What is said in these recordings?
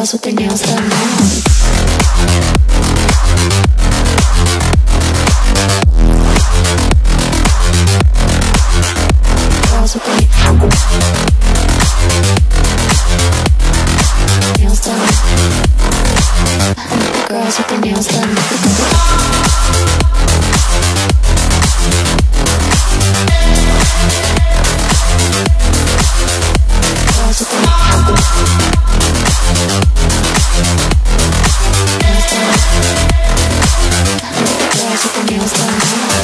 girls with their nails done now. Girls with their nails done. Girls with their nails done. Girls with their nails done.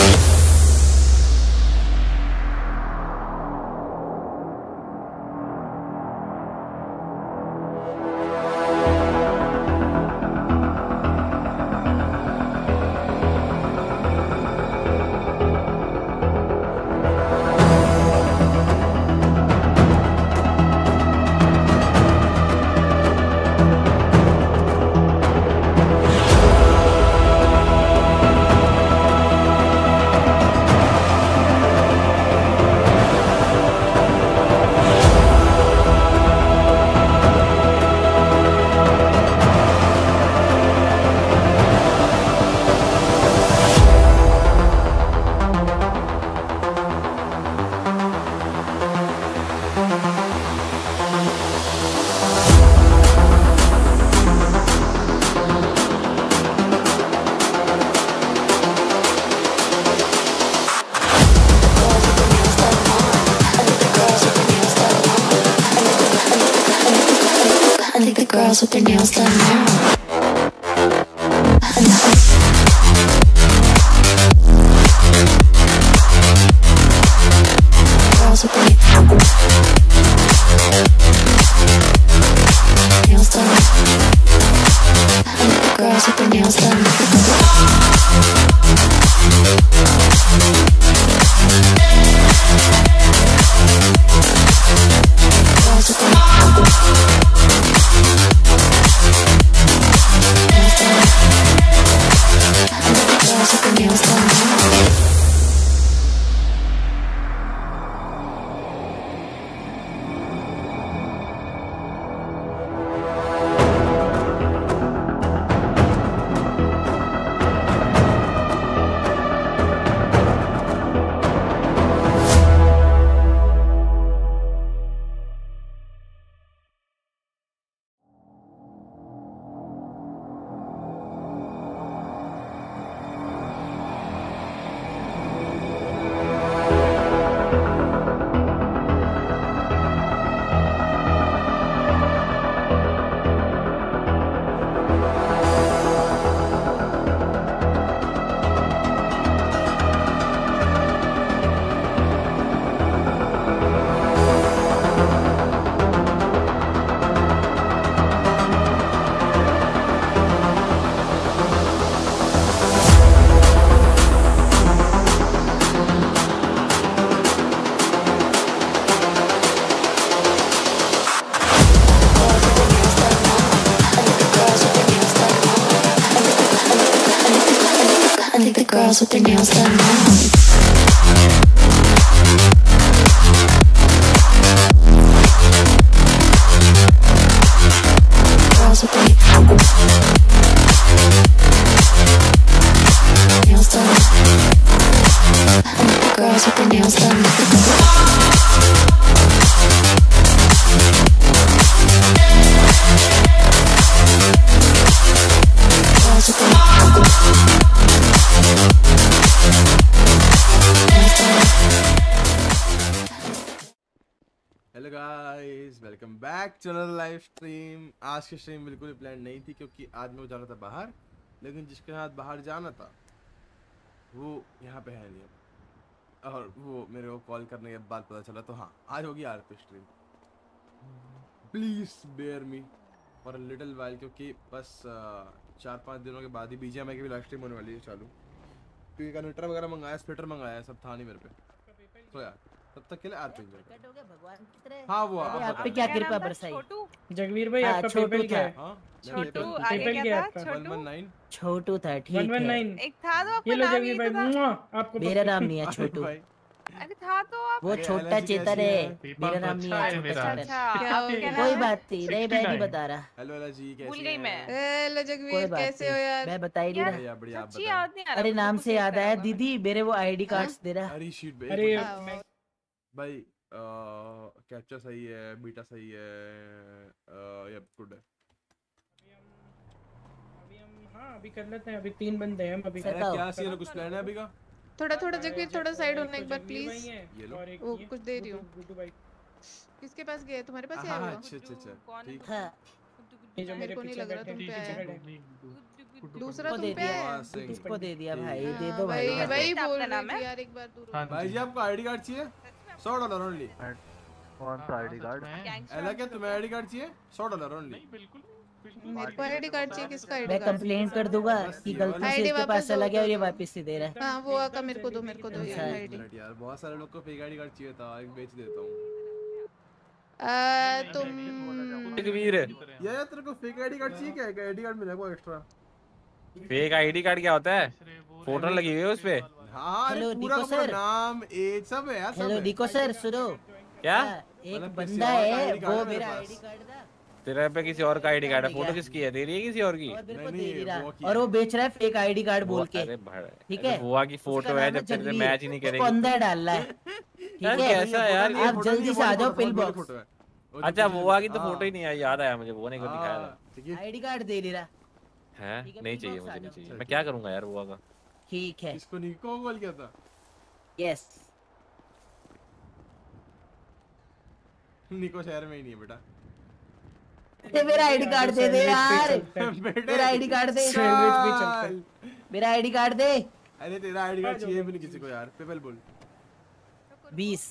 Girls with their nails done now. Girls with their nails done. Girls with their nails done. Girls with their nails done. Girls with their nails done now. Girls with their nails done. Girls with their nails done. Girls with their hello guys, welcome back to another live stream. आज की stream बिल्कुल ही plan नहीं थी क्योंकि आज मैं जाना था बाहर, लेकिन जिसके साथ बाहर जाना था वो यहाँ पे है नहीं अब, और वो मेरे को कॉल करने के बाद पता चला। तो हाँ, आज होगी RP stream. Please bear me for a little while, क्योंकि बस 4-5 दिनों के बाद ही बीजीएमआई की भी लाइव स्ट्रीम होने वाली है चालू, क्योंकि कनेक्टर वगैरह मंगाया, स्प्लिटर मंगाया, सब था नहीं मेरे पे। तो यार तब तक के लिए आरपी एंजॉय करो। भगवान की तरह। हाँ वो आप पे क्या कृपा बरसाई। जगवीर भाई आपका पेपल क्या है? हाँ छोटू पेपल क्या है? 119 छोटू था, ठीक है। 119 एक था तो ये लो आपका नाम जगवीर ही भाई, तो था। आपको मेरा नाम नहीं है छोटू। अरे था तो आप वो अरे, छोटा एलर्जी चेतर कैसी है। है? मेरा नाम नहीं है छोटा अच्छा चेतर। अच्छा क्या अब हो क्या गया? नाम कोई है? बात नहीं, नहीं मैं नहीं बता रहा। हेलो एला जी कैसी भूल गई मैं। हेलो कोई जगवीर बात कैसे हो नहीं, यार? मैं बता ही नहीं यार रहा। बढ़िया बढ़िया आप सच्ची बताएं। याद नहीं आ रहा अरे मुझे, नाम कुछ से सेव याद करा आया हुआ। दीदी, मेरे वो आईडी कार्ड्स दे रहा। अरे शीट अरे एक हाँ, मैं भाई कैप्चा सही है, बीटा सही है, ये गुड है। अभी हम हाँ अभी कर लेते हैं, अभी 3 बंदे हैं हम अभी। सर, अरे बताओ। क्या सीन है, कुछ प्लान है अभी का? थोड़ा थोड़ा जगवीर थोड़ा साइड होना तो एक बार जगवीर भाई प्लीज। हैं, ये लो। और एक वो ये कुछ दे रही हूँ। गुड्डू भाई। किसके पास गए? तुम्हारे पास हाँ आया हाँ हुआ? अच्छा अच्छा अच्छा कौन है ठीक। हाँ ये जो मेरे मेरे को नहीं पीछे लग रहा बैठे तुम पे पीछे आया। खड़े हैं। दूसरा को तुम दे पे दिया, आया? वाह, सिंह। किसको दे दिया ठीक। भाई? दे हाँ, दो भाई। वही वही आपका बोल नाम रही थी है? यार, एक बार दूर हो। भाई जी आपको आईडी कार्ड चाहिए? $100 ओनली। कौन सा आईडी कार्ड? एला क्या तुम्हें आईडी कार्ड चाहिए? $100 ओनली। मेरे को आईडी कार्ड चाहिए। किसका आईडी मैं कार्ड? कंप्लेंट कर दूंगा बस कि ये गलती वाला। से इसके वापस पास चला दो, गया और ये दो, दो। वापस से दे रहा है। हाँ वो आका मेरे को दो दो ये अच्छा। एक आईडी। मिनट यार, बहुत सारे लोग को फेक आईडी कार्ड चाहिए था, एक बेच देता हूँ। तुम जगवीर यार तेरे को फेक आईडी कार्ड चाहिए क्या? एक आईडी कार्ड मिलेगा एक्स्ट्रा। फेक आईडी कार्ड क्या होता है? फोटो लगी हुई है उस पे। हाँ अरे हेलो, पूरा दीपक का पूरा सर। नाम एज सब है यार, सब हेलो है। डिको सर, सुनो। क्या हाँ, एक मतलब किसी बंदा और का है, ID कार्ड वो है मेरे मेरा पास। आईडी कार्ड था तेरे पे किसी और का आईडी कार्ड है? ठीक है। फोटो किसकी है? तेरी है किसी और की? और मेरे को नहीं, दे नहीं वो रहा, की और वो बेच रहा है फेक आईडी कार्ड बोल के। अरे भाई, ठीक है? बुआ की उसका फोटो नाम है, जब तेरे से जगवीर। मैच ही नहीं उसको करेगी। अंदर डाल रहा है। ठीक यार, है? कैसा है यार? आप जल्दी से आ जाओ पिल बॉक्स। अच्छा बुआ की तो फोटो ही नहीं आई, याद आया मुझे, बुआ ने को दिखाया था। ठीक आईडी कार्ड दे नहीं रहा। है ठीक है, नहीं फिर चाहिए box आ मुझे, नहीं जाओ। चाहिए। मैं क्या करूंगा यार बुआ का? ठीक है। इसको निको कॉल किया था। यस। निको शहर में ही नहीं है बेटा। मेरा आईडी कार्ड दे दे यार। बेटे मेरा आईडी कार्ड दे। सैंडविच भी चलता है। मेरा आईडी कार्ड दे। अरे तेरा आईडी कार्ड चाहिए भी नहीं किसी को यार। पेपल बोल। 20।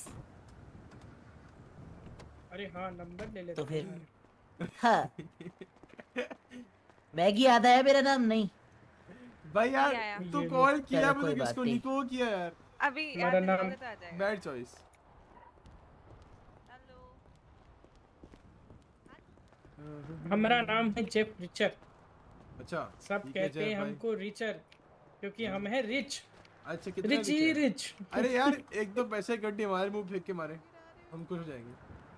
अरे हाँ नंबर ले लेते तो फिर हैं। हाँ मैगी याद आया मेरा नाम? नहीं। भाई यार आया। तू ये कॉल चलो, किया कोई मुझे, बात किसको नहीं। निको किया यार। अभी हमारा याद नाम- नहीं होगा तो आ जाएगा। Bad choice. हेलो हमारा नाम है जेफ रिचर। अच्छा सब ठीक है, कहते जय हैं भाई। हमको रिचर, क्योंकि हम है रिच। अच्छा कितना रिच ही रिच है? रिच। अरे यार एक तो पैसे गड्डी हमारे मुंह फेंक के मारे, हम खुश हो जाएंगे।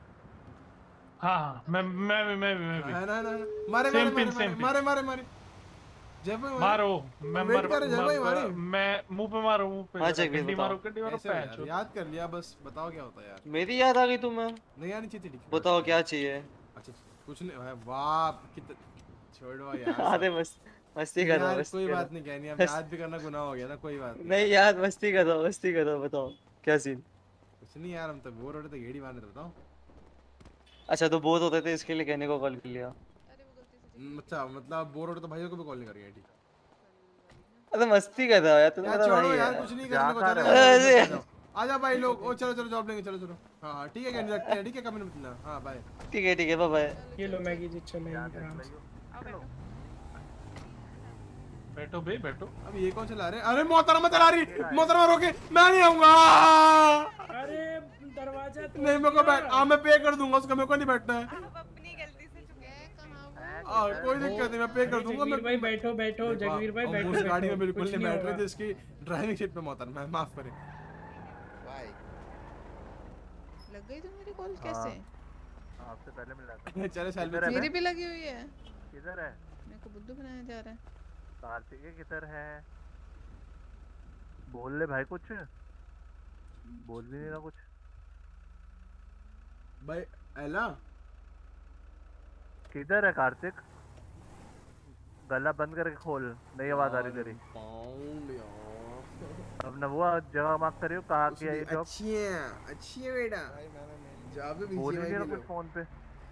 हाँ मैं भी है ना मारे Same मारे pin, मारे same pin. मारे मारे मारे जय भाई मारो मैं वेट कर जय भाई मारे। मैं मुंह पे मारो, मुंह पे हाँ, चेक भी गड्डी बताओ। मारो, गड्डी मारो कैसे हो यार? पैच। याद कर लिया बस, बताओ क्या होता है यार। मेरी याद आ गई तुम्हें? नहीं आनी चाहिए थी। बताओ क्या चाहिए? अच्छा कुछ नहीं भाई, वाह कितना छोड़ो यार। अरे मस्ती कर रहा हूँ, यार मस्ती कोई कर रहा बात नहीं कहनी, अब याद भी करना गुनाह हो गया ना, कोई बात हूँ। नहीं। नहीं यार मस्ती कर रहा हूँ, बताओ क्या सीन? कुछ नहीं यार, हम तो बोर हो रहे थे, गेड़ी मारने थे, बताओ। अच्छा तो बोर होते थे इसके लिए कहने को कॉल कर लिया। अच्छा मतलब बोर हो रहे तो भाइयों को भी कॉल नहीं करेंगे? ठीक अरे मस्ती कर रहा हूँ यार, तुम यार मेरा छोड़ो भाई यार, है। कुछ नहीं करने को चल अरे। रहा है। आजा भाई लोग, ओ चलो चलो जॉब लेंगे, चलो चलो। हाँ ठीक है, कहने रखते हैं, ठीक है कमेंट मत देना। हाँ बाय। ठीक है बाय बाय। ये लो मैगी जी, चले आराम से। आओ बैठो। बैठो बे बैठो। अब ये कौन चला रहे हैं? अरे मोहतरमा चला रही, मोहतरमा रोके, मैं नहीं आऊंगा। अरे दरवाजा तो नहीं मेरे को बैठ, हाँ मैं पे कर दूंगा उसका, मेरे को नहीं बैठना है। आप अपनी गलती से चुके हैं। कोई दिक्कत नहीं, मैं पे कर दूंगा। जगवीर भाई बैठो बैठो, जगवीर भाई बैठो। उस गाड़ी में बैठो, बिल्कुल कुछ नहीं बैठ रहे थे, होगा। इसकी ड्राइविंग सीट पे मोहतरमा है, माफ करें। लग गई तुम्हारी कॉल कैसे? आपसे पहले मिला था। चले सैलरी मेरी भी लगी हुई है। किधर है? मेरे को बुद्धू बनाया जा रहा है। कार्तिक किधर है? बोल ले भाई, कुछ बोल भी नहीं रहा कुछ। भाई एला किधर है कार्तिक? गला बंद करके खोल, नई आवाज आ रही तेरी। पाउंड यार। अब ना वो जगह मार्क करियो, कहाँ की है ये जॉब? अच्छी है बेटा, जॉब भी बोल बीच नहीं रहा में कुछ फोन पे।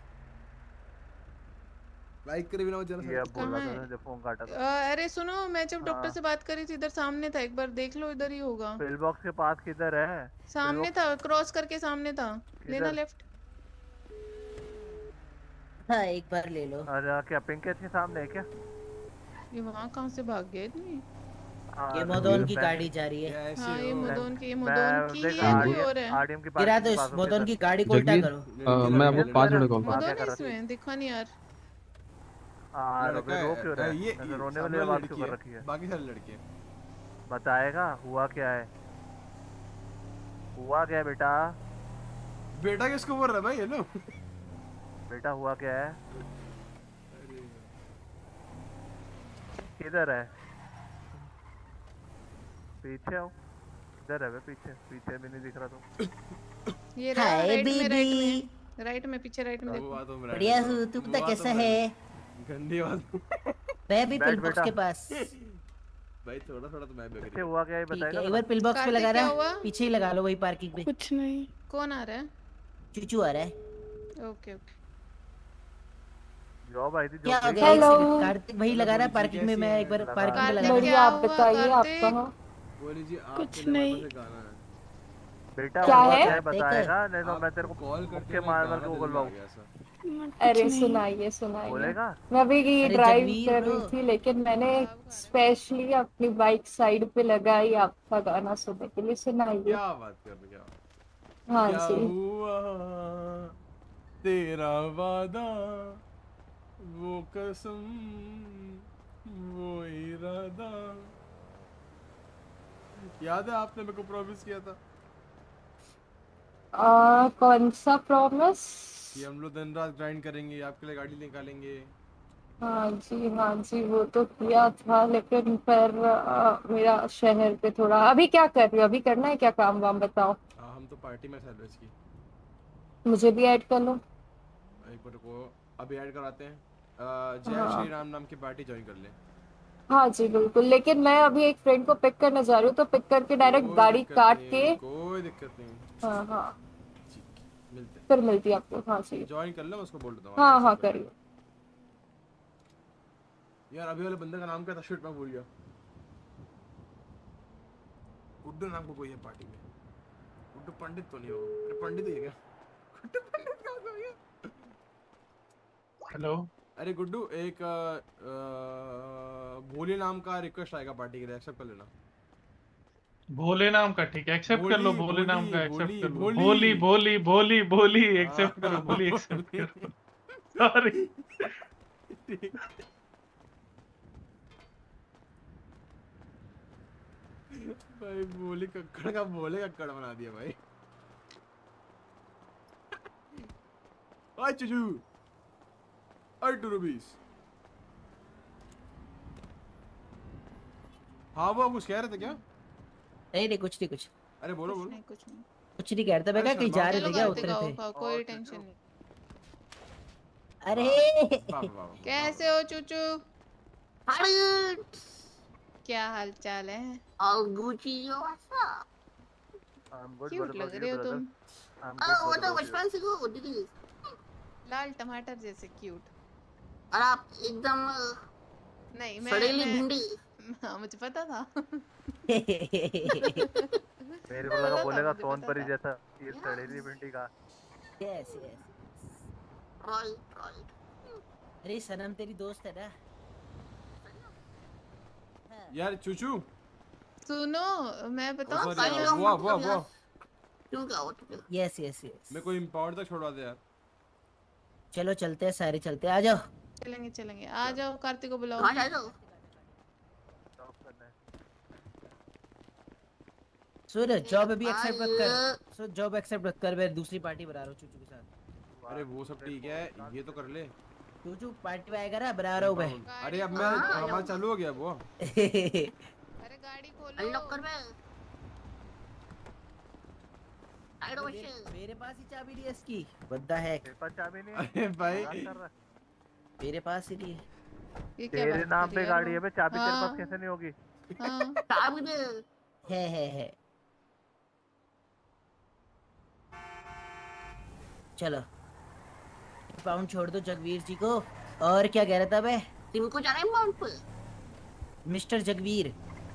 लाइक करे बिना वो जरा ये अब बोल कहाँ रहा है? था जब फोन काटा था। अरे सुनो, मैं जब डॉक्टर हाँ। से बात करी थी इधर सामने था, एक बार देख लो, इधर ही होगा। पिल बॉक्स के पास किधर है? सामने था, क्रॉस करके सामने था, लेना लेफ्ट। हाँ एक बार ले लो। अरे क्या पिंकेट के सामने है क्या? ये वहाँ कहाँ से भाग गए इतनी? ये मोदोन की गाड़ी जा रही है। ऐसे हाँ ये हो। मोदोन की ही है, कोई और है? आरडीएम की गिरा पार्किंग दो के इस पास मोदोन की गाड़ी को उल्टा करो। मैं आपको 5 मिनट कॉल मोदोन है इसमें, दिखा नहीं यार। रो क्यों रहा है? ये ऐसे रोने सामने वाली आवाज लड़की क्यों कर है, रखी है? बाकी सारी लड़की है। बताएगा हुआ क्या है? हुआ क्या है बेटा? बेटा किसको बोल रहा है भाई? हेलो बेटा हुआ क्या है? किधर है? पीछे आओ। इधर है बे, पीछे पीछे भी नहीं दिख रहा तुम। ये हाय राइट में बेबी, राइट में पीछे राइट में देखो। बढ़िया हूँ, तू बता कैसा है? गंदी बात। मैं भी बैठ पिल बॉक्स बेटा। के पास। भाई थोड़ा थोड़ा तो मैं भी पीछे agree हुआ क्या है ठीक है, बताएगा? एक बार पिल बॉक्स पे कार्तिक, लगा क्या रहा, हुआ? पीछे ही लगा लो वही पार्किंग पे। कुछ नहीं। कौन आ रहा है? चूचू आ रहा है। Okay okay. जॉब आई थी, क्या जॉब हो गई। गया? एक सेकंड, कार्तिक भाई लगा रहा है पार्किंग में, मैं एक बार लगा पार्किंग में रहा लगा है। रहा क्या आप बताइए, आप कहाँ? बोली जी आप कुछ चले, हमारे नहीं। पास एक गाना है। बेटा क्या हुआ है? क्या है बताएगा, नहीं तो मैं तेरे को कॉल करके मुक्के मार मार के गाना बोल दिल रहा में आ हूँ। गया ऐसा। अरे सुनाइए सुनाइए। बोलेगा? मैं अभी ये अरे ड्राइव जगवीर कर ब्रो। रही थी, लेकिन मैंने स्पेशली अपनी बाइक साइड पे लगाई आपका गाना सुनने के लिए। सुनाइए। क्या बात कर रहे, क्या हाँ क्या जी। हुआ तेरा वादा, वो कसम, वो इरादा, याद है आपने मेरे को प्रॉमिस किया था कौन सा प्रॉमिस? कि हम लोग दिन रात ग्राइंड करेंगे, आपके लिए गाड़ी निकालेंगे। हाँ जी, वो तो किया था, लेकिन फिर मेरा शहर पे थोड़ा। अभी क्या कर रही हो? अभी करना है क्या काम वाम बताओ? हम तो पार्टी में सैलरीज की। मुझे भी ऐड कर लो। एक बार को अभी ऐड कराते हैं। जय हाँ। श्री राम नाम की पार्टी ज्वाइन कर ले। हाँ जी बिल्कुल, लेकिन मैं अभी एक फ्रेंड को पिक करने जा रही हूँ, तो पिक करके डायरेक्ट कोई गाड़ी दिक्कत काट नहीं, के। कोई दिक्कत नहीं। हाँ हाँ, ठीक, मिलते हैं। फिर मिलती है आपको। हाँ जी। ज्वाइन कर लो, उसको बोल देता हूँ। हाँ हाँ करिए। यार अभी वाले बंदे का नाम क्या था? शिट मैं भूल गया। गुड्डू नाम को कोई है पार्टी में। गुड्डू पंडित तो नहीं होगा? अरे पंडित ही है क्या? गुड्डू पंडित कहाँ से हो गया? हेलो। अरे गुड्डू, एक भोले नाम का रिक्वेस्ट आएगा पार्टी के लिए, एक्सेप्ट कर लेना। भोले नाम का ठीक है, एक्सेप्ट कर लो। भोले नाम का एक्सेप्ट कर लो। भोली भोली भोली भोली भोली एक्सेप्ट करो। भोली एक्सेप्ट करो। सॉरी। भाई भोली कक्कड़ का भोले कक्कड़ बना दिया भाई। चुचू 2 रुपीस। हाँ वो कुछ कह रहे थे क्या? नहीं कुछ नहीं, कुछ अरे बोलो बोलो। कुछ नहीं। कुछ नहीं कह रहा था। मैं कहीं जा रहे थे क्या? उतरे थे। कोई टेंशन नहीं। अरे कैसे हो चूचू? क्या हाल चाल है? क्यूट लग रहे हो तुम। वो तो बचपन से हो दीदी। लाल टमाटर जैसे क्यूट। और आप एकदम नहीं सड़ेली भिंडी। हाँ मुझे पता था। मेरे को लगा बोलेगा सोनपरी जैसा। ये सड़ेली भिंडी का। यस। राइट। अरे सनम तेरी दोस्त है ना? यार चूचू सुनो, मैं बताऊं। वो क्यों क्या हो? यस। मेरे को इम्पावर तक छोड़वा दे यार। चलो चलते हैं, सारे चलते हैं। आ जाओ। चलेंगे। आ जाओ, कार्तिक को बुलाओ। कहाँ जाओ? सुन, जॉब अभी एक्सेप्ट मत कर। सो जॉब एक्सेप्ट मत कर, मैं दूसरी पार्टी बना रहा हूँ चूचू के साथ। अरे वो सब ठीक है, ये तो कर ले। चूचू पार्टी में आएगा ना, बना रहा हूँ मैं। अरे अब मैं हमारा चालू हो गया वो। अरे गाड़ी खोलो। अनलॉक कर बे। मेरे पास ही चाबी नहीं है इसकी। बंदा है। मेरे पास चाबी नहीं है। अरे भाई मेरे पास ही नहीं है। ये क्या तेरे बात नाम कर पे रही है? गाड़ी है बे, चाबी तेरे हाँ। पास कैसे नहीं होगी? हाँ। चाबी दे। है। चलो पाउंड छोड़ दो जगवीर जी को। और क्या कह रहा था मैं? तुमको जाना है माउंट पे? मिस्टर जगवीर।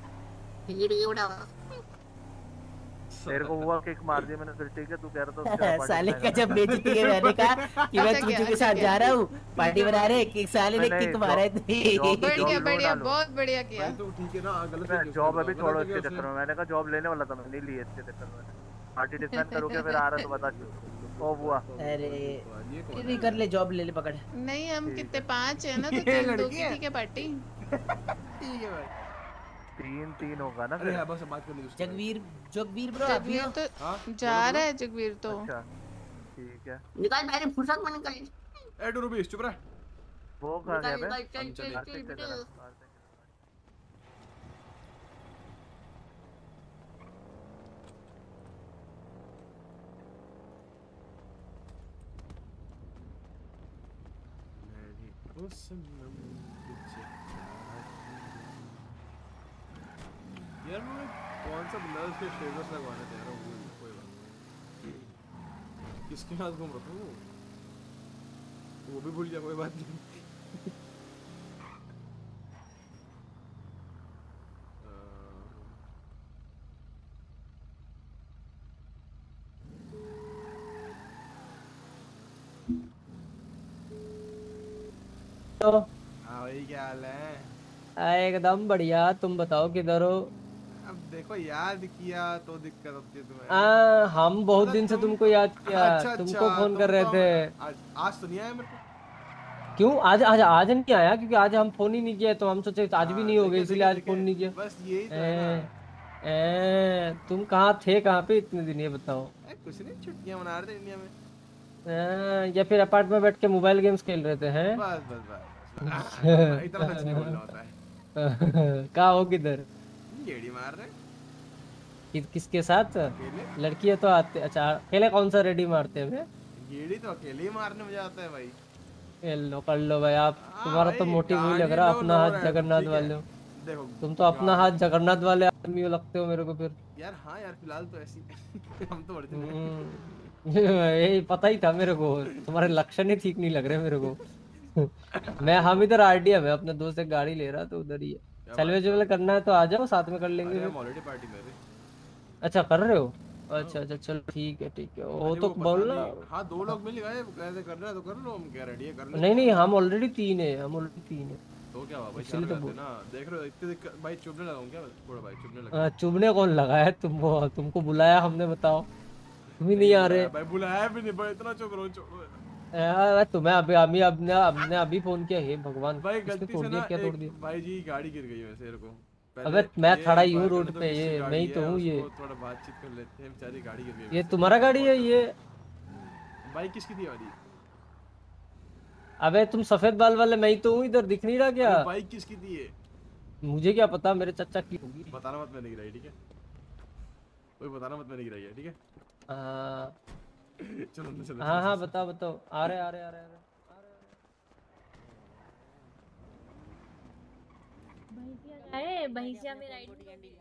मेरे को हुआ किक मार दिया मैंने, फिर ठीक है तू कह रहा था साले का जब बेइज्जती है, मैंने कहा कि मैं चूचू के साथ जा रहा हूँ पार्टी बना रहे, कि साले ने किक मारा है। बढ़िया बहुत बढ़िया किया। तो ठीक है ना, गलत जॉब अभी छोड़ो इसके चक्कर में। मैंने कहा जॉब लेने वाला था, मैं नहीं ली इसके चक्कर में। पार्टी डिस्बैंड करोगे फिर आ रहा तो बता ओ बुआ। अरे ये नहीं कर ले, जॉब ले ले पकड़। नहीं हम कितने 5 है ना, तो 3 2 की ठीक है पार्टी। ठीक है भाई। 3-3 होगा ना अरे फिर। यार बस अब बात करनी दूसरी। जगवीर ब्रो आप भी जगवीर हो? तो हाँ, जा रहा है जगवीर तो। अच्छा ठीक है। निकाल मेरे फुर्सत में निकाल। ए 2 रुपीस चुप रह। वो कहाँ गया बे? चल चल कार्तिक चल का चल। घर। ओ सनम तुझे यार मैं कौन सा बंदा उसके स्टेटस लगवाने दे रहा हूँ कोई बात किसके साथ घूम रहा हूँ वो भी भूल गया कोई बात नहीं। तो हाँ भाई क्या हाल है? एकदम बढ़िया। तुम बताओ किधर हो? अब देखो याद किया तो दिक्कत होती है तुम्हें। हम बहुत दिन से तुमको याद किया। अच्छा, तुमको फोन तुम कर रहे तो थे। आज तो नहीं आया मेरे को। क्यों आज नहीं आया? क्योंकि आज हम फोन ही नहीं किया तो हम सोचे आज भी नहीं होगा इसलिए आज फोन नहीं किया। बस यही तो है ना। तुम कहाँ थे? कहाँ पे इतने दिन ये बताओ। कुछ नहीं छुट्टियां मना रहे थे इंडिया में। या फिर अपार्ट में बैठ के मोबाइल गेम्स खेल रहे थे हैं? बस बस बस इतना सच नहीं बोलना होता है। कहाँ हो किधर? गेड़ी मार रहे। किसके साथ? लड़की है तो आते। अच्छा अकेले कौन सा रेडी मारते हैं? गेड़ी तो अकेले ही मारने में जाता है भाई। कर लो भाई आप। तुम्हारा तो मोटिव वही लग रहा है अपना हाथ जगन्नाथ वाले हो। देखो तुम तो अपना हाथ जगन्नाथ वाले आदमी हो लगते हो मेरे को फिर। यार हाँ यार फिलहाल तो ऐसी हम तो यही पता ही था मेरे को। तुम्हारे लक्षण ही ठीक नहीं लग रहे मेरे को। हम इधर आरडीएम है अपने दोस्त एक गाड़ी ले रहा तो उधर ही है। सैलवेज वाला करना है तो आ जाओ साथ में कर लेंगे। हम ऑलरेडी पार्टी में। अच्छा कर रहे हो? अच्छा चलो ठीक है वो तो बोलना। हाँ 2 लोग मिल गए कैसे कर रहे हैं तो कर लो। हम क्या रेडी है कर लो। नहीं हम ऑलरेडी 3 है। तो क्या हुआ भाई इसलिए तो ना देख रहे हो इतने भाई चुभने लगा हूं क्या थोड़ा भाई चुभने लगा। चुभने कौन लगा है? तुमको बुलाया हमने बताओ तुम ही नहीं आ रहे भाई बुलाया भी नहीं भाई इतना चुप रहो। तुम्हें हमने अभी फोन किया। हे भगवान भाई गलती से ना क्या तोड़ दिया भाई जी गाड़ी गिर गई वैसे मेरे को। अबे मैं खड़ा ही हूँ रोड पे। ये मैं ही तो हूँ। ये थोड़ा बातचीत कर लेते हैं बेचारी गाड़ी गिर गई। ये तुम्हारा गाड़ी है ये? भाई किसकी थी वाली? अबे तुम सफेद बाल वाले मैं ही तो हूँ इधर दिख नहीं रहा क्या? बाइक किसकी थी ये? मुझे क्या पता मेरे चाचा की होगी। बताना मत मैंने गिराई ठीक है? कोई बताना मत मैंने गिराई है ठीक है? चलो हाँ बताओ। आ रहे भैंसिया मेरा आईडी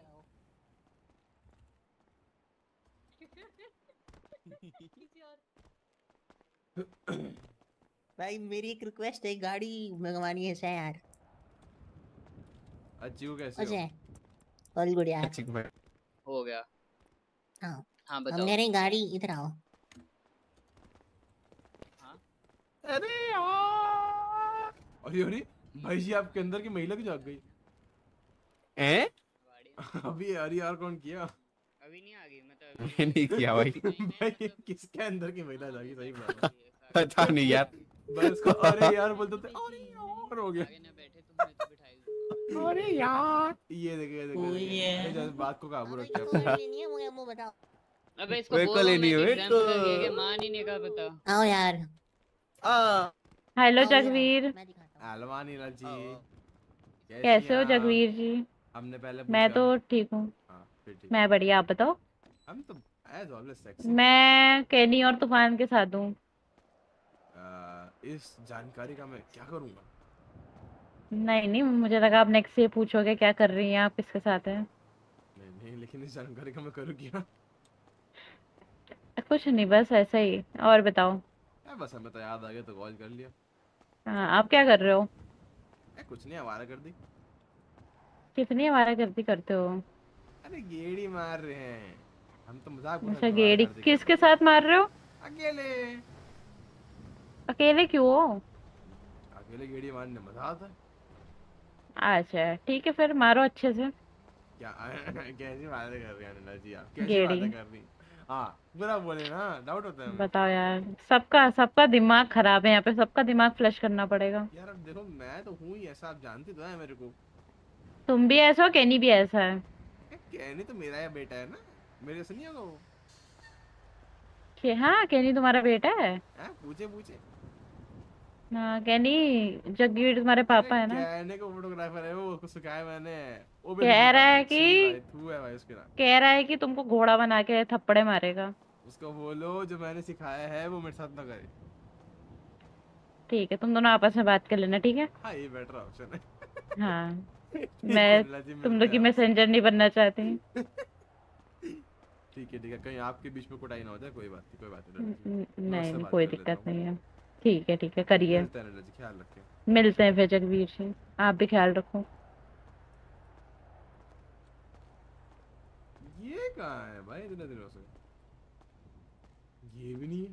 भाई मेरी एक रिक्वेस्ट है गाड़ी मंगवानी है ऐसा यार। अच्छी हो कैसे हो? ऑल गुड यार। हो गया। हाँ बताओ। हमने रही गाड़ी इधर आओ। अरे यार अरे भाई जी आपके अंदर की महिला क्यों जाग गई? अभी अरे यार कौन किया? अभी नहीं आ गई मतलब मैंने नहीं किया भाई। भाई किसके अंदर की महिला जागी सही बात पता नहीं यार। बस को अरे यार बोलते थे अरे यार हो गया। अरे यार ये देखिए इस बात को काबू रखिए अपने। मुझे बताओ। अबे इसको बोलो लेनी है तो मान ही नहीं का पता। आओ यार। हेलो जगवीर। हेलो नीला जी कैसे हो जगवीर जी? हमने पहले मैं तो ठीक हूँ। मैं बढ़िया आप बताओ। हम तो एज ऑलवेज सेक्सी। मैं केनी और तूफान के साथ हूँ। इस जानकारी का मैं क्या करूँगा? नहीं मुझे लगा आप नेक्स्ट से पूछोगे क्या कर रही हैं आप किसके साथ हैं। नहीं लेकिन इस जानकारी का मैं करूँ क्या? कुछ नहीं बस ऐसा ही। और बताओ। बस हमें तो याद आ गया तो कॉल कर लिया। हाँ आप क्या कर रहे हो? कुछ नहीं आवारा कर दी। कितनी आवारागर्दी करते हो? अरे गेड़ी मार रहे हैं हम तो मजाक। अच्छा गेड़ी किसके साथ मार रहे हो? अकेले क्यों हो? अकेले गेड़ी मारने मजा आता है। अच्छा ठीक है फिर मारो अच्छे से। क्या कैसी बातें कर रही हैं जी आप? कैसी बातें कर रही? हाँ बुरा बोले ना डाउट होता है। बताओ यार सबका दिमाग खराब है यहाँ पे। सबका दिमाग फ्लश करना पड़ेगा। यार अब देखो मैं तो हूँ ही ऐसा आप जानती तो है मेरे को। तुम भी ऐसा हो, केनी भी ऐसा है। कहने तो मेरा या बेटा है ना, मेरे से नहीं होगा वो। हाँ केनी तुम्हारा बेटा है। पूछे पूछे। हाँ केनी जगवीर तुम्हारे पापा है ना। कहने को फोटोग्राफर है वो, उसको सिखाया मैंने। वो भी कह रहा है छी कि भाई, तू है भाई उसके नाम। कह रहा है कि तुमको घोड़ा बना के थप्पड़े मारेगा। उसको बोलो जो मैंने सिखाया है वो मेरे साथ ना करे। ठीक है, तुम दोनों आपस में बात कर लेना, ठीक है। हाँ ये बेटर ऑप्शन है। हाँ ठीक मैं है, लजी तुम मिलते लोग की हैं मैसेंजर नहीं बनना चाहती। ठीक है, कहीं आपके बीच में कुटाई ना हो जाए। कोई बात नहीं, कोई बात नहीं। नहीं कोई दिक्कत नहीं है। ठीक है करिए। मिलते हैं लजी, ख्याल रखें। मिलते हैं फिर जगवीर जी, आप भी ख्याल रखो। ये कहाँ है भाई इतने दिनों से? ये भी नहीं है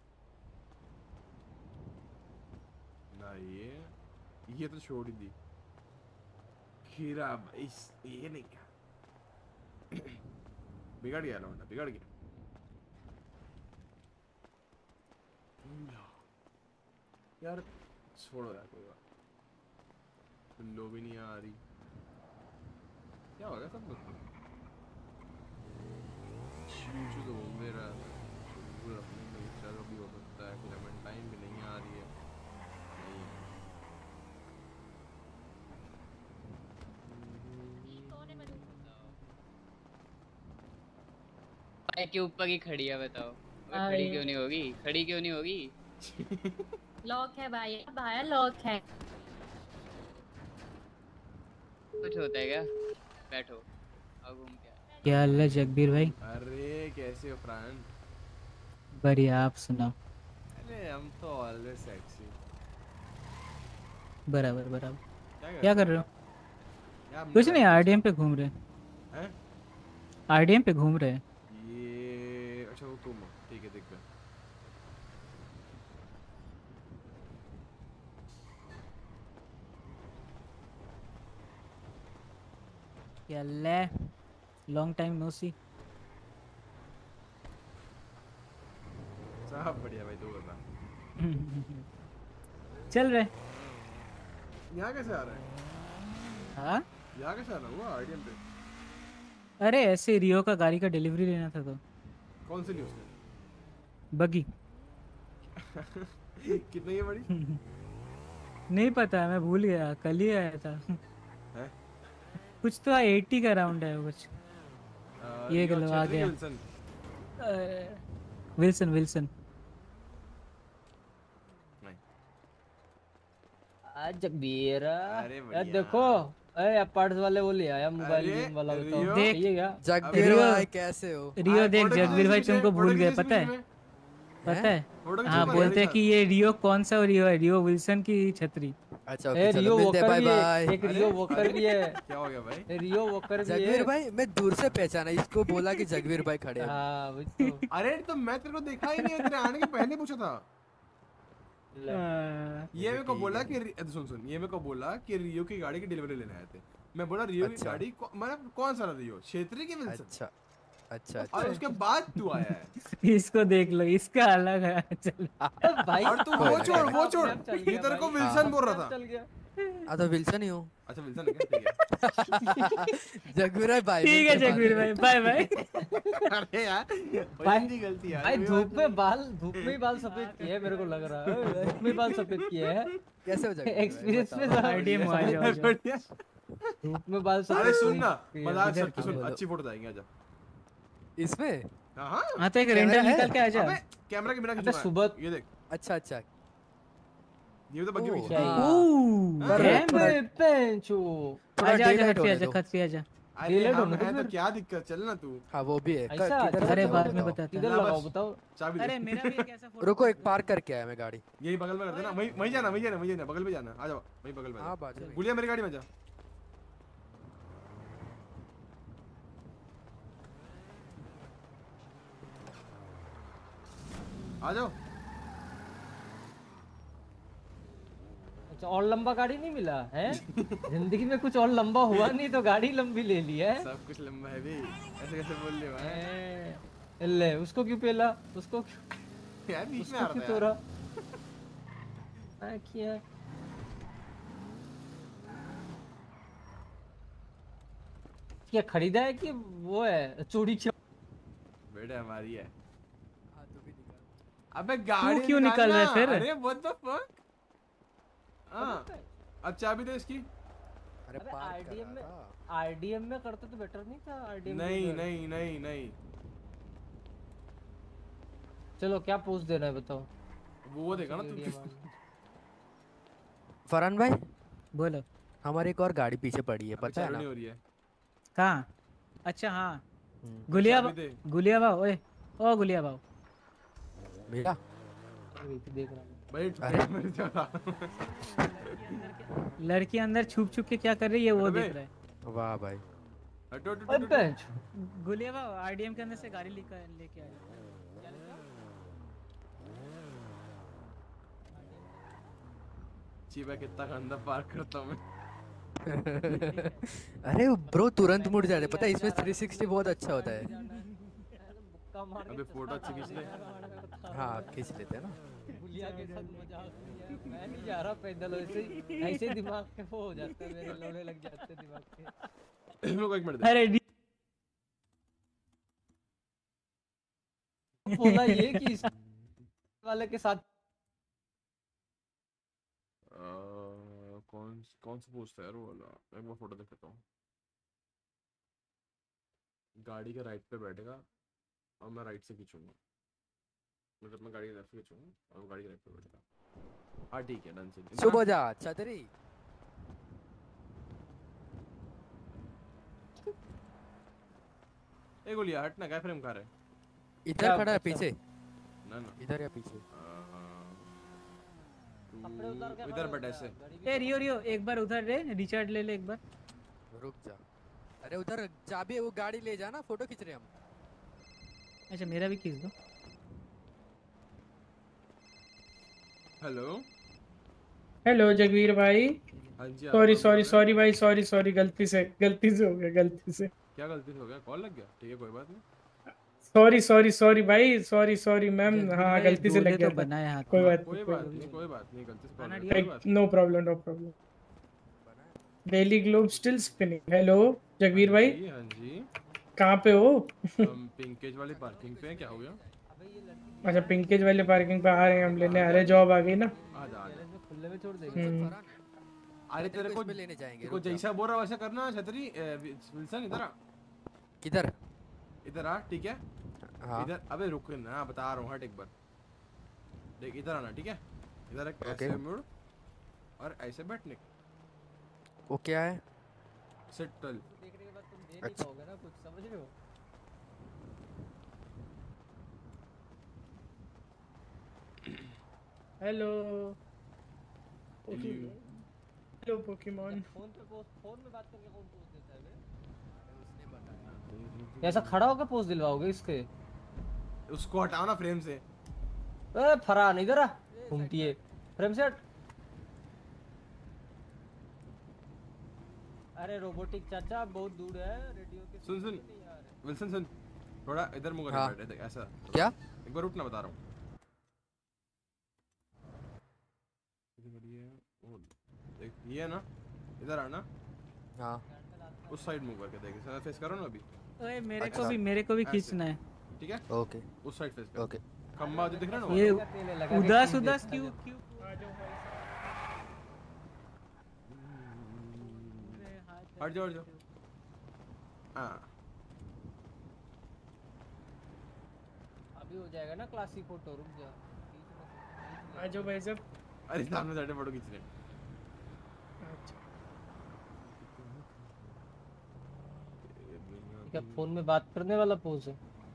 ना। ये तो छोड़ ही दी। खीरा भाई ये नहीं क्या? बिगड़ गया लौंडा, बिगड़ गया। यार छोड़ो यार, कोई बात। लो भी नहीं आ रही, क्या हो गया सब लोग? चूचू तो मेरा अपने में चलो भी हो सकता है। क्लेमेंटाइन भी नहीं आ रही है। बाइक के ऊपर ही खड़ी है, बताओ खड़ी क्यों नहीं होगी? खड़ी क्यों नहीं होगी? लॉक है भाई, भाया लॉक है। कुछ होता है क्या? बैठो आओ घूम के। क्या हाल है जगबीर भाई? अरे कैसे हो फ्रांस? बढ़िया, आप सुनाओ। अरे हम तो ऑलवेज सेक्सी। बराबर बराबर। क्या कर रहे हो? कुछ नहीं, नहीं आरडीएम पे घूम रहे हैं। आरडीएम पे घूम रहे हैं। ये अच्छा वो तुम हो, ठीक है, देख लो। क्या ले, लॉन्ग टाइम नो सी। सब बढ़िया भाई, तू बता। चल रहे। यहाँ कैसे आ रहा है? हाँ यहाँ कैसे आ रहा हुआ आरडीएम पे? अरे ऐसे रियो का गाड़ी का डिलीवरी लेना था तो। कौन सी न्यूज़? बगी। कितनी है बड़ी? नहीं पता, मैं भूल गया, कल ही आया था। है? कुछ तो 80 का राउंड है कुछ। ये गलवा गया। विल्सन। आज जगबीर अरे यार देखो, अरे अपार्ट्स वाले वो ले आया मोबाइल गेम वाला, बताओ देख सही है क्या? जगबीर भाई कैसे हो? रियो देख, जगबीर भाई तुमको भूल गए, पता है? पता है? हाँ बोलते हैं कि ये रियो कौन सा रियो है? रियो विल्सन की छतरी। अच्छा रियो वॉकर बाय भी है, बाय। एक रियो वॉकर भी है। क्या हो गया भाई? रियो वॉकर भी है। जगबीर भाई मैं दूर से पहचाना, इसको बोला कि जगबीर भाई खड़े हैं। हाँ वही तो। अरे तो मैं तेरे को देखा ही नहीं है, तेरे आने के पहले पूछा था। ये मेरे को बोला कि सुन ये मेरे को बोला कि रियो की गाड़ी की डिलीवरी लेने आए थे। मैं बोला रियो की गाड़ी मतलब कौन सा रियो? क्षेत्रीय की विल्सन। अच्छा और उसके बाद तू आया है। इसको देख लो, इसका अलग है। चल भाई और तू वो छोड़ ये तेरे को विल्सन बोल रहा था। हाँ तो विल्सन ही हूँ। अच्छा विल्सन है क्या? ठीक है। जगबीर भाई ठीक है जगबीर भाई, बाय बाय। अरे यार भाई की गलती यार। भाई धूप में ही बाल सफेद किए हैं, मेरे को लग रहा है धूप में बाल सफेद किए हैं। कैसे हो जाएगा? एक्सपीरियंस में जरा आरडीएम आ जाओ। धूप में बाल सफेद। अरे सुन ना, मजाक से सुन, अच्छी फोटो आएंगे। आजा इसमें। हाँ तो एक रेंडर निकाल के आ जा। अबे कैमरा के बिना अबे खींचना। सुबह ये देख, अच्छा ये तो बग्गी में क्या खींचना। पेंचो आजा खतरी आजा। अरे हम है तो क्या दिक्कत, चल ना तू। हाँ वो भी है। ऐसा अरे बाद में बताता किधर लगाओ बताओ। चाबी अरे मेरा भी एक ऐसा फोटो। रुको एक पार्क करके आया मैं गाड़ी। यही बगल में कर देना, वहीं जाना बगल में जाना। आ जाओ वहीं बगल में। हाँ बाजू में। गुलिया मेरी गाड़ी में जा। आ जाओ। अच्छा और लंबा गाड़ी नहीं मिला है? जिंदगी में कुछ और लंबा हुआ नहीं तो गाड़ी लंबी ले ली है। सब कुछ लंबा है भी, ऐसे कैसे बोल रहे भाई? ले उसको क्यों पेला? उसको क्यों यार बीच में आ रहा तोरा? क्या क्या खरीदा है कि वो है चोरी की? बेटे हमारी है। अबे गाड़ी क्यों निकाल रहा है फिर? अरे व्हाट द फक। हाँ अब चाबी दे इसकी। अरे आरडीएम में करते तो बेटर नहीं था? आरडीएम नहीं नहीं नहीं नहीं। चलो क्या पूछ देना है बताओ। वो देगा ना तू। फरहान भाई बोलो। हमारी एक और गाड़ी पीछे पड़ी है, पता है ना? नहीं हो रही है। कहाँ? अच्छा हाँ, गुलिया गुलिया भाव। ओए ओ गुलिया भाव भैया देख रहा हूँ भाई। लड़की अंदर छुप छुप के क्या कर रही है वो देख रहा है। वाह भाई। गुलिया भाव आरडीएम के अंदर से गाड़ी लेके आया। चीबा कितना गंदा पार्क करता हूँ मैं। अरे ब्रो तुरंत मुड़ जाते, पता है इसमें 360 बहुत अच्छा होता है। अबे फोटो अच्छी खींच ले। हाँ खींच लेते हैं ना। गुलिया के साथ मजाक किया। मैं नहीं जा रहा पैदल, ऐसे दिमाग पे वो हो जाता है, मेरे लोड़े लग जाते हैं दिमाग पे। एक मिनट दे। अरे बोला ये कि इस वाले के साथ कौन सा पोस्ट है यार वो वाला? एक बार फोटो देख लेता हूँ। गाड़ी के राइट पे बैठेगा और मैं राइट से खींचूंगा, मतलब मैं गाड़ी के लेफ्ट से खींचूंगा और वो गाड़ी के राइट पे बैठेगा। हाँ ठीक है डन से। सुबह जा छतरी। ए गोलिया हट ना, क्या फ्रेम खा रहा है? इधर खड़ा है पीछे। ना ना इधर या पीछे। इधर बैठ ऐसे। ए रियो रियो एक बार उधर रे, रिचार्ज ले ले एक बार। रुक जा। अरे उधर चाबी वो गाड़ी ले जाना, फोटो खींच रहे हम। अच्छा मेरा भी खींच दो। हेलो हेलो जगवीर भाई। हाँ जी। सॉरी सॉरी सॉरी भाई, सॉरी सॉरी, गलती से हो गया, गलती से। क्या गलती से हो गया? कॉल लग गया? ठीक है कोई बात नहीं। सॉरी सॉरी सॉरी भाई, सॉरी सॉरी मैम। हाँ गलती से लग गया था। कोई बात कोई बात नहीं गलती से कॉल लग गया। No problem no problem. Daily globe still spinning. Hello Jagveer भाई। हाँ जी। कहाँ पे हो? हम पिंकेज वाली पार्किंग पे हैं। क्या हो गया? अच्छा पिंकेज वाले पार्किंग पे आ रहे हैं हम लेने। अरे जॉब आ गई ना। आजा आजा। खुले में छोड़ देंगे। अरे तेरे को लेने जाएंगे। को जैसा बोल रहा वैसा करना। छतरी विल्सन इधर आ। किधर? इधर आ ठीक है। हाँ। इधर अबे रुक ना, बता रहा हूँ हट एक बार। देख इधर आना ठीक है। इधर एक ऐसे मुड़ और ऐसे बैठने। वो क्या है? सेटल। देखने के बाद तुम दे नहीं पाओगे ना कुछ, समझ रहे हो? Hello hello Pokemon. फोन में बात करके कौन पोस्ट देता है बे? ऐसा खड़ा होकर पोस्ट दिलवाओगे इसके? उसको हटाओ ना फ्रेम से। ए फरहान इधर आ, घूमती है फ्रेम से हट। अरे रोबोटिक चाचा बहुत दूर है रेडियो के। सुन विल्सन सुन, थोड़ा इधर मुंह हाँ। करके बैठ ऐसा। क्या? एक बार उठना, बता रहा हूँ। देख ये ना, इधर आना। हाँ। उस साइड मुंह करके देख, इसे फेस करो ना अभी। ओए मेरे को भी खींचना है। ठीक है ओके। उस साइड फेस कर। ओके। खंबा जो दिख रहा है ना ये उदास क्यों? हट जाओ। हाँ अभी हो जाएगा ना क्लासिक फोटो, रुक जा। आ जाओ भाई साहब। अरे सामने बैठे फोटो खींच रहे। क्या फोन में बात करने वाला पोज है?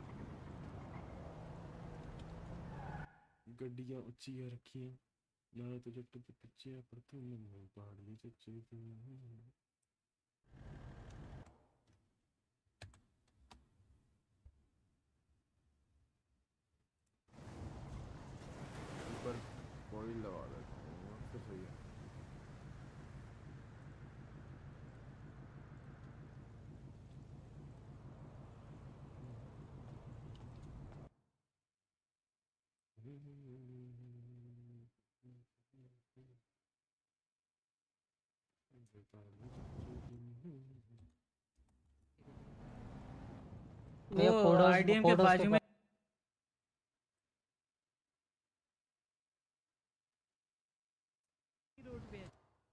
गड्डियां ऊंची रखी है ना तो जट के पीछे पर तुम पहाड़ में चचे ऊपर कोई लगा दे तो सही है। भैया वो फोटोज आरडीएम के फोटोज बाजू में रोड पे है।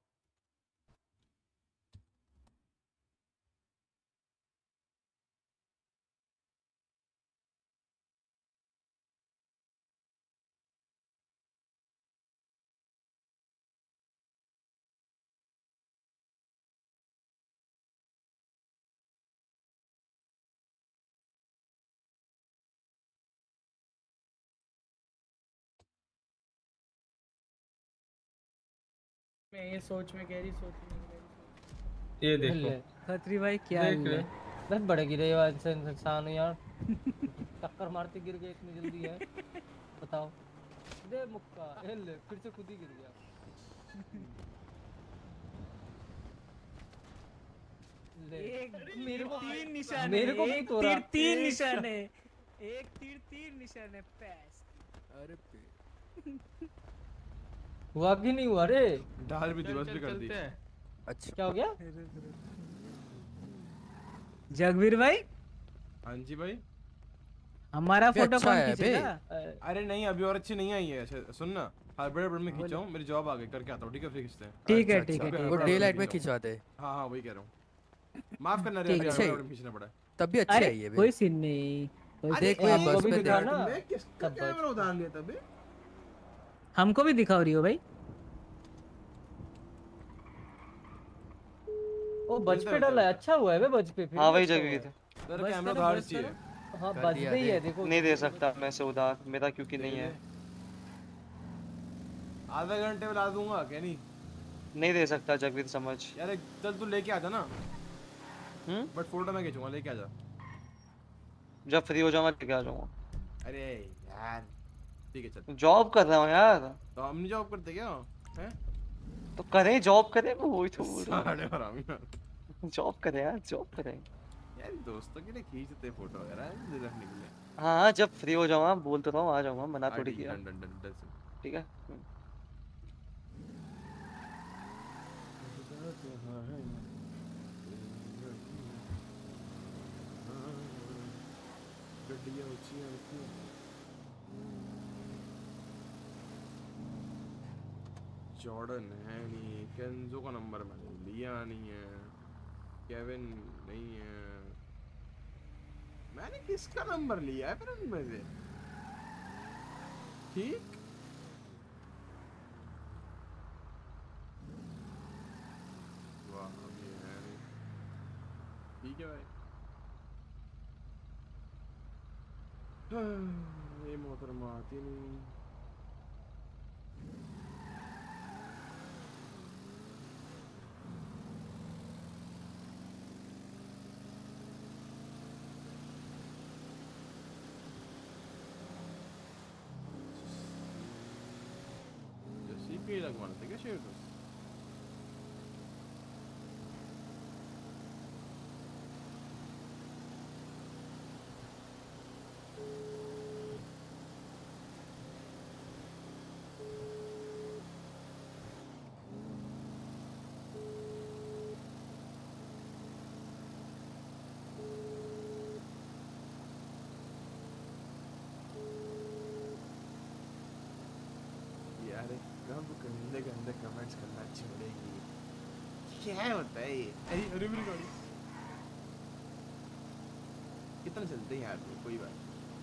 मैं ये सोच में गहरी सोच में ये देखो ले, खत्री भाई क्या देख हाल ले। है? बस बड़े गिरे हुए इंसान हो यार। टक्कर मारते गिर गए इतनी जल्दी है, बताओ। दे मुक्का, ये ले फिर से खुद ही गिर गया। ले एक मेरे को तीन निशान मेरे है, को भी एक तो तीर रहा। तीन निशान है, एक तीर तीन निशान है पैस। अरे हुआ कि नहीं हुआ रे? डाल भी दिवस भी कर दी। अच्छा क्या हो गया? जगवीर भाई हाँ जी भाई। हमारा बे फोटो अच्छा कौन है बे। खींचेगा? अरे नहीं अभी और अच्छी नहीं आई है। सुन ना, हाइब्रिड में खींचा हूँ, मेरी जॉब आ गई, करके आता हूँ, ठीक है? फिर खींचते हैं। ठीक है अच्छा, ठीक है अच्छा। ठीक वो है। डे लाइट में खिंचवाते हैं। हाँ हाँ वही कह रहा हूँ। माफ करना रे, ठीक अभी है। हाइब्रिड में खींचना पड़ा है। तब भी अच्छी अरे आई है बे। कोई सीन नहीं, कोई अरे देख वो एक बस में मिनट देख। ना, मैं किसका कैमरा उतार लिया था बे? हमको भी दिखाओ रियो भाई। ओ बज पे डाला है, अच्छा हुआ है बे बज पे। फिर हाँ भी वही अच्छा हुआ जगह है। थे। सर बस कैमरा करो, उधार बस चाहिए। करो। हाँ कर बज दिया ही दे। है देखो। नहीं दे सकता मैं से उधार, मेरा क्योंकि नहीं है। आधा घंटे में ला दूंगा क्या? नहीं दे सकता जगवीर, समझ। यार चल तू लेके आ जा ना। बट फोटो मैं खींचूंगा, लेके आ जा। जब फ्री हो जाऊंगा लेके आ जाऊंगा। अरे यार ठीक है चल। जॉब कर रहा हूँ यार। तो हम नहीं जॉब करते क्या? हैं? तो करें, जॉब करें, मैं वही तो बोल रहा साले हरामी यार। हूँ। जॉब करें यार, जॉब करें। यार दोस्तों के लिए खींचते फोटो वगैरह रखने के लिए। हाँ जब फ्री हो जाऊंगा बोल तो रहा हूँ, आ जाऊंगा, मना थोड़ी ठीक है, किया। Done done done done. ठीक है। जॉर्डन है नहीं, केंजो का नंबर मैंने लिया नहीं है, केविन नहीं है। मैंने किसका नंबर लिया है फिर उनमें से? ठीक वाह ये है नहीं। ठीक है भाई। ये मोहतरमा आती नहीं। सीपी लगवाना था क्या शेर को? यार कब गंदे गंदे कमेंट्स करना छोड़ेगी? क्या होता है ये? अरे मेरी गाड़ी कितना चलते हैं यार, कोई बात।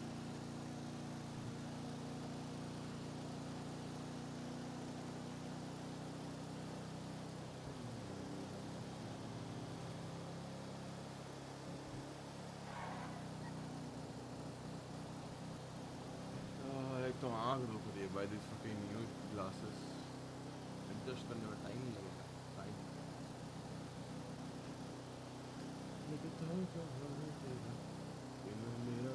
एक तो आँख दुख रही है by this fucking new glasses. Adjust करने में टाइम लगेगा। टाइम मेरा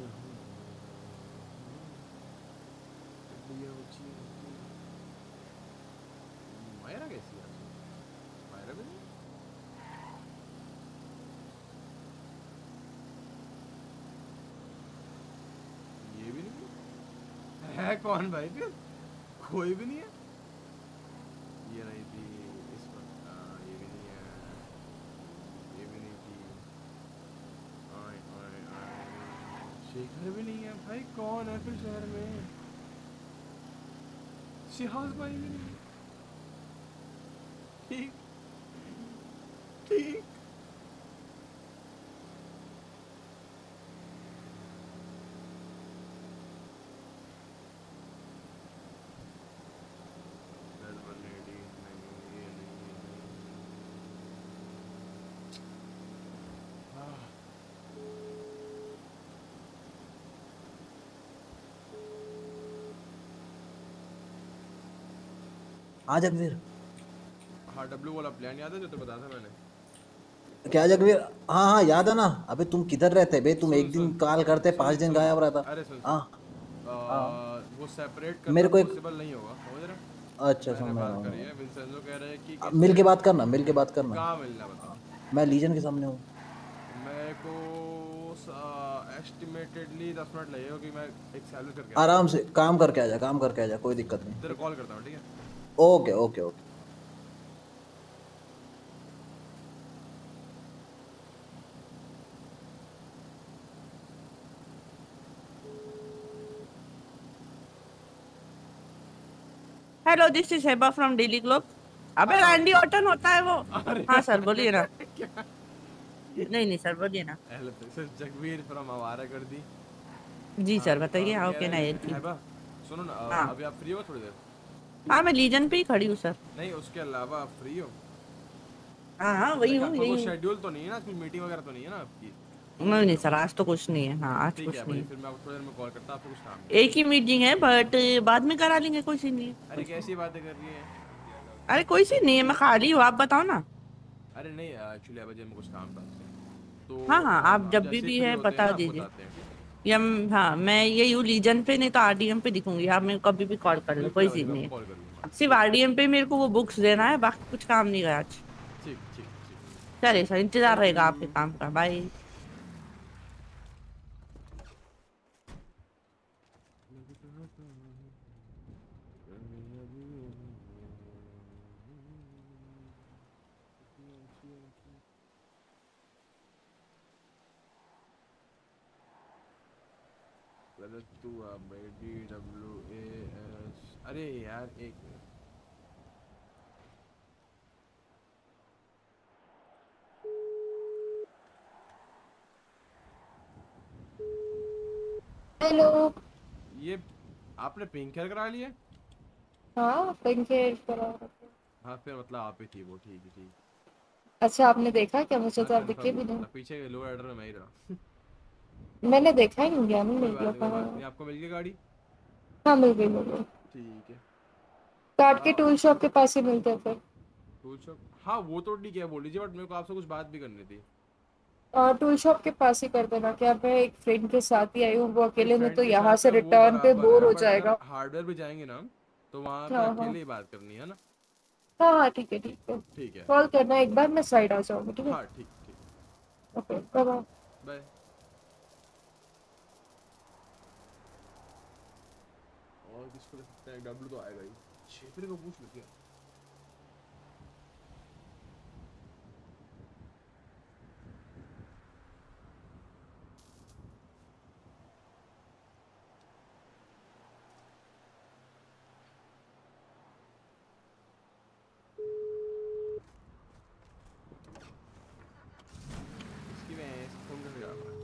मायरा कैसी है? मायरा भी नहीं? ये भी नहीं है? कौन भाई फिर? कोई भी नहीं है? ये नहीं थी इस पर, ये भी नहीं है, ये भी नहीं थी। आए आए आए घर भी नहीं है भाई, कौन है फिर शहर में? शिहाज भाई भी नहीं। ठीक ठीक। हाँ जगवीर। हाँ डब्ल्यू वाला प्लान याद है जो तो बताया था मैंने? क्या जगवीर? हाँ हाँ याद है ना। अबे तुम किधर रहते बे? तुम एक दिन कॉल करते 5 दिन गायब रहता। अरे सुन हाँ वो सेपरेट मेरे करना को पॉसिबल नहीं होगा, समझ रहे? अच्छा मैंने समझ रहा बात करी हूँ। है, विंसेंजो कह रहे हैं कि मिल के बात करना, मिल के बात करना। कहाँ मिलना बता? मैं लीजन के सामने हूँ। मेरे को एस्टिमेटेडली 10 मिनट लगेगा कि मैं एक सैलरी करके आराम से काम करके आ जा, काम करके आ जा, कोई दिक्कत नहीं। तेरे कॉल करता हूँ, ठीक है? Okay okay okay. Hello this is Heba from daily globe. अबे रैंडी ऑर्टन होता है वो। हाँ सर बोलिए ना। नहीं सर बोलिए ना। सर जगवीर फ्रॉम आवारा कर दी। जी सर बताइए। How can I help you? Heba सुनो ना, हाँ। अभी आप फ्री हो थोड़ी देर? हाँ मैं लीजन पे ही खड़ी हूँ सर। नहीं उसके अलावा आप फ्री हो? हाँ वही हूँ कोई यही। शेड्यूल तो नहीं है ना, कोई मीटिंग वगैरह तो नहीं है ना आपकी? नहीं सर आज तो कुछ नहीं है। हाँ आज ठीक कुछ है नहीं भाई, है। फिर मैं आपको थोड़ी देर में कॉल करता हूँ, आपको कुछ काम है। एक ही मीटिंग है बट बाद में करा लेंगे, कोई सी नहीं है। अरे कैसी बातें कर रही है? अरे कोई सी नहीं है, मैं खाली हूँ, आप बताओ ना। अरे नहीं एक्चुअली अभी में कुछ काम था तो हाँ आप जब जैसे भी फ्री है होते हैं बता ना, आपको दीजिए। बताते हैं। या हाँ मैं यही हूँ लीजन पे, नहीं तो आरडीएम पे दिखूंगी। आप मेरे को कभी भी कॉल कर लो, कोई चीज नहीं कॉल है। करूँगा। सिर्फ आरडीएम पे मेरे को वो बुक्स देना है, बाकी कुछ काम नहीं है आज। ठीक ठीक ठीक। चलिए सर इंतजार रहेगा आपके काम का। बाय। अरे यार एक मिनट। हेलो। ये आपने पिंक हेयर करा लिया? हाँ पिंक हेयर करा। हाँ फिर मतलब आप ही थी वो, ठीक है ठीक। अच्छा आपने देखा क्या? मुझे हाँ तो आप दिखे कंफर्म भी है, नहीं। मतलब पीछे लो एडर में मैं ही रहा। मैंने देखा ही नहीं, ध्यान ही कोई नहीं बात दिया नहीं, कोई बात कहाँ। नहीं। आपको मिल गई गाड़ी? हाँ मिल गई मिल गई। ठीक है। काट के टूल शॉप के पास ही मिलते हैं फिर। Tool shop? हाँ वो तो ठीक है, बोल लीजिए, बट मेरे को आपसे कुछ बात भी करनी थी। टूल शॉप के पास ही कर देना। क्या मैं एक फ्रेंड के साथ ही आई हूँ, वो अकेले में तो फ्रेंड के यहाँ साथ से है वो रिटर्न पे बराबर बोर है, हो बट अगर जाएगा। हार्डवेयर भी जाएंगे ना तो वहाँ पे हाँ हाँ अकेले ही बात करनी है ना? हाँ हाँ ठीक है ठीक है। ठीक है। कॉल करना एक बार, मैं साइड आ जाऊंगी। ठीक है हाँ ठीक ठीक। Okay bye bye. बाय। और किसको ले सकते हैं? डब्लू तो आएगा ही। छेत्री को पूछ लेते हैं। इसकी मैं फोन कैसे कर रहा?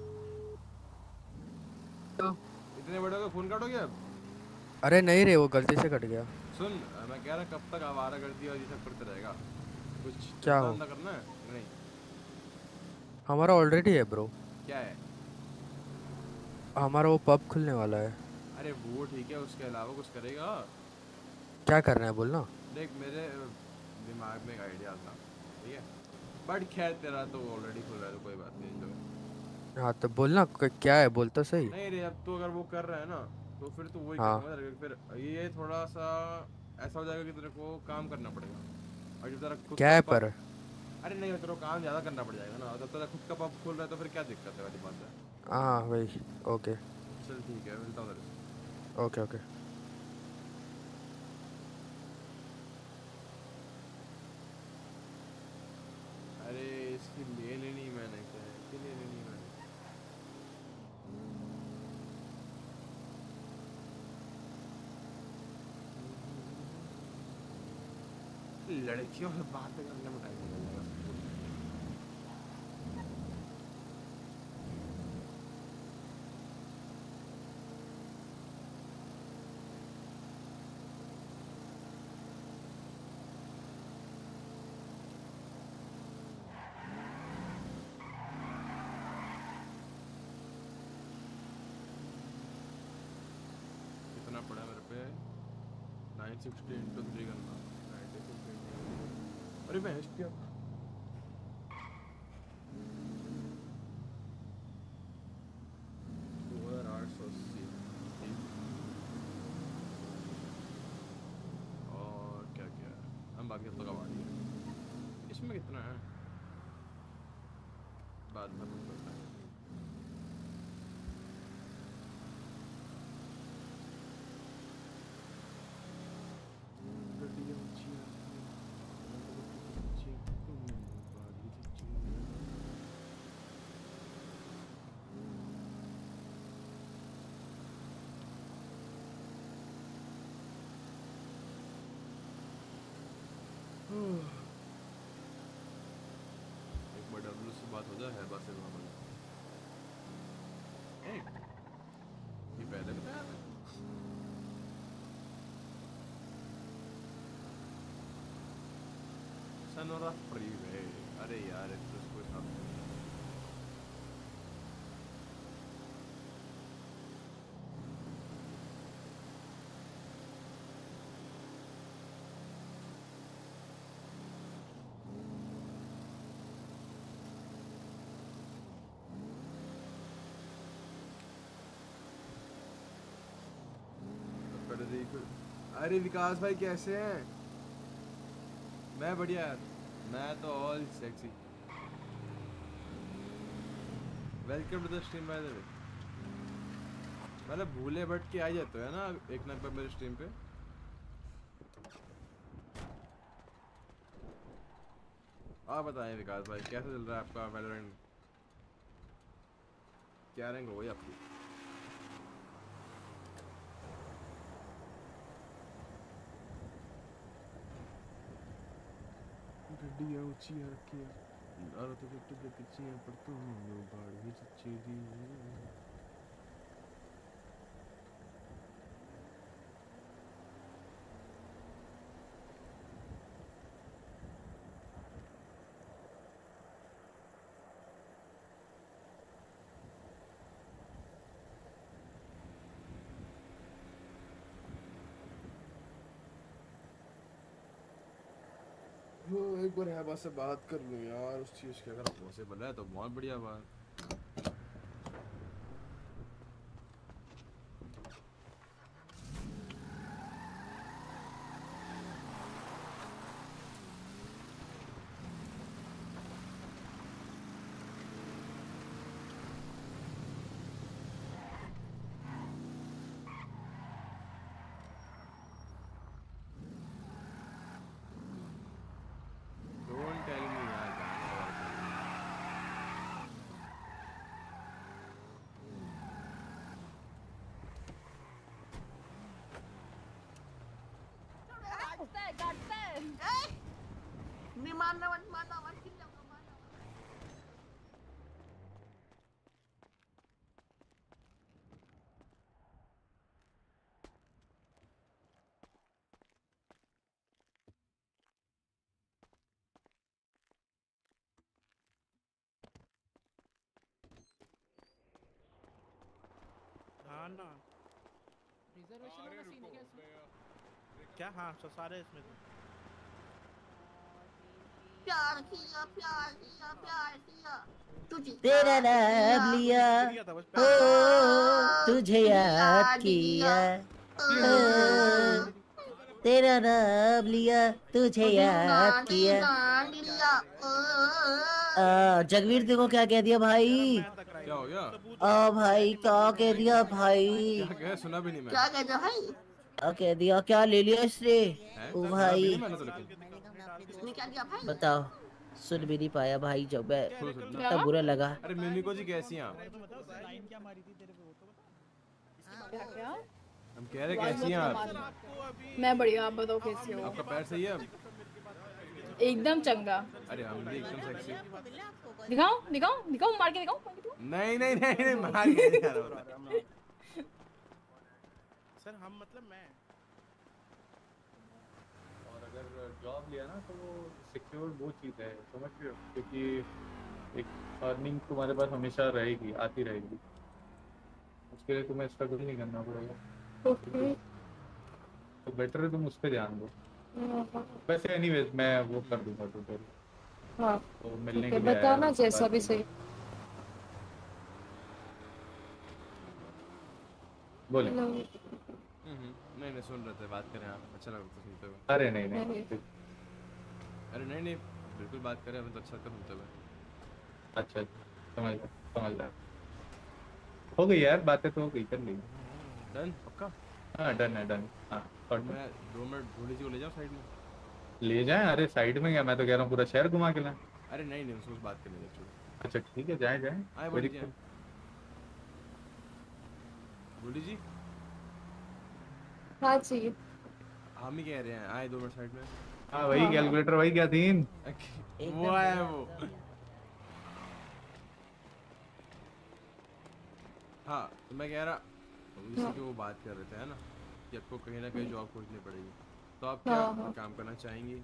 इतने बड़े का फोन काटोगे अब? अरे नहीं रे वो गलती से कट गया। सुन मैं कह रहा कब तक आवारा गर्दी और ये सब करते रहेगा? कुछ क्या हो? धंधा करना है? नहीं हमारा ऑलरेडी है ब्रो। क्या है? हमारा वो पब खुलने वाला है। अरे वो ठीक है, उसके अलावा कुछ करेगा? क्या करना है बोलना। देख मेरे दिमाग में एक आइडिया था, ठीक है, बट खैर तेरा तो ऑलरेडी खुल रहा है तो कोई बात नहीं। जो हाँ तो बोलना क्या है, बोल तो सही। नहीं रे, अब तो अगर वो कर रहा है ना तो फिर तो वही हाँ। करूँगा। फिर ये थोड़ा सा ऐसा हो जाएगा कि तेरे को काम करना पड़ेगा, और जब तेरा खुद क्या का है पब, पर? अरे नहीं तेरे को काम ज़्यादा करना पड़ जाएगा ना, जब तेरा खुद का पब खोल रहा है तो फिर क्या दिक्कत है वाली बात है। हाँ वही। ओके चल ठीक है, मिलता हूँ तेरे से। Okay okay. अरे इसकी ले लेनी मैंने, क्या है कि ले लेनी मैंने? लड़कियों से बातें करने में टाइम लगेगा। कितना पड़ा मेरे पे 960 into 3 करना 96 into अरे मैं क्या 2880 और क्या क्या है हम बाकी तो कमानी है इसमें कितना है बाद में पता है एक बार डब्ल्यू से बात हो जाए है बस ये पहले बताया था सनोरा फ्रीवे अरे यार इसको साथ अरे विकास भाई कैसे हैं मैं बढ़िया यार मैं तो all sexy welcome to the stream by the way मतलब भूले भट के आ जाते हैं ना एक ना पर मेरे स्ट्रीम पे आप बताएं विकास भाई कैसा चल रहा है आपका वैलोरेंट क्या रैंक हो गई आपकी गड्डियां ऊंची रखी और तो गड्डी पीछे पर तो बाढ़ भी चची दी एक बार हैबा से बात कर लूँ यार उस चीज़ के अगर पॉसिबल है तो बहुत बढ़िया बात हाँ ना रिजर्वेशन वाला सीन है क्या इसमें? क्या हाँ तो सारे इसमें प्यार किया प्यार किया प्यार किया तुझे तेरा नाम लिया हो तुझे याद किया तेरा नाम लिया तुझे याद किया जगवीर देखो क्या कह दिया भाई क्या हो गया भाई क्या कह दिया भाई क्या कह सुना भी नहीं मैं क्या कह दिया भाई क्या कह दिया क्या ले लिया इसने ओ भाई इसने क्या किया भाई बताओ सुन भी नहीं पाया भाई जब मैं इतना बुरा लगा अरे मिमिको जी कैसी हैं आप क्या हम कह रहे कैसी हैं आप मैं बढ़िया आप बताओ कैसी हो आपका पैर सही है एकदम चंगा। अरे हम भी एकदम सेक्सी। दिखाओ दिखाओ दिखाओ मार के दिखाओ। नहीं नहीं नहीं नहीं मार के नहीं आ रहा होता। सर हम मतलब मैं और अगर जॉब लिया ना तो वो सिक्योर वो चीज़ है, समझ रहे हो, क्योंकि एक अर्निंग तुम्हारे पास हमेशा रहेगी, आती रहेगी, उसके लिए तुम्हें स्ट्रगल नहीं करना पड़ेगा। ओके। तो बेटर है तुम उस पर ध्यान दो। वैसे एनीवेज मैं वो कर दूंगा टोटल। हाँ तो मिलने ठीक के है, लिए आया बताना हूँ, जैसा बात भी करने। सही। बोले। हेलो। नहीं नहीं सुन रहे थे, बात करें आप, अच्छा लग रहा था सुनते हुए। अरे नहीं नहीं अरे नहीं नहीं बिल्कुल बात करें, हमें तो अच्छा लगता सुनते हुए। अच्छा समझ रहा हो गई यार, बातें तो हो गई, कर ली। डन पक्का? हाँ डन है, डन। हाँ और मैं 2 मिनट भोली जी को ले जाऊँ साइड में? ले जाएं? अरे साइड में क्या, मैं तो कह रहा हूँ पूरा शहर घुमा के लाएं। अरे नहीं नहीं उसको बात करने दे छोड़ो। अच्छा ठीक है, जाए जाए। आए भोली जी, भोली जी। हाँ जी। हम ही कह रहे हैं आए 2 मिनट साइड में। हाँ वही कैलकुलेटर, वही क्या थीम वो आया वो। हाँ तो मैं कह रहा इसी की वो बात कर रहे थे, है ना, कि आपको कहीं ना कहीं जॉब खोजनी पड़ेगी, तो आप क्या काम करना चाहेंगी?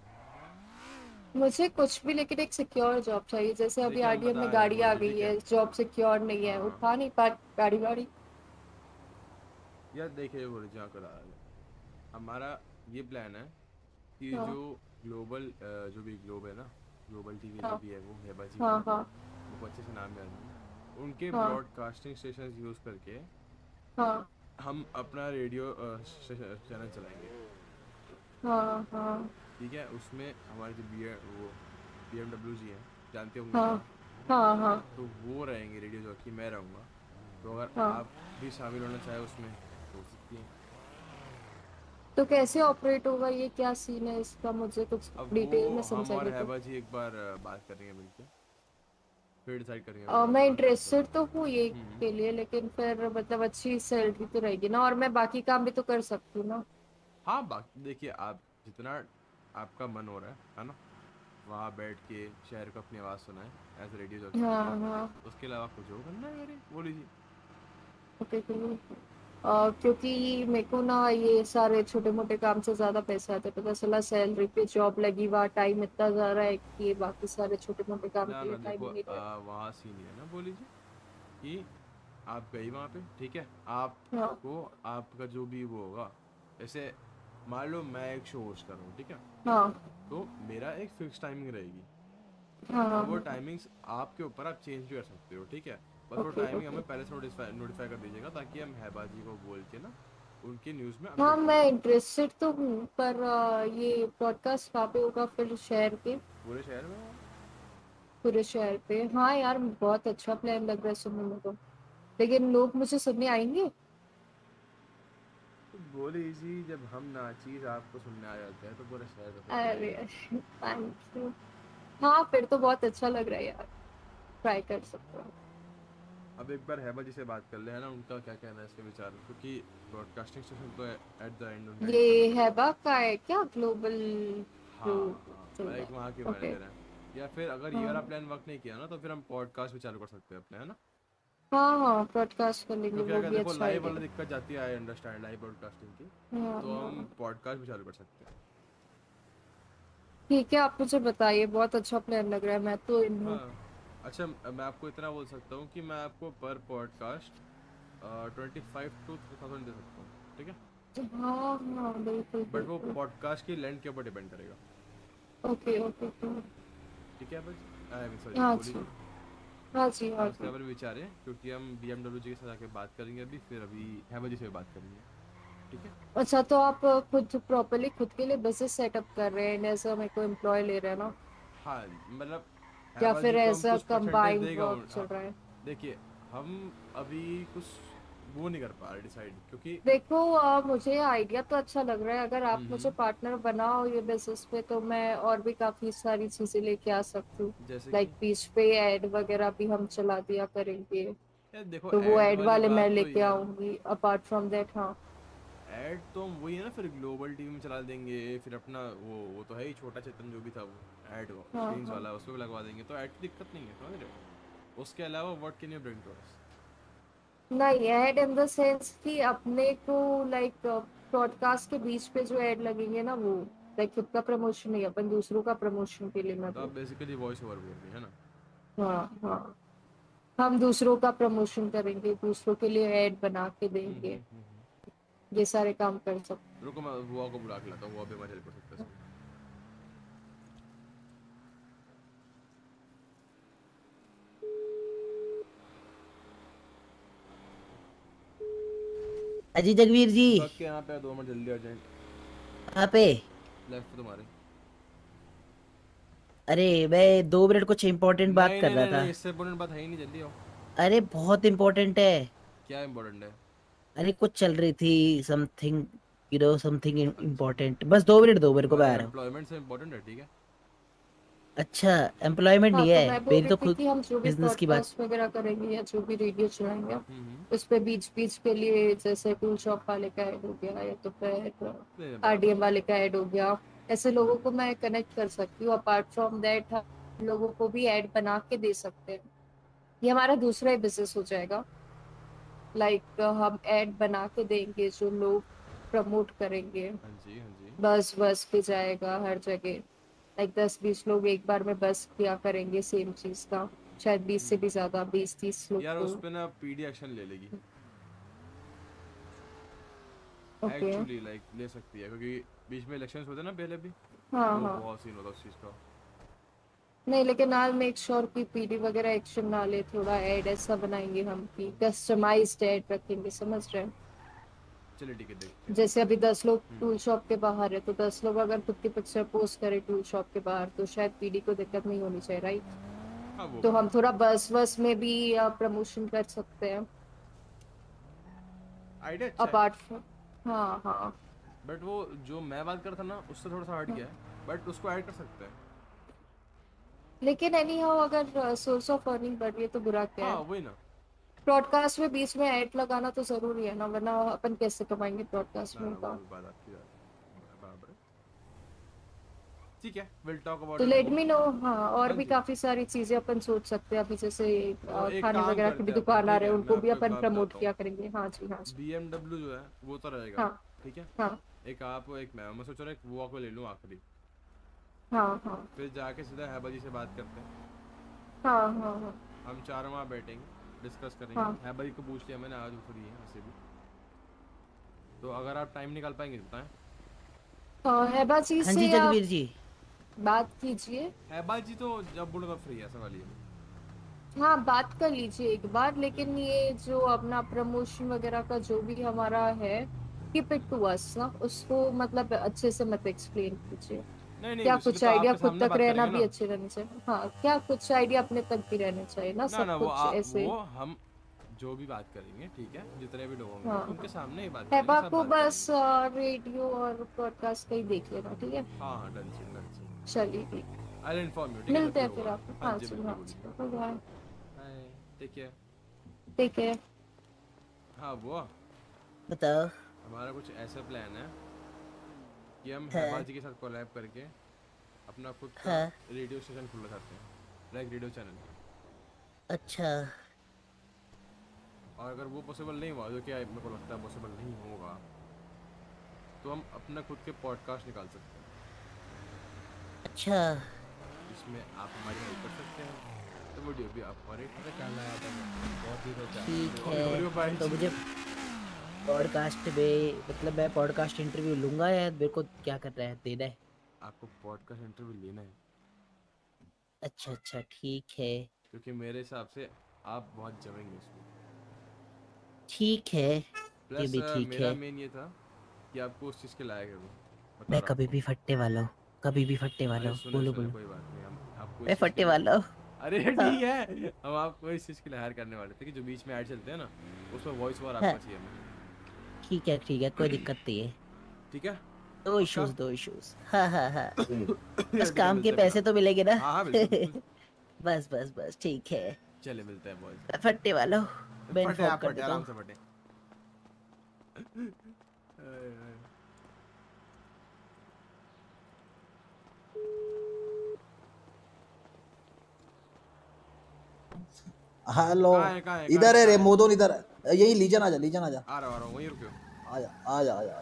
मुझे कुछ भी, लेकिन एक सिक्योर जॉब चाहिए। जैसे अभी देखिए, हम आरडीएम बता में रहे हैं गाड़ी आ बोलिए, गई ठीक है? है, जॉब सिक्योर नहीं है, उठा नहीं पा गाड़ी वाड़ी। यार देखिए बोले जी करा हमारा ये प्लान है कि हाँ। जो ग्लोबल जो भी ग्लोब है ना, ग्लोबल टीवी जो हाँ। भी है वो हेबा जी हाँ, की, हाँ। वो अच्छे से नाम याद नहीं, उनके हाँ। ब्रॉडकास्टिंग स्टेशन यूज़ करके हाँ हम अपना रेडियो चैनल चलाएंगे। हाँ हाँ ठीक है, उसमें हमारे जो BMW जी हैं, जानते होंगे हाँ नाम? हाँ हाँ तो वो रहेंगे रेडियो जॉकी, मैं रहूँगा। तो अगर हाँ। आप भी शामिल होना चाहे उसमें तो हो सकती हैं। तो कैसे ऑपरेट होगा, ये क्या सीन है इसका, मुझे कुछ अब डिटेल वो में हम और समझाइए तो। हैबा जी एक बार बात करेंगे मिलके, फिर डिसाइड करेंगे मैं पूरा इंटरेस्टेड तो हूँ ये हम्म। के लिए, लेकिन फिर मतलब अच्छी सैलरी तो रहेगी ना, और मैं बाकी काम भी तो कर सकती हूँ ना। हाँ बाकी देखिए, आप जितना आपका मन हो रहा है ना, वहाँ बैठ के शहर को अपनी आवाज़ सुनाए एज रेडियो जॉकी। हाँ हाँ उसके अलावा कुछ और करना है मेरे, बोल लीजिए। Okay cool। क्योंकि मेरे को ना ये सारे छोटे मोटे काम से ज्यादा पैसा आता है, पता चला सैलरी पे जॉब लगी, वहाँ टाइम इतना जा रहा है कि बाकी सारे छोटे मोटे काम ना के ना लिए टाइम देखो, नहीं रहा। वहाँ सीन ये है ना, बोल लीजिए कि आप गई वहाँ पे, ठीक है, हाँ। आपको आपका जो भी वो होगा, जैसे मान लो मैं एक शो होस्ट कर रहा हूँ, ठीक है, हाँ तो मेरा एक फिक्स टाइमिंग रहेगी। हाँ और वो हाँ टाइमिंग्स आपके ऊपर आप चेंज भी कर सकते हो, ठीक है, बस वो ओके टाइमिंग ओके। हमें पहले से नोटिफाई कर दीजिएगा, ताकि हम हैबा जी को बोल के ना उनके न्यूज़ में हाँ अपडेट कर मैं दें। इंटरेस्टेड तो हूँ, पर ये पॉडकास्ट कहाँ पे होगा फिर, शहर पे? पूरे शहर में। पूरे शहर पे? हाँ यार बहुत अच्छा प्लान लग रहा है सुनने में तो, लेकिन लोग मुझे सुनने आएंगे? तो बोले जी, जब हम नाचीज आपको सुनने आ जाते हैं तो पूरे शहर में तो अरे चलेगा। Thank you. हाँ फिर तो बहुत अच्छा लग रहा है यार, ट्राई कर सकते हो। अब एक बार हैबा जी से बात कर ले, है ना, उनका क्या कहना है इसके विचार में, क्योंकि ब्रॉडकास्टिंग स्टेशन तो एट द एंड उनका ये हैबा का है क्या, ग्लोबल हाँ जो हाँ चल रहा एक वहाँ के है? ओके। मैनेजर हैं, या फिर अगर ये वाला हाँ प्लान वर्क नहीं किया ना, तो फिर हम पॉडकास्ट भी चालू कर सकते हैं अपने, है ना, हाँ हाँ ब्रॉडकास्ट कर लेंगे, क्योंकि वो अगर भी देखो अच्छा लाइव वाला आइडिया। दिक्कत जाती है, आई अंडरस्टैंड लाइव ब्रॉडकास्टिंग की, हाँ तो हम हाँ पॉडकास्ट भी चालू कर सकते हैं। ठीक है, आप मुझे बताइए, बहुत अच्छा प्लान लग रहा है, मैं तो इन हूँ। हाँ अच्छा, मैं आपको इतना बोल सकता हूँ कि मैं आपको पर पॉडकास्ट 25 to 3000 दे सकता हूँ, ठीक है, हाँ हाँ बिल्कुल बट वो बिल्कुल। पॉडकास्ट की लेंथ के ऊपर डिपेंड करेगा। Okay okay cool। ठीक है बस, सॉरी हाँ बोली जी जी, हाँ जी हाँ आप इसके जी। बारे में विचारें, क्योंकि हम BMW जी के साथ आके बात करेंगे अभी, फिर अभी हैबा जी से भी बात करेंगे, ठीक है। अच्छा तो आप खुद प्रॉपरली खुद के लिए बिजनेस सेटअप कर रहे हैं, ऐसा मेरे को एम्प्लॉय ले रहे हैं ना, हाँ मतलब या हैबा फिर जी को हम ऐसा कुछ परसेंटेज कंबाइंड देगा वर्क चल रहा है? देखिए हम अभी कुछ वो नहीं कर पा रहे डिसाइड, क्योंकि देखो मुझे आइडिया तो अच्छा लग रहा है, अगर आप मुझे पार्टनर बनाओ ये बिजनेस पे, तो मैं और भी काफी सारी चीजें लेके आ सकती हूँ, जैसे लाइक कि बीच पे एड वगैरह भी हम चला दिया करेंगे, यार देखो तो वो ऐड एड वाली वाले मैं बात तो लेके ये है ना, आऊंगी, अपार्ट फ्रॉम दैट। हाँ ऐड तो हम वही है ना, फिर ग्लोबल टीवी में चला देंगे, फिर अपना वो तो है ही छोटा चेतन जो भी था वो ऐड वो हाँ, स्क्रीन्स हाँ। वाला, उसको भी लगवा देंगे, तो ऐड की दिक्कत नहीं है, समझ रहे हो। उसके अलावा what can you bring to us? नहीं, ऐड इन द सेंस कि अपने को लाइक ब्रॉडकास्ट के बीच पे जो ऐड लगेंगे ना, वो लाइक खुद का प्रमोशन नहीं, अपन दूसरों का प्रमोशन के लिए तो आप मतलब। बेसिकली वॉइस ओवर बोल रही है ना? हाँ हाँ, हम दूसरों का प्रमोशन करेंगे, दूसरों के लिए ऐड बना के देंगे, ये सारे काम कर सकते। रुको मैं बुआ को बुला के लाता हूँ, वो अभी मजे कर सकता है। अजी जगवीर जी के यहाँ पे 2 मिनट जल्दी अर्जेंट। कहाँ पे? लेफ्ट तुम्हारे। अरे मैं 2 मिनट कुछ इम्पोर्टेंट बात कर रहा था। इससे इम्पोर्टेंट बात है ही नहीं, जल्दी आओ। अरे बहुत इम्पोर्टेंट है। क्या इम्पोर्टेंट है? अरे कुछ चल रही थी something, you know something important. बस 2 मिनट दो मेरे को, मैं आ रहा हूँ। एम्प्लॉयमेंट से इम्पोर्टेंट है, ठीक है। अच्छा एम्प्लॉयमेंट हाँ, नहीं तो है मैं बोल मेरी, रही तो थी खुद कि हम जो भी बिजनेस की बात। पॉडकास्ट वगैरह करेंगे या जो भी रेडियो चलाएंगे, उस पे बीच बीच के लिए जैसे टूल शॉप वाले का ऐड हो गया, या तो फिर आरडीएम वाले का ऐड हो गया, ऐसे लोगों को मैं कनेक्ट कर सकती हूँ। अपार्ट फ्रॉम दैट हम लोगों को भी ऐड बना के दे सकते हैं, ये हमारा दूसरा ही बिजनेस हो जाएगा। लाइक हम ऐड बना के देंगे, जो लोग प्रमोट करेंगे, हाँ जी हाँ जी। बस बस पे जाएगा हर जगह, लाइक 10-20 लोग एक बार में बस किया करेंगे सेम चीज का, शायद 20 से भी ज्यादा, 20-30 लोग यार को। उस पे ना पीडी एक्शन ले लेगी ओके। एक्चुअली, लाइक ले सकती है, क्योंकि बीच में इलेक्शंस होते हैं ना पहले भी। हाँ, तो हाँ। बहुत सीन होता है उस चीज का। नहीं, लेकिन आई मेक श्योर कि पीडी वगैरह एक्शन ना ले, थोड़ा ऐड ऐसा बनाएंगे हम कि कस्टमाइज्ड ऐड रखेंगे, समझ रहे हैं। चलिए ठीक है, देखते हैं। जैसे अभी 10 लोग टूल शॉप के बाहर है, तो 10 लोग अगर खुद की पिक्चर पोस्ट करें टूल शॉप के बाहर, तो शायद पीडी को दिक्कत नहीं होनी चाहिए, राइट? हाँ, वो तो हम थोड़ा बस बस में भी प्रमोशन कर सकते हैं आइडिया अच्छा है। Apart from. हाँ हाँ, बट वो जो मैं बात कर रहा था ना, उससे थोड़ा सा हट गया है, बट उसको ऐड कर सकते हैं। लेकिन एनी हाउ अगर सोर्स ऑफ अर्निंग बढ़ रही है तो बुरा क्या हाँ है? वही ना। ब्रॉडकास्ट में बीच में ऐड लगाना तो जरूरी है ना, वरना अपन कैसे कमाएंगे ब्रॉडकास्ट में का? बात आपकी बराबर है। ठीक है, विल टॉक अबाउट तो it late more. Me know. हाँ, और हाँ भी जी। काफी सारी चीजें अपन सोच सकते हैं अभी, जैसे तो एक खाने काम वगैरह की करते भी हैं दुकान अपन, आ ठीक रहे हैं, है, उनको मैं भी आपको एक अपन बात प्रमोट बताता किया करेंगे। हाँ जी, हाँ जी। BMW जो है वो तो रहेगा। हाँ। ठीक है। हाँ। एक आप एक मैं सोच रहा हूँ एक वो को ले लूँ आखिरी। हाँ हाँ फिर जाके सीधा हैबा जी से बात करते हैं। हाँ हाँ हाँ हम चारों वहाँ बैठेंगे, डिस्कस करेंगे। हाँ। हैबा जी को पूछ लिया मैंने, आज वो फ्री है वैसे भी, तो अगर आप टाइम निकाल पाएंगे तो बताएं। हैबा जी हाँ से जी आप जगवीर जी। बात कीजिए। हैबा जी तो जब बोलो तब फ्री है, ऐसा वाली है। हाँ, बात कर लीजिए एक बार, लेकिन ये जो अपना प्रमोशन वगैरह का जो भी हमारा है, कीप इट टू अस ना, उसको मतलब अच्छे से मत एक्सप्लेन कीजिए। नहीं क्या उसके कुछ तो आइडिया आपके खुद सामने तक बात रहना करेंगे भी ना। अच्छे रहने चाहिए। हाँ, क्या कुछ आइडिया अपने तक भी रहने चाहिए ना, ना सब ना, कुछ ऐसे। वो हम जो भी बात करेंगे, ठीक है, जितने भी लोग होंगे हाँ। उनके सामने ही बात हैबा करेंगे, सब को बात बस रेडियो और पॉडकास्ट का ही देख लेना, ठीक है? करेंगे। हाँ डन से। चलिए ठीक, आई विल इन्फॉर्म यू, ठीक है? मिलते हैं जब भी फिर होगा। आप। हाँ हाँ जी, जी, बिल्कुल हाँ बिल्कुल। जी, बाय। Hi, take care. ठीक है। हाँ वो बताओ। हमारा कुछ ऐसा प्लान है कि हम हाँ। हैबा जी के साथ कोलैब करके अपना खुद का हाँ। रेडियो स्टेशन खोलना चाहते हैं, लाइक रेडियो चैनल। अच्छा और अगर वो पॉसिबल नहीं हुआ, जो कि मेरे को लगता है पॉसिबल नहीं होगा, तो हम अपना खुद के पॉडकास्ट निकाल सकते हैं। अच्छा इसमें आप हमारी हेल्प कर सकते हैं, तो वीडियो भी आप हमारे ठीक है, तो मुझे पॉडकास्ट में मतलब मैं पॉडकास्ट इंटरव्यू लूंगा या मेरे को क्या कर रहा है, देना है? आपको पॉडकास्ट इंटरव्यू लेना है। अच्छा अच्छा ठीक है। क्योंकि मेरे हिसाब से आप बहुत जमेंगे इसमें। ठीक है, ये प्लस भी ठीक मेरा है। मेन ये था कि आपको उस चीज़ के लायक है वो, बता मैं रहा कभी हूँ। भी फट्टे वाला हूँ, कभी भी फट्टे वाला अरे हूँ। सुने बोलो सुने, बोलो। कोई बात नहीं, हम आपको मैं इस चीज़ फट्टे के वाला हूँ। अरे ठीक है, हम आपको इस चीज़ के लिए हायर करने वाले थे कि जो बीच में ऐड चलते हैं ना, उसमें वॉइस ओवर आपका हाँ। चाहिए हमें। ठीक है, कोई दिक्कत नहीं है। ठीक है, दो इश्यूज। हाँ हाँ बस ठीक है, काम के मिलते हैं पैसे फिर। तो मिलेंगे ना। हाँ हाँ बिल्कुल। बस ठीक है। चले मिलते हैं बॉयज। मैं फट्टे वाला हूँ, मैं फटे इन्फॉर्म आप कर फटे, देता आराम हूँ। से फटे। हेलो कहाँ है, इधर है रे मोदन, इधर यही लीजन आजा, लीजन आजा, आ रहा हूँ वहीं रुको। आजा आजा आजा।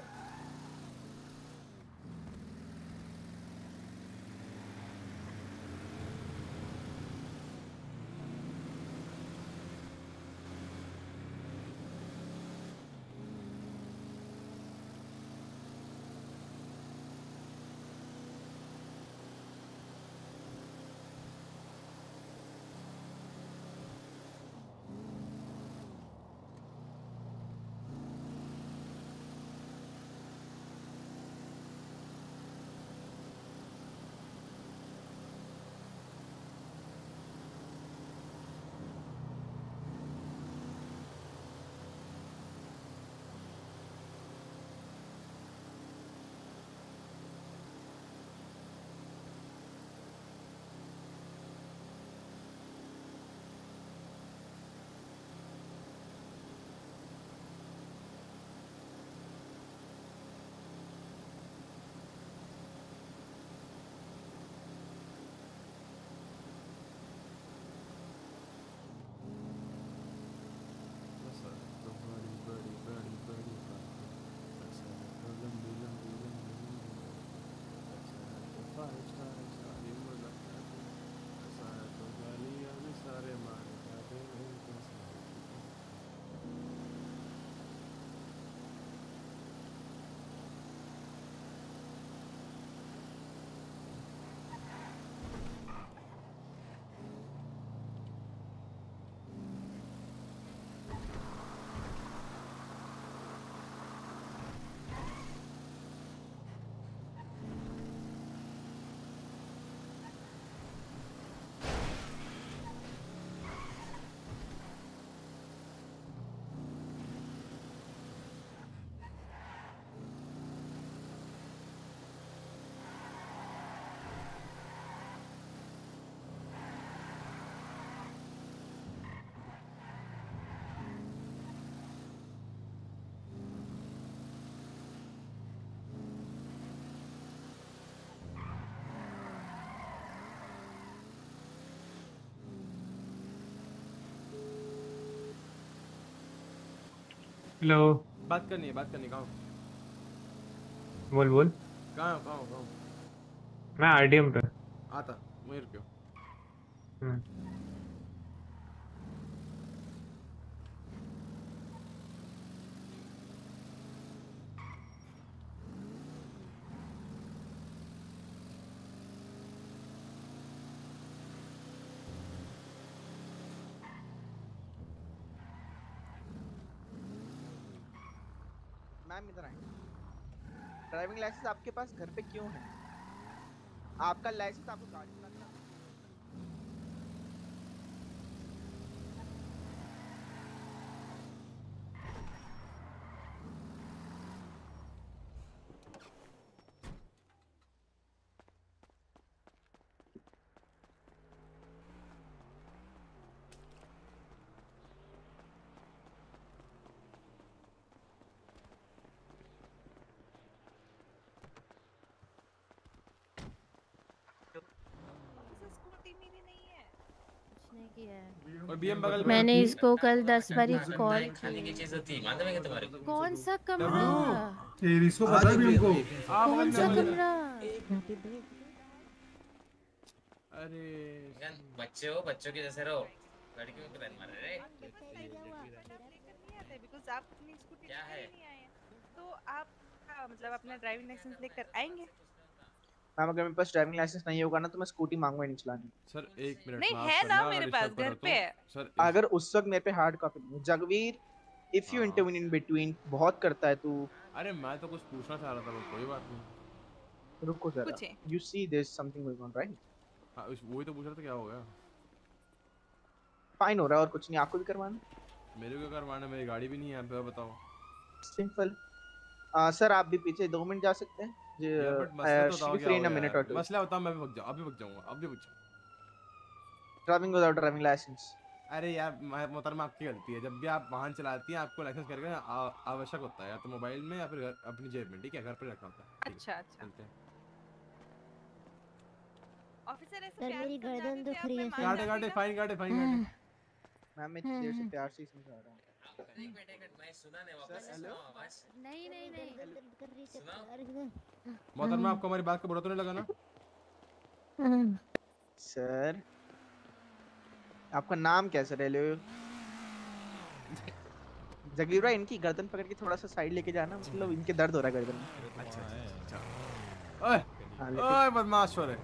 हेलो। बात करनी है, कहाँ हो? बोल बोल। कहाँ हो? मैं आरडीएम पे। आता वहीं रुको। मैम इधर आए। ड्राइविंग लाइसेंस आपके पास घर पे क्यों है? आपका लाइसेंस आपको गाड़ी चलाने का और बीएम बगल में। मैंने इसको कल 10 बारी कॉल खाने की चीज होती है, मालूम है क्या तुम्हारे को? कौन सा कमरा? इसको पता है बीएम को? कौन सा कमरा? अरे बच्चे हो, बच्चों के जैसे रहो, लड़कियों को बैन मार रहे बिकॉज़ आप अपनी स्कूटी क्या है? नहीं आए तो आप मतलब अपना ड्राइविंग लाइसेंस लेकर आएंगे? मैम अगर मेरे पास ड्राइविंग लाइसेंस नहीं होगा ना तो मैं स्कूटी मांगूंगा नहीं चलानी। सर एक मिनट नहीं माफ है करना, ना अगर मेरे डिस्टर्ब पास, करो घर तो। पे है। सर अगर उस वक्त मेरे पे हार्ड कॉपी नहीं है। Jagvir if you intervene in between, बहुत करता है तू। अरे मैं तो कुछ पूछना चाह रहा था, बस कोई बात नहीं। रुको जरा, you see there is something going on right? हां वही तो पूछ रहा था, क्या हो गया? फाइन हो रहा है और कुछ नहीं। आपको भी करवाना? मेरे को करवाना, मेरी गाड़ी भी नहीं है यहाँ पे, बताओ। सिंपल। सर आप भी पीछे 2 मिनट जा सकते हैं? मसला बताओ, मैं भी भग जाऊँ, अभी भग जाऊंगा, अभी भग जाऊँ। Driving without driving licence. अरे यार मोहतरमा आपकी गलती है। जब भी आप वाहन चलाती हैं आपको लाइसेंस करके आवश्यक होता है, या तो मोबाइल में या फिर अपनी जेब में, ठीक है, घर पे रखना होता है। अच्छा अच्छा। चलते हैं। ऑफिसर ऐसे सर प्यार मेरी से समझा गर्दन देते दुख आप, रही मैं है मान सर। काटे काटे फाइन काटे फाइन काटे। मैम मैं देर से प्यार से ही समझा रहा हूँ। नहीं नहीं नहीं कर रही मोहतरमा आपको हमारी बात का बुरा तो नहीं लगा ना? सर आपका नाम क्या सर? हेलो जगीरा, इनकी गर्दन पकड़ के थोड़ा सा साइड लेके जाना, मतलब इनके दर्द हो रहा है गर्दन में। अच्छा। ओए बदमाश छोरे,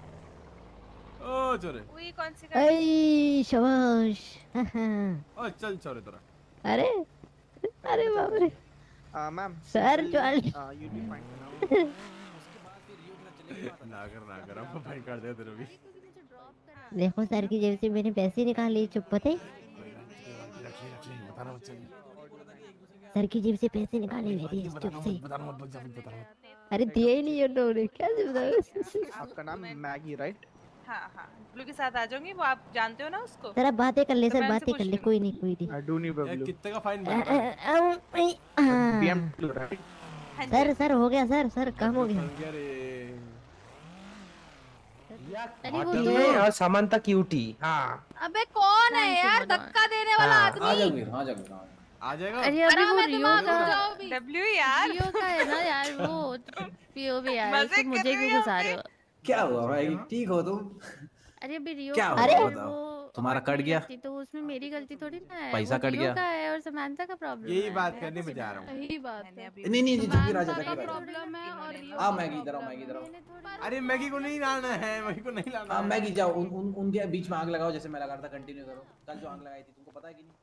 ओ छोरे, वही कौन सी ऐ शाबाश। ओ चल छोरे तेरा। अरे अरे बाप रे मैम सर चल। यू बी फाइन ना कर अब फाइन काट दे तेरे भी। देखो सर की जेब से मैंने पैसे निकाले चुप थे। बताना मत, चल। सर की जेब से पैसे निकाले मेरी चुप से। अरे दिए ही नहीं उन्होंने, कैसे बताओ? आपका नाम मैगी राइट? हाँ हाँ, ब्लू के साथ आ जाऊंगी, वो आप जानते हो ना उसको। सर आप बातें कर ले तो सर, मैं उनसे बातें कर ले, कोई नहीं कोई नहीं। I do knee Bablu. कितने का फाइन बन रहा है? BMW right? सर सर हो गया सर, सर काम हो गया। अरे वो और समांता क्यूटी। हाँ अबे कौन है यार धक्का देने वाला आदमी? आ जाओ आ जाएगा। अरे अभी वो रियो का डब्ल्यू यार, रियो का है ना यार, वो पीओवी यार, मजे तो मुझे क्यों घुसा रहे हो? क्या हुआ भाई, ठीक हो तुम? अरे अभी रियो क्या का हुआ है, बताओ? वो तुम्हारा और कट मेरी गया? गलती, तो उसमें मेरी गलती थोड़ी ना है। पैसा वो कट रियो गया? का है और समांता का प्रॉब्लम है। यही बात करने में जा रहा हूँ। यही बात है। नहीं नहीं जगीर आ जा, समांता का जगीर आ जा। प्रॉब्लम है और रियो हाँ का मैगी इधर आओ, problem मैगी है। इधर आओ। अरे मैगी को नहीं लाना है, मैगी को नहीं लाना हाँ है। मैगी जाओ, उनके बीच में आग लगाओ जैसे मैं लगा रहा था, कंटिन्यू करो। कल जो आग लगाई थी तुमको पता है कि नहीं?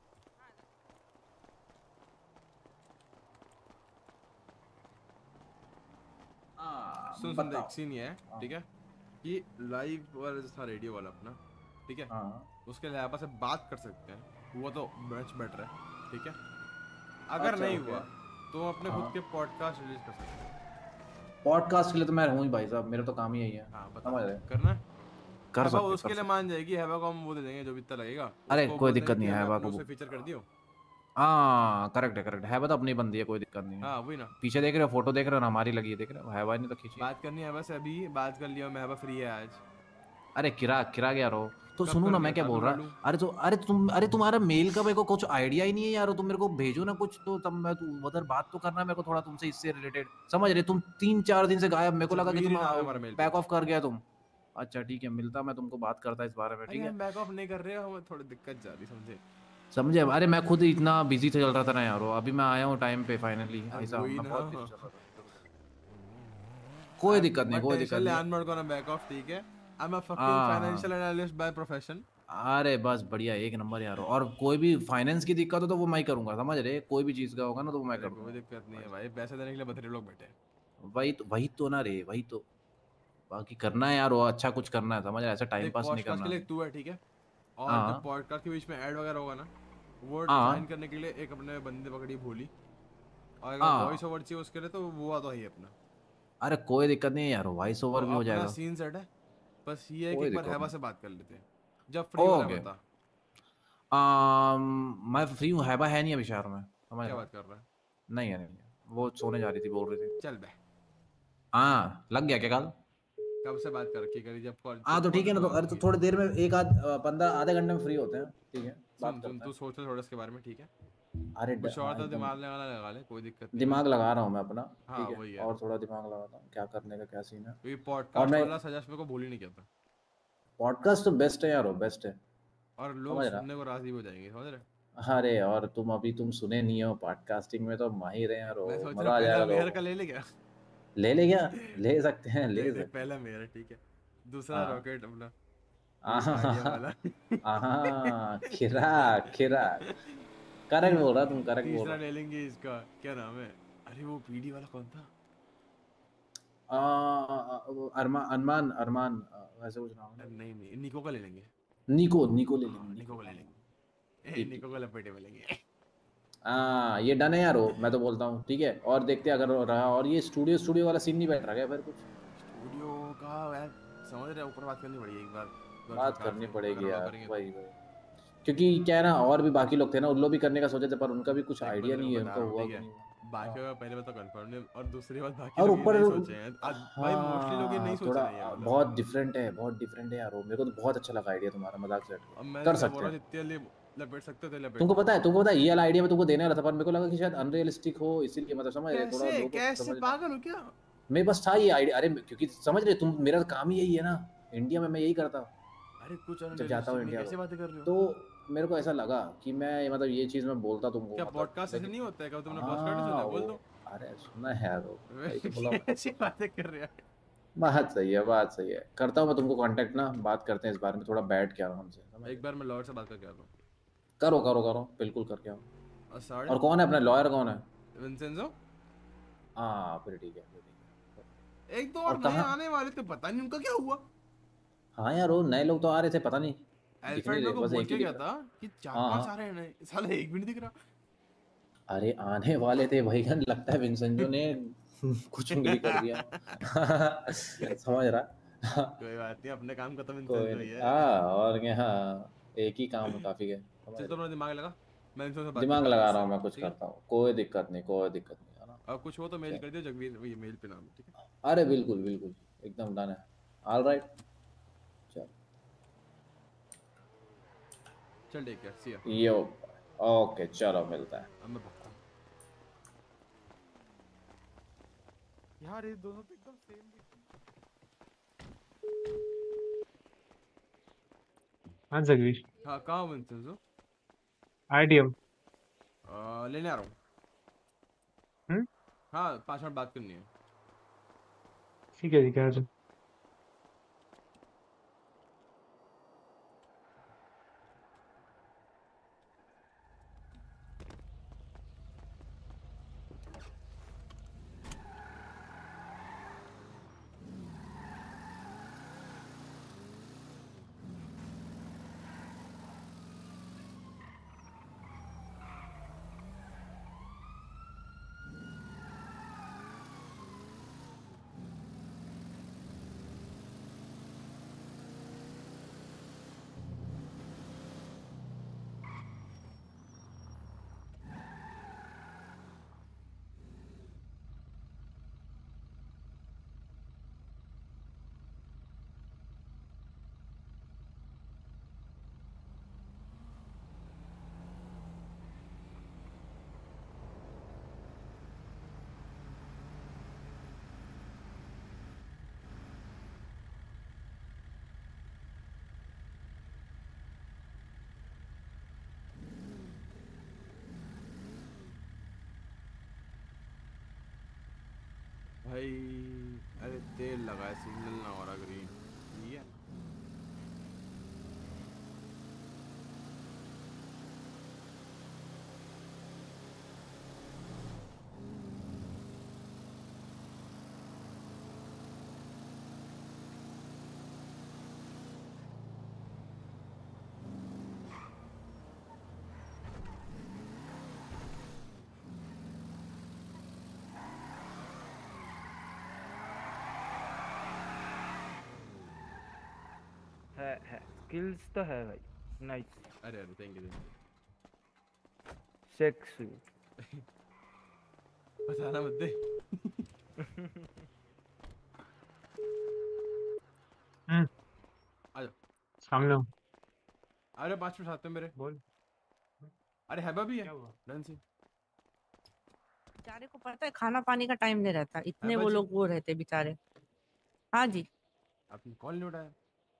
सुन सुन देख, सीन ये है, ठीक है, कि लाइव वाला जो था रेडियो वाला अपना, ठीक है, उसके लिए आपस में बात कर सकते हैं, वो तो मच बेटर है, ठीक है। अगर अच्छा, नहीं ओके। हुआ तो अपने खुद के पॉडकास्ट रिलीज कर सकते हैं। पॉडकास्ट के लिए तो मैं हूँ ही भाई साहब, मेरा तो काम ही यही है। हाँ समझ रहे? करना है? कर हैबा सकते उसके लिए मान जाएगी, हैबा को हम वो दे देंगे जो भी इतना लगेगा। अरे उसको कोई बोल दिक्कत देंगे नहीं कि है, हैबा हैबा को को उसे फीचर कर दियो। हाँ करेक्ट है वो तो अपनी बंदी है, कोई दिक्कत नहीं है। हाँ वही ना, पीछे देख रहे हो, फोटो देख रहे हो ना, हमारी लगी है, देख रहे हो, हैबा ने तो खींची। बात करनी है बस, अभी बात कर लिया मैं, हैबा फ्री है आज। अरे किरा गया रहो तो कब सुनो कर ना, लिया मैं क्या था, बोल तो रहा। मालूम। अरे तुम्हारा मेल का मेरे को कुछ आइडिया ही नहीं है यार, तुम मेरे को भेजो ना कुछ, तो तब मैं उधर बात तो करना है मेरे को थोड़ा तुमसे इससे रिलेटेड। समझ रहे, तुम 3-4 दिन से गायब, मेरे को लगा कि वीर ही नाम है हमारा तुम मेल बैक ऑफ कर गया तुम। अच्छा ठीक है, मिलता मैं तुमको बात करता इस बारे में, ठीक है? हम बैक ऑफ नहीं कर रहे, हमें थोड़ी दिक्कत जा रही, समझे? अरे मैं खुद इतना बिजी चल रहा था ना यार, अभी मैं आया हूँ टाइम पे फाइनली। ऐसा वही मैं ना। बहुत busy चल रहा था। कोई दिक्कत नहीं, कोई दिक्कत नहीं। I'm not gonna back off, ठीक है? I'm a fucking हाँ। financial analyst by profession. अरे बस बढ़िया, एक नंबर यार। और कोई भी फाइनेंस की दिक्कत हो तो वो मैं ही करूंगा, समझ रहे? कोई भी चीज का होगा ना तो वो मैं कोई करूंगा। दिक्कत नहीं है भाई, पैसे देने के लिए बथेरे लोग बैठे हैं। वही तो ना रे, वही तो। बाकी करना है यार, वो अच्छा कुछ करना है, समझ रहे? ऐसा टाइम देख, पास नहीं पॉडकास्ट करना। के लिए तू है, ठीक है? और हाँ। जब पॉडकास्ट के बीच में ऐड वगैरह होगा ना, वो हाँ। डिजाइन करने के लिए एक अपने बंदे पकड़ी भोली, और अगर हाँ। वॉइस ओवर चाहिए उसके लिए तो वो आता ही अपना। अरे कोई दिक्कत नहीं है यार, वॉइस ओवर भी हो जाएगा। सीन सेट है, बस ये है कि कोई एक बार दिक्कत हैबा नहीं। से बात कर लेते हैं जब फ्री वाला ओके। बता। मैं फ्री हूँ, हैबा है नहीं अभी शहर में, समझ क्या रहे? बात कर रहा है? नहीं है, वो सोने जा रही थी, बोल रही थी। चल बे, हाँ लग गया क्या कल? कब से बात कर रखी करी जब कॉल? हाँ तो ठीक है ना, तो अरे तो थोड़ी देर में एक आधे घंटे में फ्री होते हैं, ठीक है? बात सुन करते तू सोच ले थोड़ा इसके बारे में, ठीक है? हैं। अरे कुछ और तो एकदम दिमाग लगा ले, कोई दिक्कत नहीं। दिमाग लगा रहा हूँ मैं अपना, हाँ, ठीक वही है? है। और थोड़ा दिमाग लगाता हूँ क्या करने का, क्या सीन है। ये और पॉडकास्ट मैं वाला सजेस्ट मेरे को भूल ही नहीं किया था। पॉडकास्ट तो बेस्ट है यार, वो बेस्ट है। और लोग समझ रहा? सुनने को राजी हो जाएंगे, समझ रहे? अरे और तुम सुने नहीं हो, पॉडकास्टिंग में तो माहिर है यार, वो मैं सोच मजा रहा आ पहला जाएगा मेयर लोगों का को। ले ले क्या? ले क्या? ले सकते हैं, ले सकते हैं। पहला मेयर है, ठीक है? दूसरा हाँ। रॉकेट अपना आहा, वाला। खिरा करेक्ट बोल रहा, तुम करेक्ट बोल तीसरा रहा। ले लेंगे इसका, क्या नाम है? अरे वो पीडी वाला कौन था? अरमान वैसे कुछ नाम है। नहीं, निको का ले लेंगे। निको ले लेंगे। निको का ले लेंगे। ठीक। निको का लपेटे में लेंगे। ये डन है यार, वो मैं तो बोलता हूँ, ठीक है? और देखते हैं अगर रहा। और ये स्टूडियो वाला सीन नहीं बैठ रहा क्या फिर कुछ? स्टूडियो का यार समझ रहे, ऊपर बात करनी पड़ेगी एक बार। बात करनी पड़ेगी यार, वही क्योंकि क्या है ना, और भी बाकी लोग थे ना, उन लोग भी करने का सोचे थे, पर उनका भी कुछ देख, आइडिया मैं नहीं है, बता उनका रहा हूँ, हुआ ठीक कि है, नहीं हुआ। बाकी का पहले बता कंफर्म नहीं, और दूसरी बात बाकी और लोग ये ऊपर नहीं सोचे हैं आज भाई, मोस्टली लोग ये नहीं हाँ सोच थोड़ा रहे हैं ये वाला। बहुत डिफरेंट है, बहुत डिफरेंट है यार वो। मेरे को तो बहुत अच्छा लगा आइडिया तुम्हारा, मजाक से हट अब के। मैं कर तो क्या बोल सकते रहा हूँ, हैं। जितने जल्दी लपेट सकते थे लपेट तुमको लो। पता है ये वाला आइडिया मैं तुमको देने वाला था, पर मेरे को लगा कि शायद अनरियलिस्टिक हो, इसीलिए मतलब समझ रहे थोड़ा कैसे लोगों को कैसे समझ। पागल हो क्या? मेरे पास था ये आइडिया, अरे क्योंकि समझ रहे तुम, मेरा काम ही यही है ना, इंडिया में मैं यही करता हूँ अरे कुछ जब जाता हूँ अनरियलिस्टिक नहीं, इंडिया कैसे को। बातें कर रहे हो? तो मेरे को ऐसा लगा कि मैं मतलब ये चीज़ मैं बोलता तुमको, क्या मतलब पॉडकास्ट ऐसे लेकिन नहीं होता है? क्या तुमने पॉडकास्ट सुना हाँ है? बोल वो, दो। अरे सुना है यार वो, वही तो बोला मैं। ऐसी बातें कर रहे हैं। बात सही है, बात सही है। करता हूँ मैं तुमको कांटेक्ट ना, बात करते हैं इस बारे में, थोड़ा बैठ के आराम से, समझ। एक बार मैं लॉयर से बात करके आता हूँ। करो करो करो, बिल्कुल करके आओ। और साढ़े और कौन है अपना लॉयर, कौन है? विंसेंजो। हाँ फिर ठीक है, फिर ठीक है। एक दो और और नए कहाँ? आने वाले थे, पता नहीं उनका क्या हुआ। हाँ यार वो नए लोग तो आ रहे थे, पता नहीं दिख नहीं अल्फ्रेड रहे, मेरे को बस बोल एक ही के दिख गया था रहा। कि चार हाँ पांच हाँ, आ रहे हैं नए, साला एक भी नहीं दिख रहा। अरे आने वाले थे भैया, लगता है विंसेंजो ने कुछ उंगली कर दिया। समझ रहा। कोई बात नहीं, अपने काम खत्म कोई विंसेंजो नहीं, ही है। हाँ और क्या, हाँ एक ही काम काफी है, समझ चल तो रहे। अपना दिमाग लगा, मैं इनसे बात दिमाग करके आता हूँ लगा रहा इससे, हूँ मैं, कुछ ठीक है? करता हूँ, कोई दिक्कत नहीं, कोई दिक्कत नहीं, है ना। और कुछ हो तो मेल चल, कर दियो, जगवीर ये मेल पे नाम है, ठीक है? अरे बिल्कुल बिल्कुल, एकदम डन है। ऑल राइट, चल चल ठीक है, सी या। यो, ओके चलो मिलता है। अब मैं भगता हूँ यार, ये दोनों तो एकदम सेम दिख हाँ जगदीश, रहे। हाँ कहाँ हो विंसेंजो? आईडीएम। लेने आ रहा हूँ। हम्म, हाँ 5 मिनट बात करनी है। ठीक है, आ जाओ। भाई अरे तेल लगा है, सिग्नल ना हो रहा ग्रीन, ठीक है? है स्किल्स तो है भाई, नाइस। अरे अरे थैंक यू सेक्स बताना मत दे। आ जाओ सामने हो। अरे 5 मिनट साथ में मेरे। बोल। अरे हैबा भी है क्या हुआ? Done see. बेचारे को पता है खाना पानी का टाइम नहीं रहता, इतने हैबा वो जी, लोग वो रहते बेचारे। हाँ जी। आपने कॉल नहीं उठाया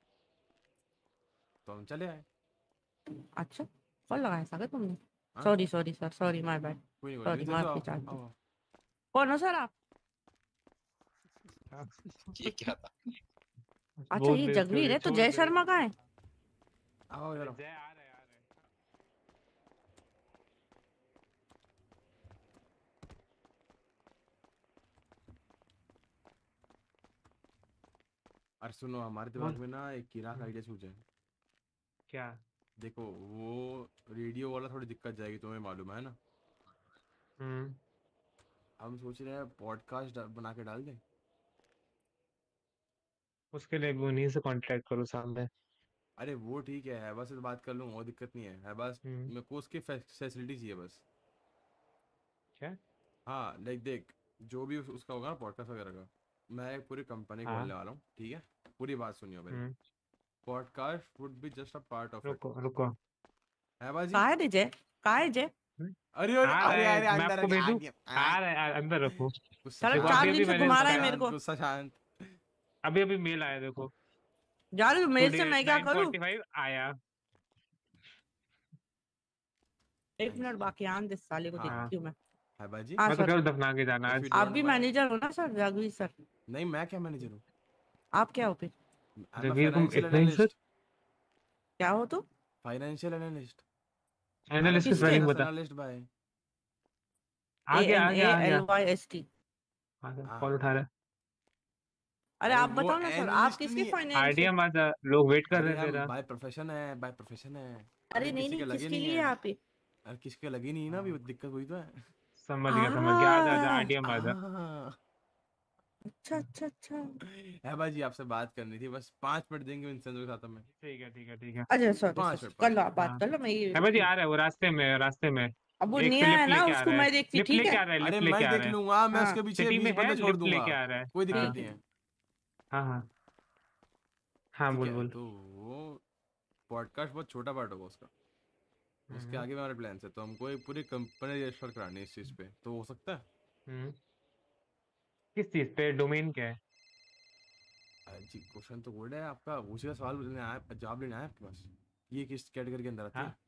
तो हम चले आए। अच्छा, कॉल लगाया था क्या तुमने? हाँ? Sorry sorry sir, sorry my bad. कोई नहीं, सॉरी, विंसेंजो माफी आओ चाहती हूँ। आओ। कौन हो सर आप? ये क्या था? अच्छा ये जगवीर है, तो जय शर्मा कहाँ है? आओ यार। अरे सुनो, हमारे दिमाग में ना एक किराक आइडिया सूझा है। क्या? देखो वो रेडियो वाला थोड़ी दिक्कत जाएगी, तुम्हें मालूम है ना। हम सोच रहे हैं पॉडकास्ट बना के डाल दें। उसके लिए भी उन्हीं से कांटेक्ट करो सामने। अरे वो ठीक है, हैबा से तो बात कर लूंगा, वो दिक्कत नहीं है। हैबा मेरे को उसकी फैसिलिटी चाहिए बस। क्या? हाँ लाइक देख, जो भी उसका होगा ना पॉडकास्ट वगैरह का, मैं एक पूरी कंपनी हाँ। खोलने वाला हूँ, ठीक है? पूरी बात सुनियो मेरी। Hmm, podcast would be just a part of it. रुको रुको। हैबा जी, कहाँ है जे? कहाँ है जे? अरे आ अरे रहा अरे है, अरे मैं अंदर आपको आ भेजूं? गया। आ रहा है, अंदर रखो। गुस्सा चलो देखो, चार अभी दिन अभी से मैंने घुमा रहा है इसका मेरे को। गुस्सा शांत। अभी अभी मेल आया देखो। यार मेल से टुडे मैं क्या करूँ? 9:45 आया। एक मिनट बाकी, आन दे साले को, हाँ देखती हूँ मैं। हैबा जी, हाँ मैं तो सर। कल दफना के जाना इफ आज। यू आप डोंट भी माइंड। मैनेजर हो ना सर, जगवीर सर? नहीं, मैं क्या मैनेजर हूँ? आप क्या हो फिर? आई एम अ जगवीर, तुम फाइनेंशियल इतना ही सर? एनालिस्ट। क्या हो तुम? Financial analyst. एनालिस्ट की किसके? स्पेलिंग बता। एनालिस्ट भाई। आ गया आ गया आ गया। ANALYST। आ गया, हाँ। कॉल उठा रहा है। अरे अरे आप वो बताओ ना सर, आप एनालिस्ट किसके नहीं, फाइनेंशियल? आइडिया मत, लोग वेट कर अरे रहे हैं हम तेरा। बाय प्रोफेशन है, बाय प्रोफेशन है। अरे अभी नहीं किसी के नहीं, लगे किसके नहीं लिए है। आप ही? अरे किसी के लगे नहीं ना, अभी वो दिक्कत हुई तो है। समझ गया, आ जा आ, आइडिया मत। अच्छा अच्छा अच्छा। है भाई, आपसे बात करनी थी बस। 5 मिनट देंगे विंसेंटो के साथ हमें? ठीक है ठीक है ठीक है। अच्छा सॉरी 5 सर, मिनट, कर 5 लो आप मिनट। बात हाँ कर लो, मैं ये है भाई, देखती हूँ। आ रहा है वो, रास्ते में रास्ते में। अब वो एक नहीं से आया लिफ्ट ना, लेके आ उसको रहा है, मैं देखती, लिफ्ट ठीक लेके है? आ रहा है, अरे लिफ्ट लेके मैं आ देख रहा है। लूंगा, मैं हाँ उसके पीछे सिटी 20 में है, बंदे छोड़ लिफ्ट दूंगा, लेके आ रहा है। कोई दिक्कत हाँ नहीं है। हाँ हाँ हाँ, ठीक बोल है, बोल। तो वो पॉडकास्ट बहुत छोटा पार्ट होगा उसका। उसके आगे भी हमारे प्लान है, तो हमको एक पूरी कंपनी रजिस्टर करानी है इस चीज पे, तो हो सकता है? हम्म, किस चीज पे, डोमेन क्या है? जी क्वेश्चन तो गुड है आपका, उसी का सवाल लेने आया, जवाब लेने आया आपके पास। ये किस कैटेगरी के अंदर आती है? हाँ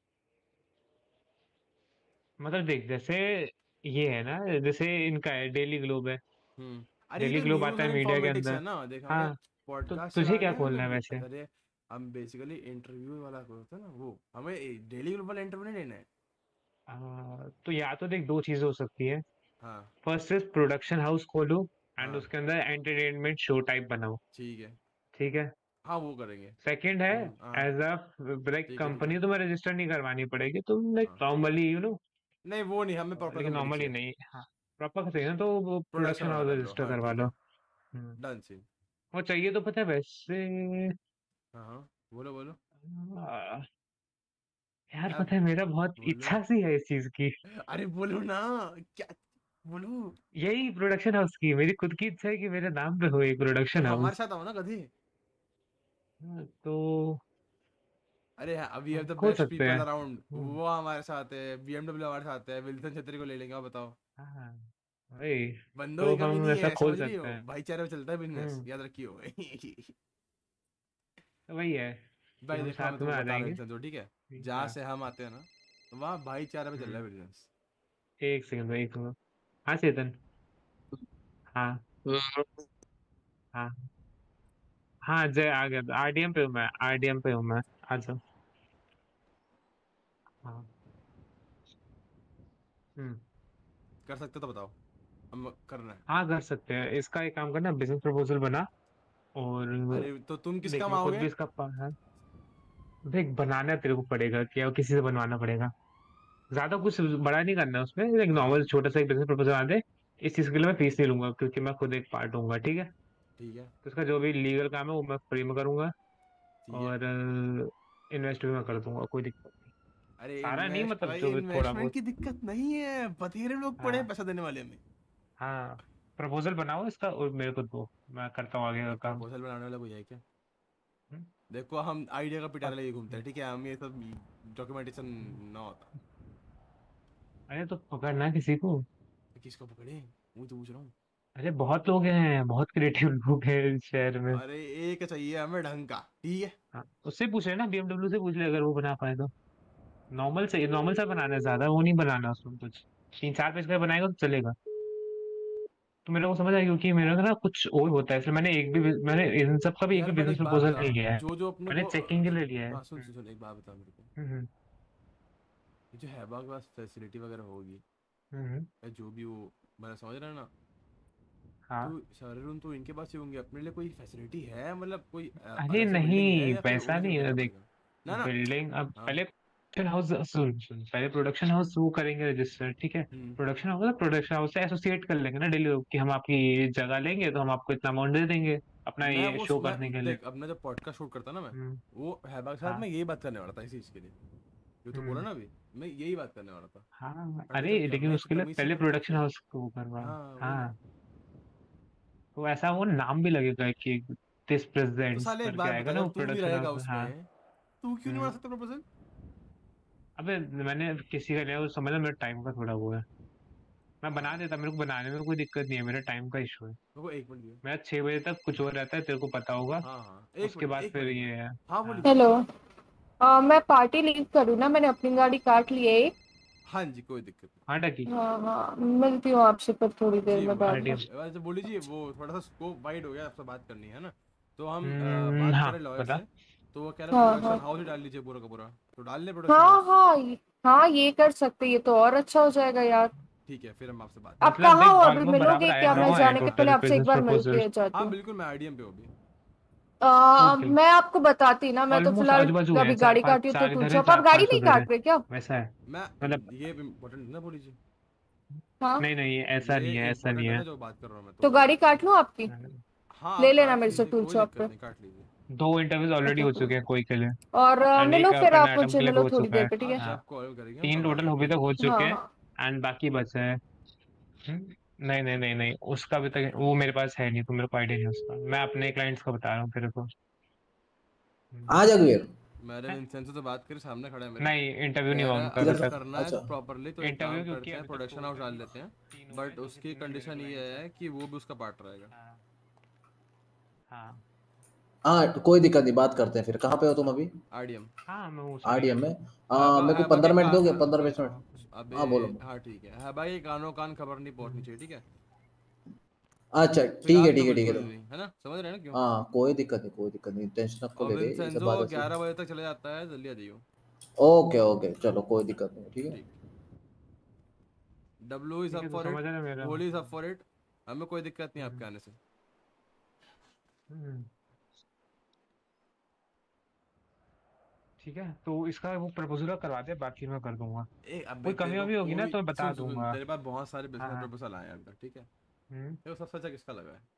मतलब देख, जैसे ये है ना, जैसे इनका है डेली ग्लोब है। अरे ये डेली तो ग्लोब न्यूज़ आता और है मीडिया के इन्फॉर्मेटिक्स अंदर। है ना। देख, हमें हाँ, तो पॉडकास्ट तुझे चलाना क्या है, खोलना है हमें वैसे? अरे हम बेसिकली इंटरव्यू वाला होता है ना, वो हमें डेली ग्लोबल इंटरव्यू नहीं लेना है। तो या तो देख, दो चीजें हो सकती है। हाँ फर्स्ट इज प्रोडक्शन हाउस खोलो एंड हाँ उसके अंदर एंटरटेनमेंट शो टाइप बनाओ। ठीक है। ठीक है। हाँ वो करेंगे। सेकंड है, हाँ एज अ लाइक ठीक है ठीक है। कंपनी तुम्हें रजिस्टर नहीं करवानी पड़ेगी, तुम लाइक हाँ नॉर्मली नहीं वो नहीं, हमें प्रॉपर लेकिन कंपनी नॉर्मली चाहिए। नहीं, हाँ प्रॉपर चाहिए ना, तो वो प्रोडक्शन प्रोडक्शन वाला हाउस कर लो, रजिस्टर हाँ करवा ठीक लो। है। Done scene. वो चाहिए तो पता है वैसे। हाँ हाँ बोलो बोलो। आ, यार अब पता है, मेरा बहुत बोलो, इच्छा सी है इस चीज की। अरे बोलो ना, क्या बोलो? यही प्रोडक्शन हाउस की मेरी खुद की इच्छा है कि मेरे नाम पे हो एक तो प्रोडक्शन हमारे हाउस। साथ आओ ना कभी। तो अरे अभी है द खोल बेस्ट सकते हैं। पीपल अराउंड, वो हमारे साथ है, BMW हमारे साथ है, विल्सन छतरी को ले लेंगे, आप बताओ। हाँ भाई, बंदों तो की कमी हम नहीं ऐसा है, खोल समझ रही हो? सकते हैं। भाईचारे में चलता है बिजनेस, हम्म, याद रखियो। तो वही है कि भाई हम देखो, मैं साथ में तुमको आ बता रहा जाएंगे। हूँ इंसान, तो ठीक है, ठीक जहाँ है। से हम आते हैं ना, तो वहाँ भाईचारे में चल रहा हम्म, है बिजनेस। एक सेकंड एक सेकंड। हाँ चेतन। हाँ हाँ हाँ, जय आ गया, आरडीएम पे हूँ मैं, आरडीएम पे हूँ मैं। आ जाओ। हाँ। हम्म। कर सकते तो बताओ, हम करना है। हाँ कर सकते हैं, इसका एक काम करना, बिजनेस प्रपोजल बना। और अरे तो तुम किस देख, काम मैं खुद आओगे? भी इसका है। देख, बनाना तेरे को पड़ेगा, क्या किसी से बनवाना पड़ेगा। ज्यादा कुछ बड़ा नहीं करना है उसमें, एक हाँ नॉर्मल छोटा सा एक बिजनेस प्रपोजल आ दे। इस चीज के लिए मैं फीस नहीं लूंगा, क्योंकि मैं खुद एक पार्ट होऊंगा, ठीक है? ठीक है तो उसका जो भी लीगल काम है वो मैं फ्री में करूंगा। ठीक है। और इन्वेस्ट भी मैं कर दूंगा, कोई दिक्कत नहीं। अरे सारा नहीं, इन्वेस्ट मतलब भाई, जो भी थोड़ा इन्वेस्टमेंट बहुत। की दिक्कत नहीं है, बथेरे लोग पड़े हैं हाँ पैसा देने वाले हमें। हाँ, प्रपोजल बनाओ इसका और मेरे को दो, मैं करता हूँ आगे का ये काम। प्रपोजल बनाने वाला कोई है क्या? हम्म, देखो हम आइडिया का पिटारा पक- लेके घूमते हैं, ठीक है, हम ये सब डॉक्यूमेंटेशन ना होता। अरे तो पकड़ना किसी को। तो किसको पकड़े, वो तो पूछ रहा हूँ। अरे बहुत लोग हैं, बहुत क्रिएटिव लोग हैं इस शहर में। अरे एक चाहिए हमें ढंग का, ठीक है। हाँ, उससे पूछ रहे ना, बीएमडब्ल्यू से पूछ ले अगर वो बना पाए तो। नॉर्मल से, नॉर्मल सा बनाना है, ज्यादा वो नहीं बनाना उसमें कुछ। 3-4 पेज का बनाएगा तो चलेगा। तो मेरे को समझ आया, क्योंकि मेरा ना कुछ और होता है, इसलिए मैंने इन सब का भी एक यार भी बट बिजनेस एक बात प्रपोजल बता, नहीं लिया है। जो जो अपने मैंने को चेकिंग के लिए लिया है। हाँ सुन सुन सुन, एक बात बता मेरे को। हम्म ये जो हैबा के पास फैसिलिटी वगैरह होगी, हम्म, या जो भी वो, मैंने समझ रहा है ना, हाँ। तो सारे रूम तो इनके पास ही होंगे। अपने लिए कोई फैसिलिटी है, मतलब कोई अरे अलग से बिल्डिंग है, नहीं, या फिर पैसा उन्हीं से नहीं है, लेना देख। पड़ेगा? ना ना। बिल्डिंग अब हाँ। पहले प्रोडक्शन हाउस, सुन सुन, पहले प्रोडक्शन हाउस वो करेंगे रजिस्टर, ठीक है? प्रोडक्शन हाउस, प्रोडक्शन हाउस से एसोसिएट कर लेंगे ना डेली, कि हम आपकी जगह लेंगे तो हम आपको इतना अमाउंट दे देंगे। अपना मैं ये वो शो करने के लिए। देख अब मैं जब पॉडकास्ट शूट करता ना मैं वो हैबा के साथ मैं यही बात करने वाला था इस चीज के लिए जो तू बोला ना अभी मैं यही बात करने वाला था। हाँ पर अरे जब लेकिन करना है उसके लिए तमीज से पहले करना प्रोडक्शन चाहिए। हाउस को करवा। हाँ वही हाँ ना। तो ऐसा वो नाम भी लगेगा कि दिस तो प्रेजेंट्स साले एक करके बात आएगा बता ना अगर वो तू भी प्रोडक्शन रहेगा हाउस में। हाँ उसमें तू क्यों नहीं बना सकता प्रपोजल? अबे मैंने किसी का लिया वो समझ मेरा टाइम का थोड़ा वो है। मैं बना देता, मेरे को बनाने में कोई दिक्कत नहीं है, मेरा टाइम का इशू है। मेरे को 1 मिनट दियो। मेरा 6 बजे तक कुछ और रहता है, तेरे को पता होगा। हाँ हाँ 1 उसके मिनट बाद 1 फिर मिनट 1 ये मिनट। है। हाँ बोलिए। हेलो मैं पार्टी लीव करूँ ना, मैंने अपनी गाड़ी काट ली है एक। हाँ जी कोई दिक्कत नहीं। हाँ टकी हाँ हाँ मिलती हूँ आपसे पर थोड़ी देर जी में बाद में। वैसे बोली जी वो थोड़ा सा स्कोप वाइड हो गया आपसे बात करनी है ना तो हम बात हाँ करें लॉयर बता। से तो वो कह रहा हाँ प्रोडक्शन हाँ हाउस ही डाल लीजिए पूरा का पूरा तो डाल ले प्रोडक्शन हाँ हाउस। हाँ हाँ ये कर सकते, ये तो और अच्छा हो जाएगा यार। ठीक है फिर हम आपसे बात आप मतलब कहाँ देख हो अभी, ऑलमोस्ट बराबर मिलोगे आए क्या? 9 मैं है जाने के पहले टोटल आपसे एक बिजनेस बार मिल प्रपोजल। के जाती हाँ हूँ। बिल्कुल मैं आईडीएम पे हूँ अभी। मैं आपको बताती ना, मैं तो ऑलमोस्ट फिलहाल आजू बाजू है, अभी चार गाड़ी पाँच काटी हूँ तो चार टूल इधर है, शॉप। आप चार गाड़ी पाँच नहीं उधर है, काट रहे क्या? वैसा है। मैं मतलब ये इम्पोर्टेंट है ना बोली जी। हाँ नहीं नहीं ऐसा नहीं है, ऐसा नहीं इम्पोर्टेंट है है। ना जो बात कर रहा हूँ मैं तो गाड़ी काट लूँ आपकी? हाँ ले आप लेना काट मेरे से लीजिए टूल कोई शॉप दिक्कत पे। नहीं काट लीजिए। 2 इंटरव्यूज ऑलरेडी हो चुके हैं कोई के लिए और एंड एक मिलो फिर अपन आप एटम मुझसे के लिए मिलो हो थोड़ी चुका देर है। पे, ठीक है? आपसे हाँ आप कॉल करेंगे 3 करवा टोटल लेंगे अभी कोई तक हो दिक्कत चुके हाँ हैं हाँ एंड बाकी बचा है। नहीं नहीं नहीं नहीं उसका अभी तक वो मेरे पास है नहीं, तो मेरे को आइडिया नहीं है उसका। मैं अपने क्लाइंट्स का बता रहा हूँ तेरे को। आ जा फिर। मैंने विंसेंट से तो बात करी सामने खड़ा है मेरे नहीं इंटरव्यू नहीं कह हुआ रहा उनका अभी अगर तक। करना है अच्छा प्रॉपरली तो एक इंटरव्यू काम क्योंकि करते हैं अभी तक प्रोडक्शन हाउस डाल लेते हैं बट उसकी कंडीशन ये है कि वो भी उसका पार्ट रहेगा। हाँ हाँ कोई दिक्कत नहीं, बात करते हैं फिर। कहाँ पे हो तुम अभी? आरडीएम हाँ मैं उसमें ही आरडीएम हूँ। में। हैबा मेरे को हैबा के 15 मिनट कान दोगे? 15-20 मिनट। अबे हाँ बोलो। हाँ ठीक है हैबा के कानों कान खबर नहीं पहुंचनी चाहिए ठीक है। अच्छा ठीक है फिलहाल तो ठीक है ठीक बिल्कुल है। नहीं है ना समझ रहे हैं ना क्यों। हाँ कोई दिक्कत नहीं, कोई दिक्कत नहीं, टेंशन आपको और ले रही है, ये सब विंसेंजो बात ऐसी। 11 बजे तक चले जाता है जल्दी आ जाइयो। ओके ओके चलो कोई दिक्कत नहीं, ठीक है। ठीक डब्ल्यू इज ठीक अप है तो फॉर इट समझ रहे मेरा। Holly is up for it हमें कोई दिक्कत नहीं आपके आने से। हम्म, ठीक है तो इसका वो प्रपोजल करवा दे, बाकी मैं कर दूंगा। ए अबे कोई कमी तेरे को वमी होगी ना कोई तो मैं बता सुन सुन सुन दूंगा। तेरे पास बहुत सारे हाँ बिजनेस हाँ। प्रपोजल आए हैं अभी तक ठीक है। देखो सबसे अच्छा किसका लगा है?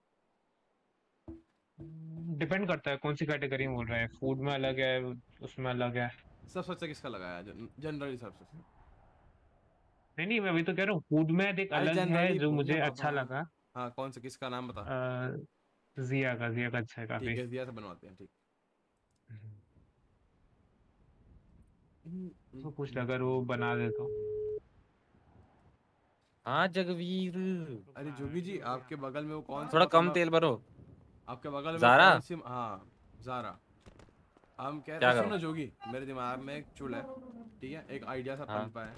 डिपेंड करता है कौन सी कैटेगरी में बोल रहा है, फूड में अलग है, उसमें अलग है। सबसे अच्छा किसका लगा है जनरली सबसे? नहीं नहीं मैं अभी तो कह रहा हूँ फूड में देख अरे अलग है जनरली जो बोलना मुझे बाबा। अच्छा लगा। हाँ कौन सा किसका नाम बता। जिया का अच्छा है काफी। ठीक है जिया से बनवाते हैं ठीक। तो पूछ ले अगर वो बना दे तो। हाँ जगवीर अरे जोगी जी आपके बगल में वो कौन सी थोड़ा कम मसाला तेल भरो। आपके बगल में ज़ारा? कौन सी हाँ ज़ारा हम कह क्या रहे करो? सुनो जोगी मेरे दिमाग में एक चूल है ठीक है एक आइडिया सा हाँ। पनपा है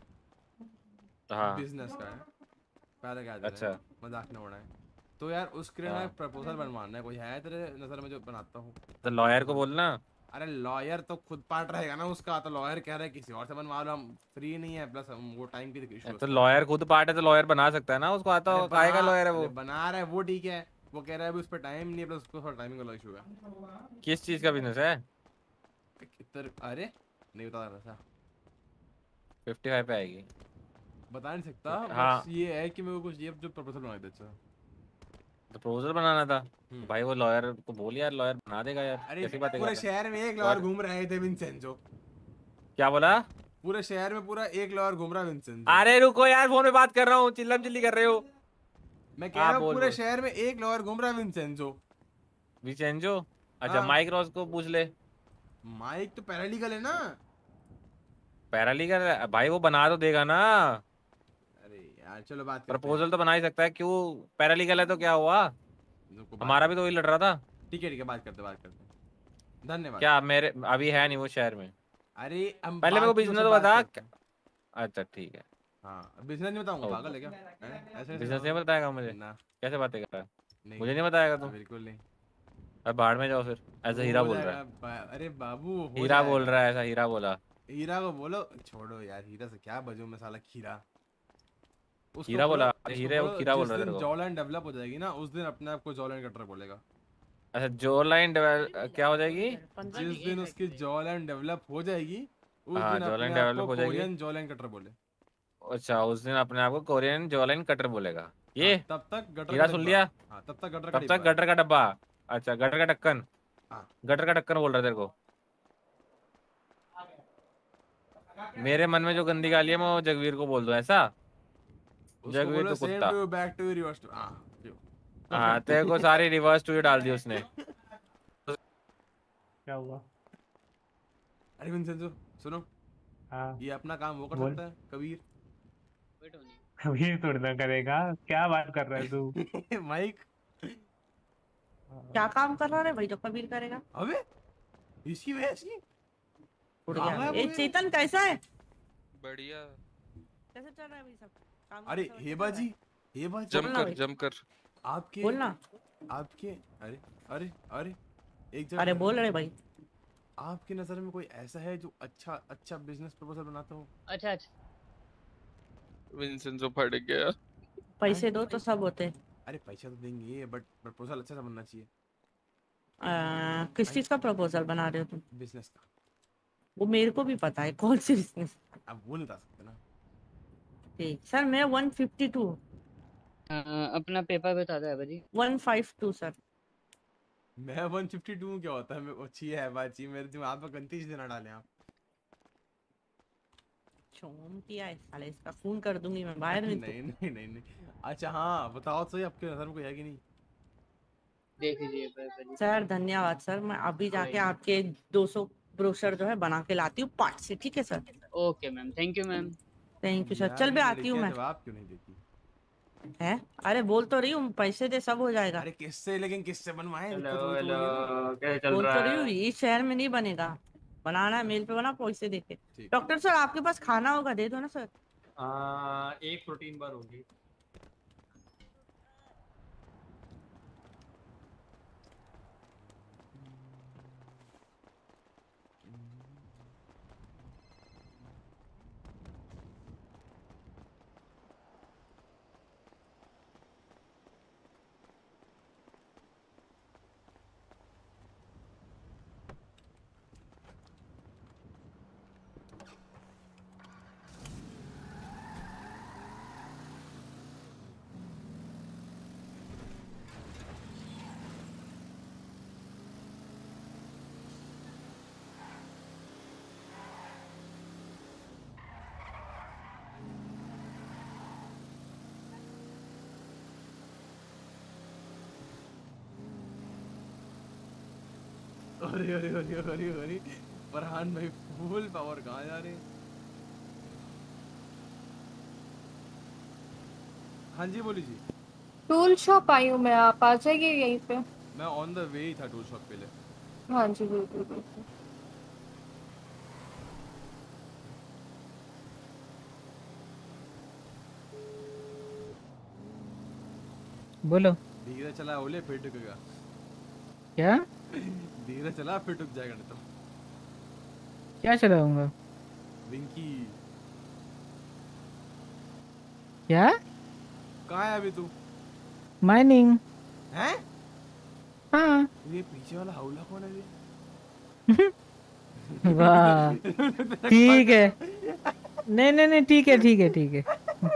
हाँ बिजनेस का है पहले क्या अच्छा। मजाक न उड़ाए तो यार उसके लिए ना हाँ। एक प्रपोजल बनवाना है कोई है तेरे नज़र में जो बनाता हूँ। तो लॉयर को बोलना। अरे लॉयर तो खुद पार्ट रहेगा ना उसका तो लॉयर कह रहा है किसी और से बनवा लो हम फ्री नहीं है प्लस हम वो टाइम की इशू तो लॉयर खुद पार्ट है तो लॉयर बना सकता है ना, उसको आता हो काहे का लॉयर है वो। बना रहा है वो ठीक है वो कह रहा है अभी उस पर टाइम नहीं है प्लस उसको थोड़ा टाइमिंग का इशू है। किस चीज का बिजनेस है? अरे नहीं बता रहा था 55 पे आएगी। बता नहीं सकता हाँ। बस ये है कि मेरे को कुछ ये जो प्रपोजल बना दे अच्छा। तो प्रपोजल बनाना था भाई, वो लॉयर को बोल यार, लॉयर बना देगा यार। अरे कैसी बात है पूरे शहर में एक लॉयर घूम रहे थे विंसेंजो। क्या बोला? पूरे शहर में पूरा एक लॉयर घूम रहा है विंसेंजो। अरे रुको यार फोन पे बात कर रहा हूँ, चिल्लम चिल्ली कर रहे हो। मैं कह रहा हूँ पूरे शहर में एक लॉयर घूम रहा है विंसेंजो। विंसेंजो? अच्छा हाँ। माइक रॉस को पूछ ले। माइक तो पैरालीगल है ना। पैरालीगल भाई, वो बना तो देगा ना। अरे यार चलो बात प्रपोजल तो बना ही सकता है, क्यों? पैरालीगल है तो क्या हुआ, हमारा भी तो वही लड़ रहा था। ठीक है बात करते धन्यवाद। क्या मेरे अभी है नहीं वो शहर में? अरे हम पहले मेरे को बिजनेस तो बता। अच्छा ठीक है। हाँ बिजनेस नहीं बताऊंगा पागल है क्या? ऐसे बिजनेस नहीं बताएगा मुझे? कैसे बातें कर रहा है? मुझे नहीं बताएगा तुम? बिल्कुल नहीं। अब बाहर में जाओ फिर। ऐसा हीरा बोल रहा है। अरे बाबू हीरा बोल रहा है, ऐसा हीरा बोला। हीरा को बोलो छोड़ो यार, हीरा से क्या बजो मैं साला खीरा। हीरा बोला, हीरे वो खीरा बोल रहा है तेरे को। जॉ लाइन डेवलप हो जाएगी ना उस दिन अपने आप को जॉ लाइन कटर बोलेगा। अच्छा जॉ लाइन क्या हो जाएगी? जिस दिन उसकी जॉ लाइन डेवलप हो जाएगी उस हाँ, दिन जॉ लाइन अपने आप डेवलप को हो जाएगी। कोरियन जॉ लाइन कटर बोले। अच्छा उस दिन अपने आप को कोरियन जॉ लाइन कटर बोलेगा। ये तब तक गटर हीरा का सुन डिब्बा। लिया? हाँ तब तक गटर तब तक गटर का डब्बा। अच्छा गटर का ढक्कन, गटर का ढक्कन बोल रहा है तेरे को। मेरे मन में जो गंदी गाली है मैं वो जगवीर को बोल दूं ऐसा? जगवीर तो कुत्ता। बैक टू रिवर्स टू हाँ तेरे को सारी रिवर्स टू डाल दी उसने। क्या हुआ? अरे विंसेंजो सुनो, हाँ ये अपना काम वो कर बोल। सकता है कबीर। कभी थोड़ी ना करेगा, क्या बात कर रहा है तू? माइक क्या काम कर रहा है भाई जो कबीर करेगा? अबे इसकी वजह से उड़ गया। ए चेतन कैसा है? बढ़िया। कैसे चल रहा है भाई सब काम? अरे हेबा जी, हेबा जी जमकर आपके बोलना। आपके अरे अरे अरे एक अरे बोल रहे भाई। आपकी नजर में कोई ऐसा है जो अच्छा बिजनेस प्रपोजल बनाता हो? अच्छा अच्छा। विंसेंजो फट गया। पैसे दो तो सब होते। अरे पैसा तो देंगे बट प्रपोजल अच्छा सा बनना चाहिए। किस चीज का प्रपोजल बना रहे हो तुम? बिजनेस का। वो मेरे को भी पता है कौन सी बिजनेस। अब वो नहीं बता सकते ना। ठीक सर, मैं 152। अपना पेपर बता दो भाई। 152 सर। मैं 152 क्या होता है? मैं अच्छी है बाची, मेरे दिमाग में गंती चीजें ना डालें आप। चोम किया है साले, इसका खून कर दूंगी मैं बाहर में। नहीं नहीं नहीं नहीं। अच्छा हाँ बताओ तो, आपके नजर में कोई है कि नहीं? देख लीजिए सर धन्यवाद सर, मैं अभी जाके आपके 200 ब्रोशर जो है बना के लाती हूँ पार्ट से। ठीक है sir? Okay ma'am, thank you ma'am. Thank you sir, चल भी आती हूँ मैं। जवाब क्यों नहीं देती है? अरे बोल तो रही हूँ पैसे दे सब हो जाएगा। अरे किससे, लेकिन किससे बनवाए? कैसे चल रहा है? बोल तो रही हूँ इस शहर में नहीं बनेगा, बनाना है मेल पे बना पैसे देके। डॉक्टर सर आपके पास खाना होगा दे दो ना सर। एक प्रोटीन बार होगी। अरे अरे अरे अरे अरे फरहान भाई फुल पावर कहाँ जा रहे हैं? हाँ जी बोली जी। टूल शॉप आई हूँ मैं, आप आ जाइए यहीं पे। मैं ऑन द वे ही था टूल शॉप के लिए। हाँ जी बिल्कुल बिल्कुल। बोलो। धीरे चला ओले फिर टुकेगा। क्या? धीरे चला फिर टुक जाएगा नहीं तो। क्या चलाऊंगा? विंकी। क्या? कहाँ है अभी तू? माइनिंग। हैं? हाँ। ये पीछे वाला हौला कौन है ये? वाह ठीक है। नहीं नहीं नहीं ठीक है ठीक है ठीक है।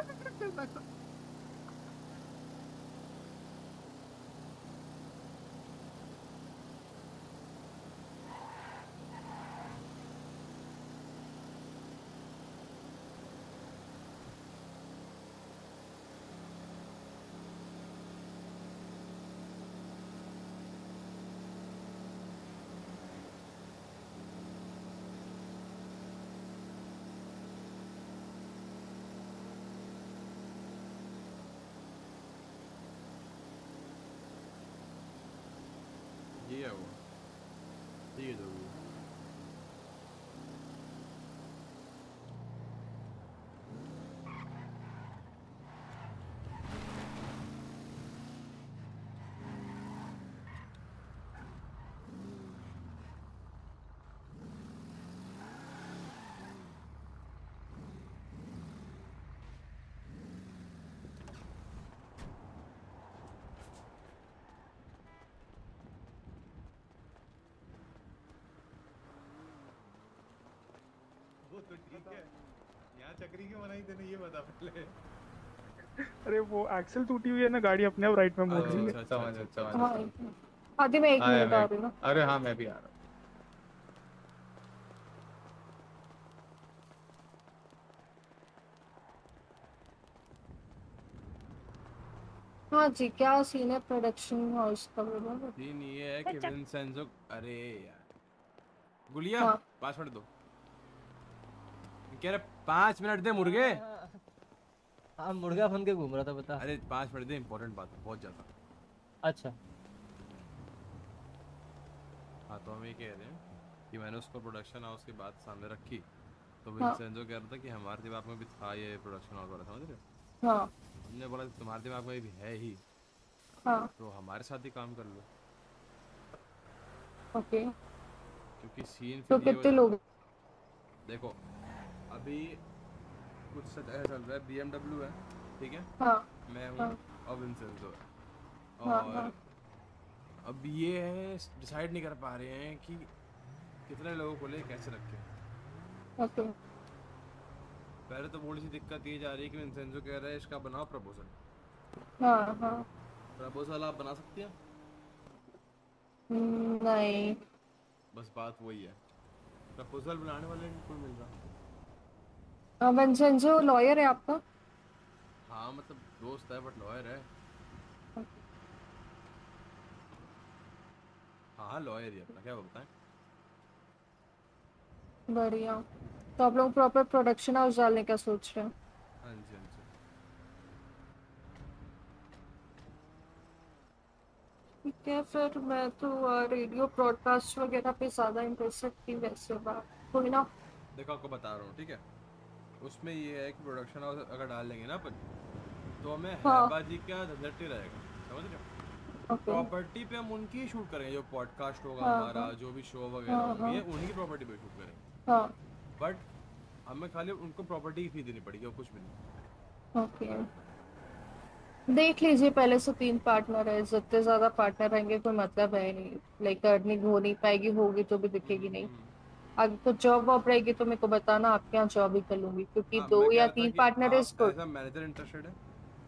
ये है वो। ठीक है जो भी है। वो तो ठीक है, यहाँ चक्री क्यों बनाई तूने ये बता पहले। अरे वो एक्सेल टूटी हुई है ना, गाड़ी अपने आप राइट में मुड़ रही है। समझ। आदि मैं 1 आया मिनट आ मैं रही हूँ ना। अरे हाँ मैं भी आ रहा हूँ। हाँ जी, क्या सीन है प्रोडक्शन हाउस का बोलो ना। सीन ये है कि विंसेंजो, अरे यार गुलिया हाँ। 5 मिनट दो, कह रहे 5 मिनट दे मुर्गे। हाँ मुर्गा बन के घूम रहा था बता। अरे 5 मिनट दे, इंपॉर्टेंट बात है बहुत ज्यादा। अच्छा हाँ तो हम ये कह रहे हैं कि मैंने उसको प्रोडक्शन हाउस की बात सामने रखी, तो हाँ। विंसेंजो कह रहा था कि हमारे दिमाग में भी था ये प्रोडक्शन हाउस वाला, समझ रहे हो? हाँ। हमने बोला तुम्हारे दिमाग में भी है ही, हाँ। तो हमारे साथ ही काम कर लो। ओके। क्योंकि सीन तो फिर ये हो कितने जाता- लोग? देखो अभी कुछ ऐसा चल रहा है, BMW है ठीक है, हाँ। मैं हूँ हाँ। और विंसेंजो है, हाँ। और हाँ। अब ये है डिसाइड नहीं कर पा रहे हैं कि कितने लोगों को ले कैसे रखें। ओके। पहले तो थोड़ी सी दिक्कत ये जा रही है कि विंसेंजो कह रहा है इसका बनाओ प्रपोजल। हाँ। हाँ। प्रपोजल आप बना सकती हैं? नहीं। बस बात वही है, प्रपोजल बनाने वाले कोई मिल रहा। विंसेंजो लॉयर है आपका? हाँ मतलब दोस्त है बट लॉयर है। हाँ लॉयर ही अपना, क्या बोलता है? बढ़िया। तो आप लोग प्रॉपर प्रोडक्शन हाउस डालने का सोच रहे हैं? हाँ जी हाँ जी। ठीक है फिर मैं तो रेडियो ब्रॉडकास्ट वगैरह पे ज़्यादा इंटरेस्टेड थी वैसे बात कोई ना। देखो आपको बता रहा हूँ ठीक है, उसमें ये है कि प्रोडक्शन हाउस अगर डाल लेंगे ना अपन, तो हमें हाँ। हैबाजी का झंझट नहीं रहेगा, समझ रहे हो? प्रॉपर्टी पे हम उनकी शूट करेंगे, जो पॉडकास्ट होगा हाँ, हमारा, हाँ। जो भी शो वगैरह हाँ, होंगे हाँ। उन्हीं की प्रॉपर्टी पे शूट करेंगे। हाँ। बट हमें खाली उनको प्रॉपर्टी की फी देनी पड़ेगी और कुछ भी नहीं। ओके। देख लीजिए पहले से 3 पार्टनर है, जितने ज्यादा पार्टनर रहेंगे कोई मतलब है नहीं, लाइक अर्निंग हो नहीं पाएगी, होगी तो भी दिखेगी नहीं। अगर कुछ जॉब वॉब रहेगी तो मेरे को बताना, आपके यहाँ जॉब ही कर लूंगी क्योंकि हाँ 2 मैं कह या रहा था 3 कि पार्टनर इज आप good. As a manager interested है?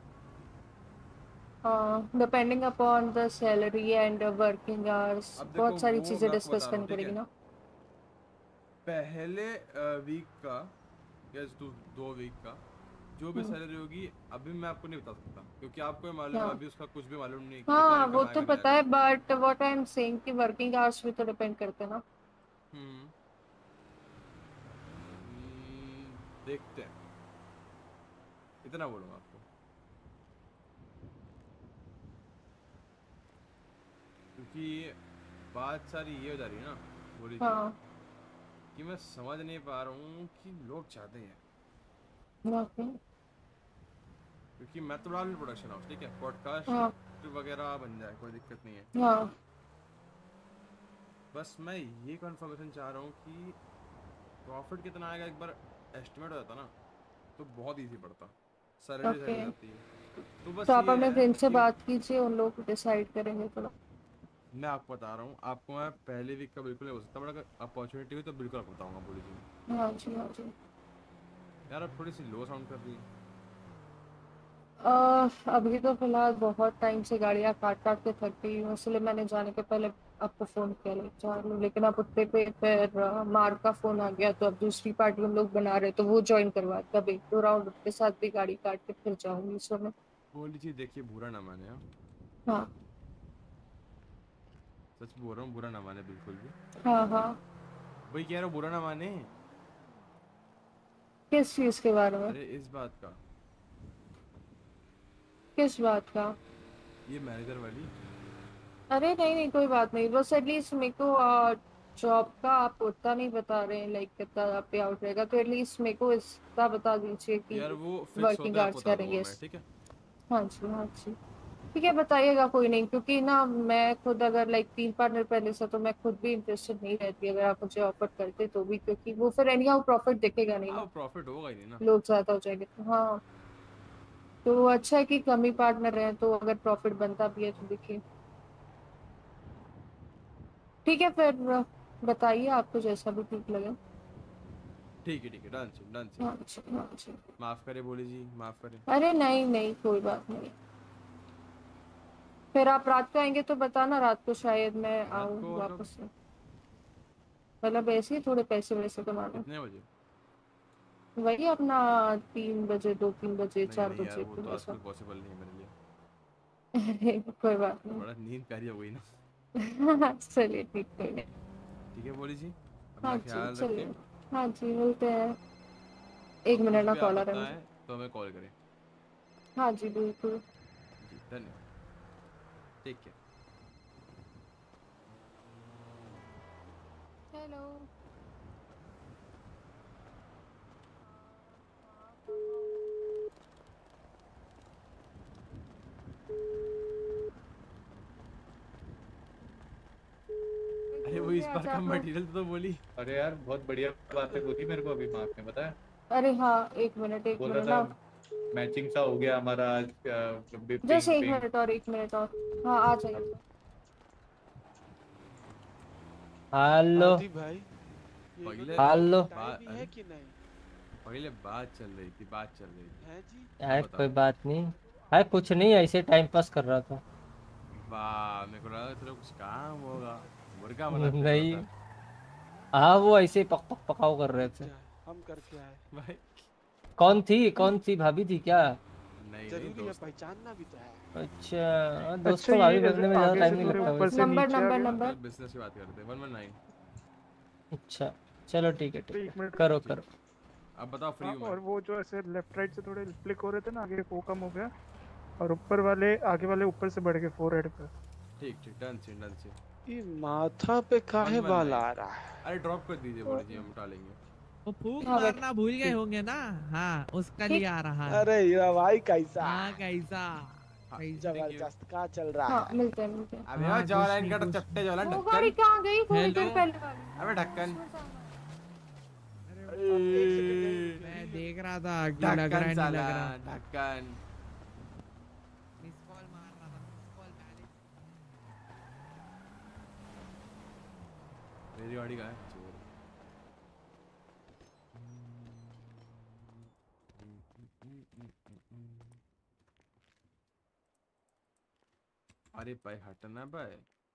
Depending upon the salary and working hours, अब देखो बहुत सारी वो चीजें मैं आपको डिस्कस बता रहा करनी हूँ ठीक पड़ेगी है, ना। पहले वीक का या 2 वीक का जो भी हम्म। सैलरी होगी अभी मैं आपको नहीं बता सकता, क्योंकि आपको ये मालूम है हाँ। अभी उसका कुछ भी मालूम नहीं हाँ कितना वो कमाएगा तो नहीं पता है, आएगा। But what I am saying कि वर्किंग आवर्स भी तो डिपेंड करते हैं ना। हम्म देखते हैं, इतना बोलूँगा आपको, क्योंकि बात सारी ये हो जा रही है ना बोली थी हाँ। कि मैं समझ नहीं पा रहा हूँ कि लोग चाहते हैं, ओके। क्योंकि मैं तो डाल प्रोडक्शन हाउस ठीक है, हाँ। पॉडकास्ट वगैरह बन जाए कोई दिक्कत नहीं है। हाँ। बस मैं ये कंफर्मेशन चाह रहा हूँ कि प्रॉफिट कितना आएगा, एक बार एस्टिमेट हो जाता ना तो बहुत इजी पड़ता, सैलरी सेट ओके। हो जाती है। तो बस तो आप ये अपने है फ्रेंड से कि बात कीजिए, उन लोग डिसाइड करेंगे थोड़ा। मैं आपको बता रहा हूँ, आपको मैं पहले वीक का बिल्कुल नहीं हो सकता, बट अगर अपॉर्चुनिटी हुई तो बिल्कुल आपको बताऊंगा बोली जी। हाँ जी। हाँ जी। यार अब थोड़ी सी लो साउंड कर रही है। अभी तो फिलहाल बहुत टाइम से गाड़ियाँ काट काट के थक गई हूँ, इसलिए मैंने जाने के पहले आपको फोन किया लेकिन अब उतने पे फिर मार्क का फोन आ गया, तो अब दूसरी पार्टी हम लोग बना रहे तो वो ज्वाइन करवा के अब 1-2 राउंड उनके साथ भी गाड़ी काट के फिर जाऊंगी सो मैं। बोली जी देखिए बुरा ना माने, हाँ हाँ। सच बोल रहा हूँ, बुरा ना माने बिल्कुल भी। हाँ। हाँ। वही कह रहा हूँ, बुरा ना माने। किस चीज के बारे में? अरे इस बात का, किस बात का? ये मैनेजर वाली। अरे नहीं नहीं कोई बात नहीं, बस एटलीस्ट मेरे को जॉब का आप उतना नहीं बता रहे हैं, लाइक कितना पे आउट रहेगा, तो एटलीस्ट मेरे को इसका बता दीजिए कि यार वो फिक्स वर्किंग होता है, आपको आवर्स क्या बता दूंगा रहेंगे। मैं, ठीक है? हाँ जी। हाँ जी। ठीक है बताइएगा, कोई नहीं, क्योंकि ना मैं खुद अगर लाइक 3 पार्टनर पहले से, तो मैं खुद भी इंटरेस्टेड नहीं रहती अगर आप मुझे ऑफर करते तो भी, क्योंकि वो फिर एनीहाउ प्रॉफिट दिखेगा नहीं हाँ ना, प्रॉफिट होगा ही नहीं ना। लोग ज्यादा हो जाएंगे तो। हाँ तो अच्छा है कि कम ही पार्टनर रहे, तो अगर प्रॉफिट बनता भी है तो देखिए। ठीक है फिर बताइए, आपको जैसा भी ठीक लगे। ठीक है डन से डन से। हाँ जी। हाँ जी। माफ करे बोली जी, माफ करे। अरे नहीं नहीं कोई बात नहीं। फिर आप रात को आएंगे तो बताना, रात को शायद मैं रात आऊँ को वापस से। मतलब ऐसे ही थोड़े पैसे वैसे कमाना। कितने बजे? वही अपना 3 बजे, 2-3 बजे, नहीं 4 नहीं यार, बजे वो कुछ तो ऐसा। आजकल पॉसिबल नहीं है मेरे लिए। अरे कोई बात नहीं। बड़ा नींद प्यारी हो गई ना। चलिए ठीक है। ठीक है बोली जी, हाँ अपना जी ख्याल रखें। चलिए। हाँ जी मिलते हैं। और 1 मिनट कुछ ना भी कॉल आ रहा आपत्ता है है मुझे। तो हमें कॉल करें। हाँ जी बिल्कुल। जी धन्यवाद, टेक केयर। हेलो। अरे वो इस बार का मटेरियल तो बोली। अरे यार बहुत बढ़िया बातें बोली मेरे को अभी मार्क ने, पता है। अरे हाँ, 1 मिनट बोला था ना। मैचिंग सा हो गया हमारा आज, जस्ट पिंक 1 पिंक। मिनट और 1 मिनट और। हाँ आ जाइए। हेलो आदि भाई, ये पहले हेलो। टाइम है कि नहीं? पहले बात चल रही थी, बात चल रही थी। है जी। यार बताओ। कोई बात नहीं है, कुछ नहीं, ऐसे टाइम पास कर रहा था। वाह, मेरे को लगा तेरा कुछ काम होगा, मुर्गा बनाते रहा नहीं। था। हाँ वो ऐसे ही पकाओ कर रहे थे। हम करके आए भाई। कौन सी भाभी थी क्या? नहीं जरूरी है, दोस्त। पहचानना भी तो है। अच्छा अच्छा दोस्तों, भाभी ये बनने में ज्यादा आगे टाइम से नहीं थोड़े लगता ऊपर वैसे। से नीचे आ गया। नंबर। बिजनेस की बात करते हैं, 119। अच्छा चलो ठीक है, तो ठीक एक है, मिनट करो जी। करो। अब बताओ, फ्री हाँ, हूँ मैं। और वो जो ऐसे लेफ्ट राइट से थोड़े फ्लिक हो रहे थे ना आगे, वो कम हो गया। और ऊपर वाले, आगे वाले ऊपर से बढ़ गए फोरहेड पे। ठीक ठीक, डन से डन से। ये माथा पे काहे बाल 119। आ रहा है? अरे ड्रॉप कर दीजिए बोली जी, हम उठा लेंगे। वो फूक हाँ बेटा मारना भूल गए ठीक। होंगे ना। हाँ उसका ठीक। लिए आ रहा है। अरे ये भाई कैसा? हाँ कैसा? कैसा? जबरदस्त, कहाँ चल रहा हाँ है? मिलते हैं। अबे हाँ यार, जॉलाइन कुछ का नहीं, चट्टे जॉलाइन वो ढक्कन। गाड़ी कहाँ गई थोड़ी हेलो। देर पहले वाली? अबे ढक्कन। एक सेकंड यहीं रुकिए। मैं देख रहा था कि लग रहा ढक्कन है नहीं साला, लग रहा। ढक्कन। मिस कॉल मार रहा था, मिस कॉल पहले। मेरी गाड़ी कहाँ है? चोर। अरे भाई हटना भाई।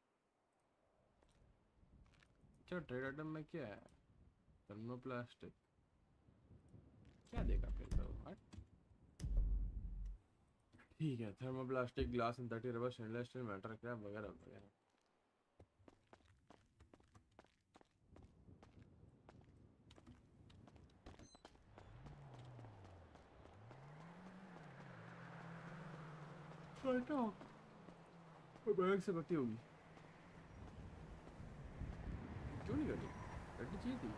क्या ट्रेड आइटम में क्या है? थर्मोप्लास्टिक क्या देगा फिर तो, हट। ठीक है, thermoplastic, glass and 30 rubber, stainless steel, metal scrap वगैरह वगैरह। बैग से कटी होगी, क्यों नहीं कटी? कटनी चाहिए थी।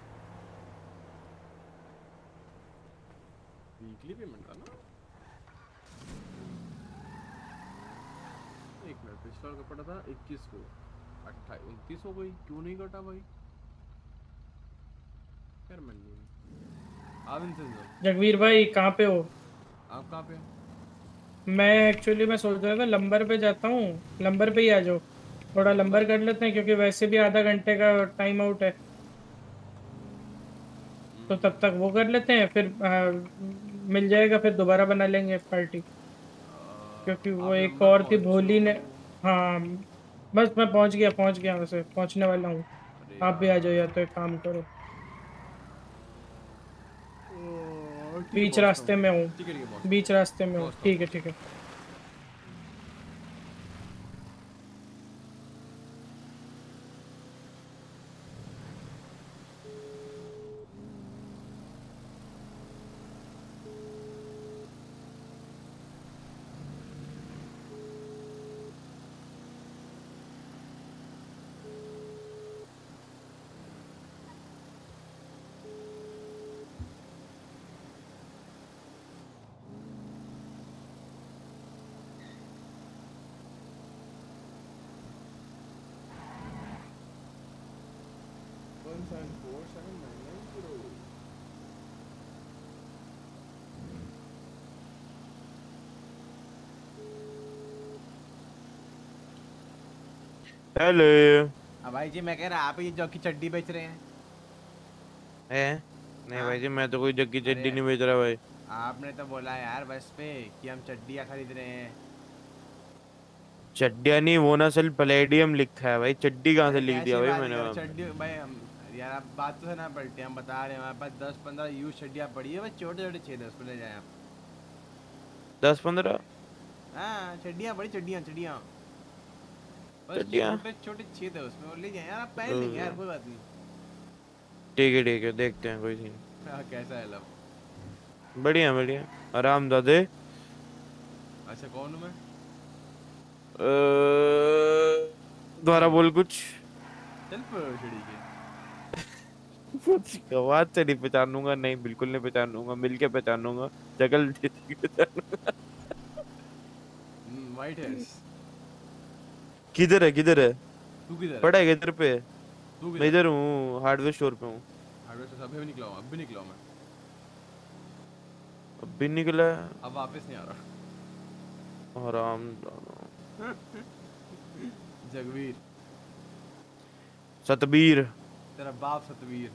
वीकली पेमेंट था ना। एक मिनट, पिछला का पड़ा था 21 को, 28 29 हो गई, क्यों नहीं कटा भाई? कर मन नहीं। आप इनसे जगवीर भाई कहाँ पे हो? आप कहाँ पे? मैं एक्चुअली मैं सोच रहा था लंबर पे जाता हूँ, लंबर पे ही आ जाओ, थोड़ा लंबर कर लेते हैं क्योंकि वैसे भी आधा घंटे का टाइम आउट है, तो तब तक वो कर लेते हैं, फिर मिल जाएगा, फिर दोबारा बना लेंगे पार्टी, क्योंकि वो एक और थी भोली ने। हाँ बस मैं पहुँच गया वैसे पहुँचने वाला हूँ। आप भी आ जाओ, या तो एक काम करो, बीच रास्ते में हूँ, बीच रास्ते में हूँ। ठीक है ठीक है। हेलो। अब भाई जी मैं कह रहा आप ये जॉकी चड्डी बेच रहे हैं? नहीं भाई जी, मैं तो कोई जग्गी चड्डी नहीं बेच रहा भाई। आपने तो बोला यार बस पे कि हम चड्डियाँ खरीद रहे हैं। चड्डिया नहीं वो ना सिर्फ प्लेडियम लिखा है भाई, चड्डी कहाँ से लिख ऐसी दिया भाई बात मैंने नहीं, वहाँ पे? चड्डी भाई हम यार आप बात तो है ना पलटे, हम बता रहे हैं हमारे पास 10-15 यूज चड्डियाँ पड़ी है, बस छोटे छोटे छेद है उसमें ले जाए आप। 10-15 हाँ चड्डियाँ बड़ी चड्डियाँ चड्डियाँ बस चड्डियाँ? छोटे छोटे छेद है उसमें, वो ले जाए यार, आप पहन लेंगे यार, कोई बात नहीं। ठीक है देखते हैं, कोई सीन नहीं। हाँ कैसा है लव? बढ़िया बढ़िया आराम दादे। अच्छा कौन हूँ मैं? दोबारा बोल कुछ। चल पड़ी के आवाज से नहीं पहचानूंगा, नहीं बिल्कुल नहीं पहचानूंगा, मिलके पहचानूंगा, शक्ल पहचानूंगा। White hairs. किधर है? तू किधर है? पड़ा है किधर पे? तू किधर? मैं इधर हूँ, हार्डवेयर स्टोर पे हूँ। हार्डवेयर से अभी निकला हूँ, अब भी निकला हूँ मैं। अब भी निकला है? अब वापस नहीं आ रहा। आराम जगवीर। सतबीर। तेरा बाप सतवीर।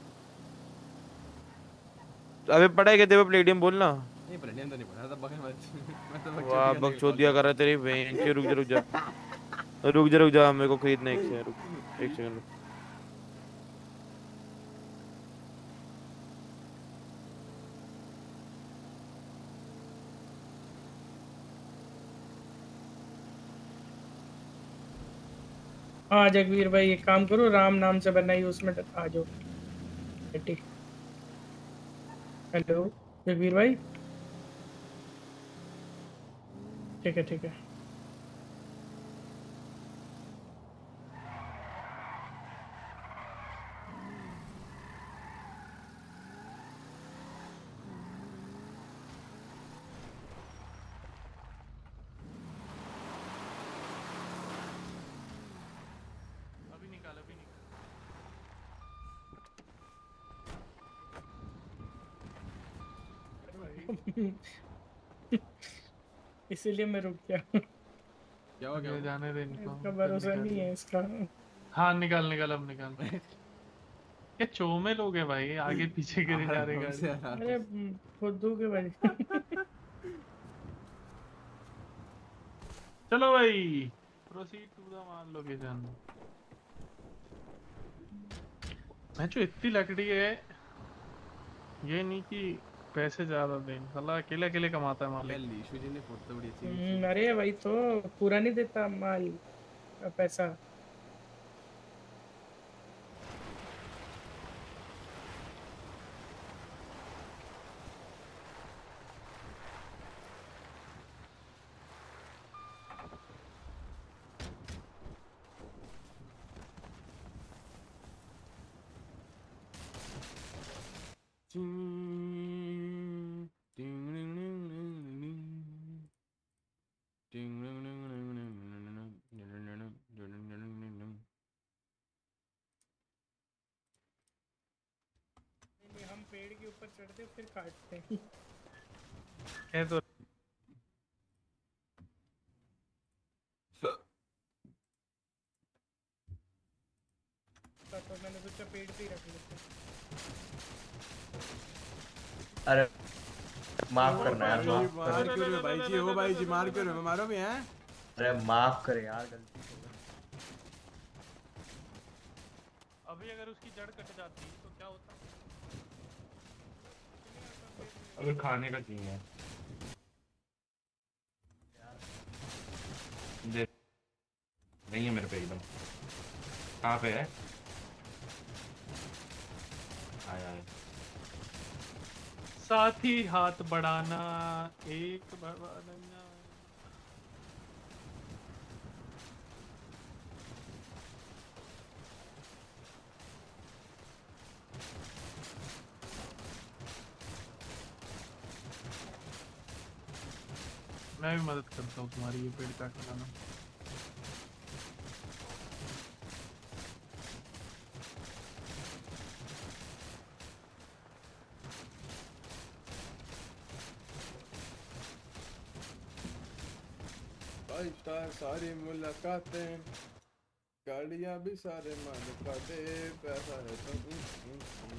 अबे पढ़ा है क्या प्लेडियम बोलना? नहीं प्लेडियम तो नहीं पढ़ा था, बगल में तो वाह बकचोदिया कर रहा है तेरी बहन की। रुक जा मेरे को खरीदना है, एक सेकंड। हाँ जगवीर भाई एक काम करो, राम नाम से बनाइए, उसमें आ जाओ। ठीक। हेलो जगवीर भाई। ठीक है। इसीलिए मैं रुक गया। क्या हो गया? जाने दे इनको, इसका भरोसा नहीं है इसका। हाँ निकाल अब निकाल। ये चोमे लोग हैं भाई, आगे पीछे गिरे जा रहे गाड़ी। अरे फुद्दू के भाई। चलो भाई proceed to the main location. मैं जो इतनी लकड़ी है, ये नहीं कि पैसे ज्यादा दें, साला अकेले कमाता है मालिक। लीशु जी ने फोटो बड़ी अच्छी। अरे भाई तो पूरा नहीं देता माल पैसा। हम पेड़ के ऊपर चढ़ते फिर काटते हैं। तो मैंने सोचा पेड़ पे ही रख लेते। अरे माफ करना यार, माफ मार क्यों रहे हो भाई जी? हो भाई जी मार क्यों रहे हो? मारो भी हैं? अरे माफ कर यार, गलती हो गई। अभी अगर उसकी जड़ कट जाती तो क्या होता? अगर खाने का चाहिए दे, नहीं है मेरे पे एकदम। कहाँ पे है? आया साथ ही हाथ बढ़ाना, एक बढ़ाना। मैं भी मदद करता हूँ तुम्हारी, ये पेड़ काट लाना। सारी मुलाकातें, गाड़ियाँ भी सारे मालिकाते, पैसा है तो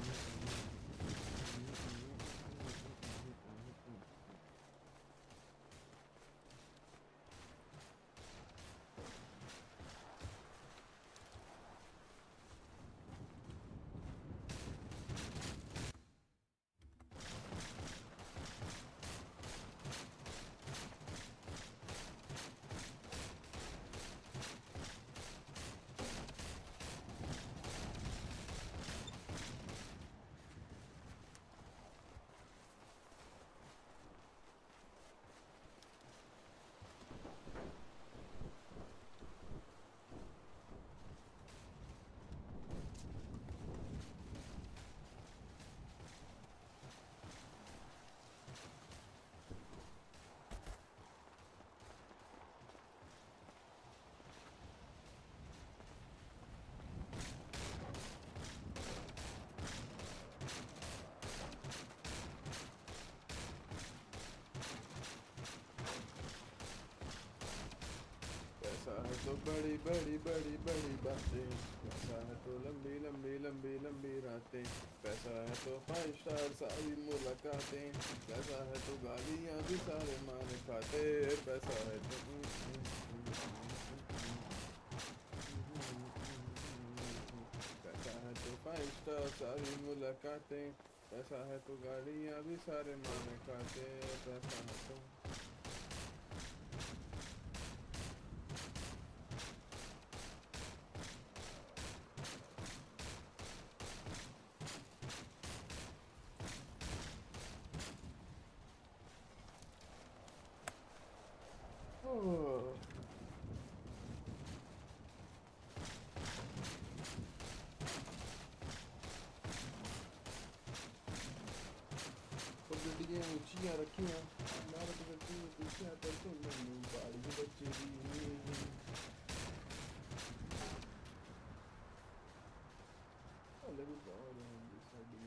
बड़ी बड़ी बड़ी बड़ी बातें, पैसा है तो लंबी लंबी लंबी लंबी रातें, पैसा है तो 5 स्टार सारी मुलाकातें, पैसा है तो गालियाँ भी सारे मार खाते, पैसा है तो पैसा है तो 5 स्टार सारी मुलाकातें, पैसा है तो गालियाँ भी सारे मार खाते, पैसा है तो ऊंचियां रखियां मारत करती है पीछे पर तो मैनू बाड़ी दे बच्चे दी अलग बात है साडी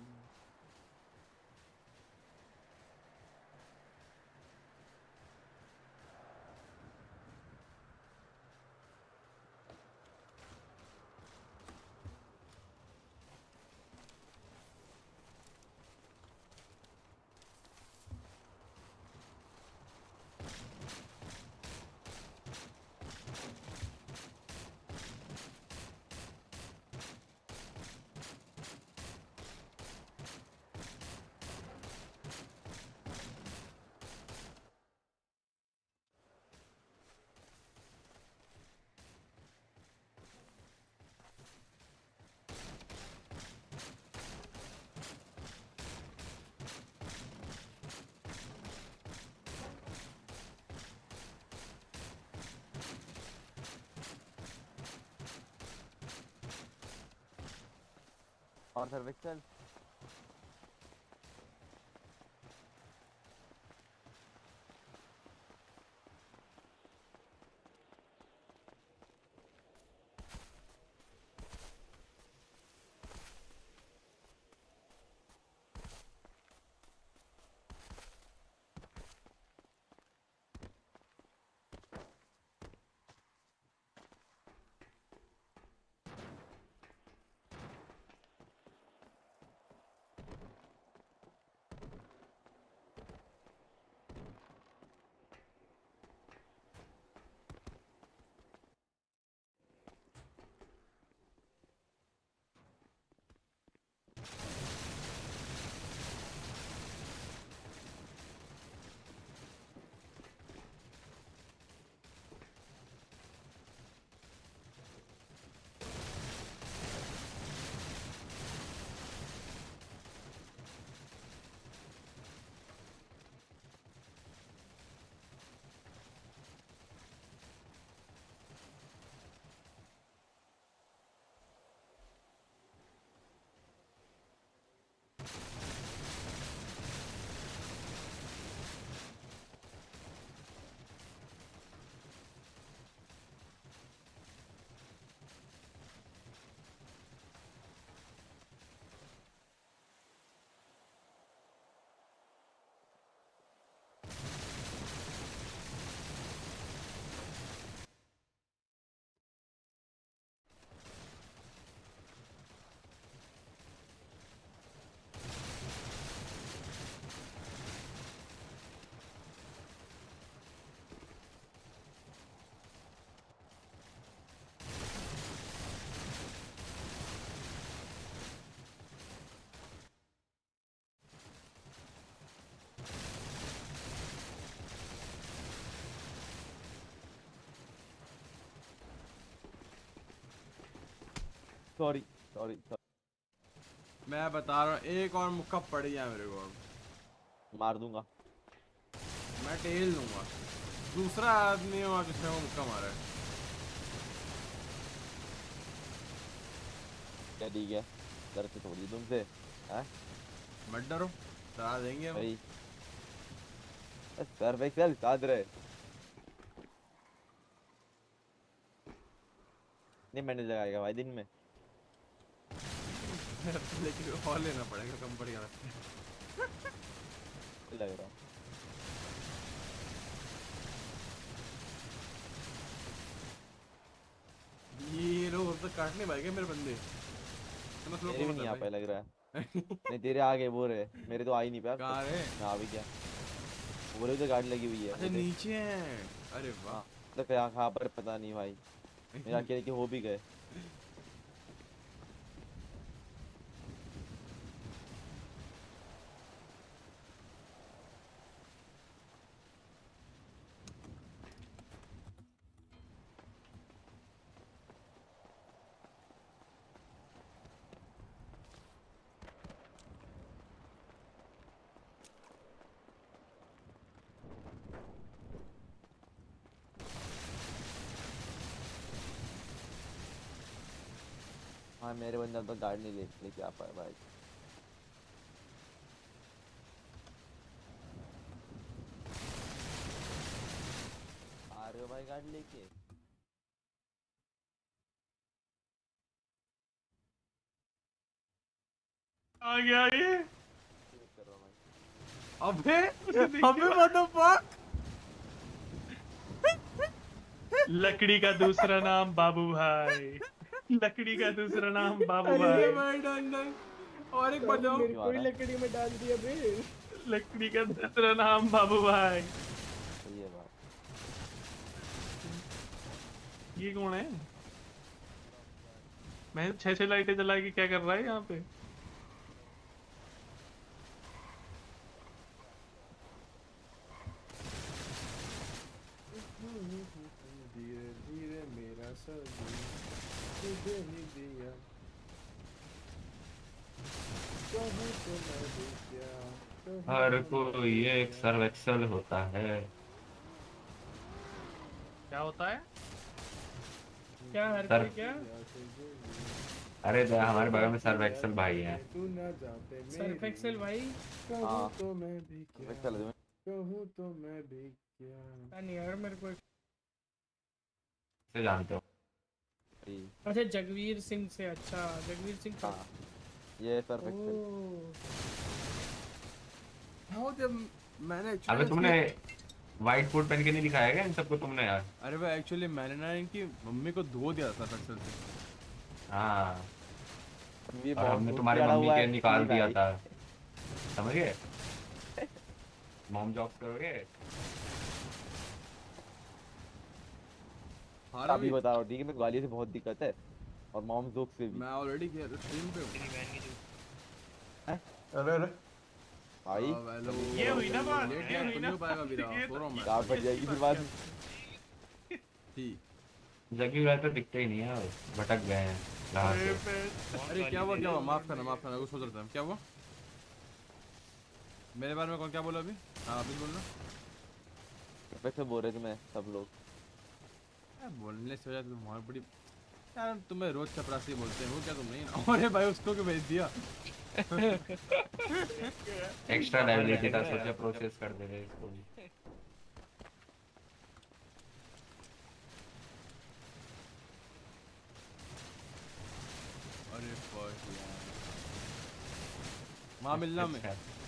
और सर्विक्सल सॉरी सॉरी मैं बता रहा हूँ एक और मुक्का पड़ गया मेरे को, मार दूंगा मैं टेल दूंगा। दूसरा आदमी हुआ जिसने वो मुक्का मारा है। क्या ठीक है, डरते थोड़ी तुमसे हैं? मत डरो, सरा देंगे हम। भाई सर भाई चल साथ रहे नहीं, मैंने लगाएगा भाई दिन में लेकिन और लेना पड़ेगा, कम पड़ेगा लग रहा काटने भाई के मेरे बंदे इतना स्लो मेरे भी कौन नहीं होता आ है पाया लग रहा है। नहीं तेरे आगे वो रहे, मेरे तो आ ही नहीं पाया। कहाँ है? मैं आ भी गया। बोले तो गाड़ी लगी हुई है। अच्छा नीचे हैं। अरे वाह। तो कहाँ पर पता नहीं भाई, मेरा अकेले के हो भी गए। हाँ मेरे बंदा तो गाड़ी नहीं लेके आ पाया भाई। आ रहे हो भाई गाड़ी लेके? आ गया ये। अबे अबे व्हाट द फक। लकड़ी का दूसरा नाम बाबू भाई। लकड़ी का दूसरा नाम बाबू अरे भाई। भाई डन और एक बजाओ। मेरे को ही लकड़ी में डाल दिया बे। लकड़ी का दूसरा नाम बाबू भाई। सही है बात। ये कौन है? मैं 6 लाइटें जला के क्या कर रहा है यहाँ पे? धीरे धीरे मेरा सर तुझे ही दिया कहूँ तो मैं भी क्या हर कोई एक सर्वेक्सल होता है। क्या होता है? क्या हर सर कोई क्या? अरे हमारे बगल में सर्वेक्सल भाई हैं। तू ना जाते सर्फ एक्सेल भाई। कहूँ तो मैं भी क्या चल दे। कहूँ तो मैं भी क्या पता नहीं यार मेरे को। से जानते हो? अच्छा जगवीर सिंह से। अच्छा जगवीर सिंह का। ये परफेक्ट है। हाँ जब मैंने अबे तुमने व्हाइट कोट पहन के नहीं दिखाया क्या इन सबको तुमने यार? अरे भाई एक्चुअली मैंने ना इनकी मम्मी को धो दिया था सक्सेस से। हाँ ये और हमने तुम्हारी प्यारा मम्मी हुआ के है निकाल दिया भाई। था, समझ गए? मॉम जॉब करोगे? अभी बता रहा हूँ ठीक है, मेरे को गाली से बहुत दिक्कत है और मॉम जोक से भी। मैं ऑलरेडी किया था स्ट्रीम पे हूँ। अरे अरे भाई ये हुई ना बात। लेट ये नाइट हुई तो ना नहीं हो पाएगा बात। वीरा ये सो रहा हूँ मैं। कहाँ फट जाएगी फिर बाद में। ठीक जगी वाले तो दिखते ही नहीं है, भटक गए हैं राह से। अरे क्या हुआ माफ करना कुछ सोच रहा था। क्या हुआ मेरे बारे में? कौन क्या बोला अभी? हाँ अभी बोल रहा। वैसे बोल रहे थे मैं सब लोग बोलने से हो जाए तो बहुत बड़ी यार। तुम्हें रोज चपरासी बोलते हैं वो क्या तुम नहीं? अरे भाई उसको क्यों भेज दिया? एक्स्ट्रा लाइबिलिटी था, सोचा प्रोसेस कर दे रहे इसको भी। अरे फक यार वहाँ मिलना में।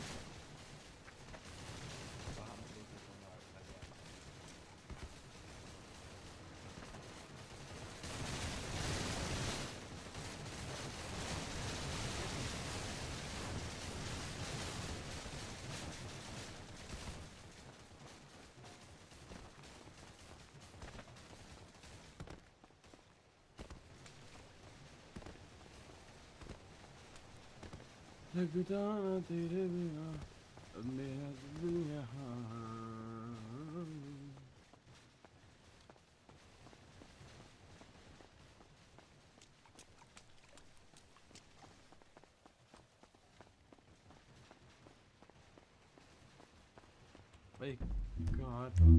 लगता ना तेरे बिना अब मेरा दिल यहाँ। भाई कहाँ था?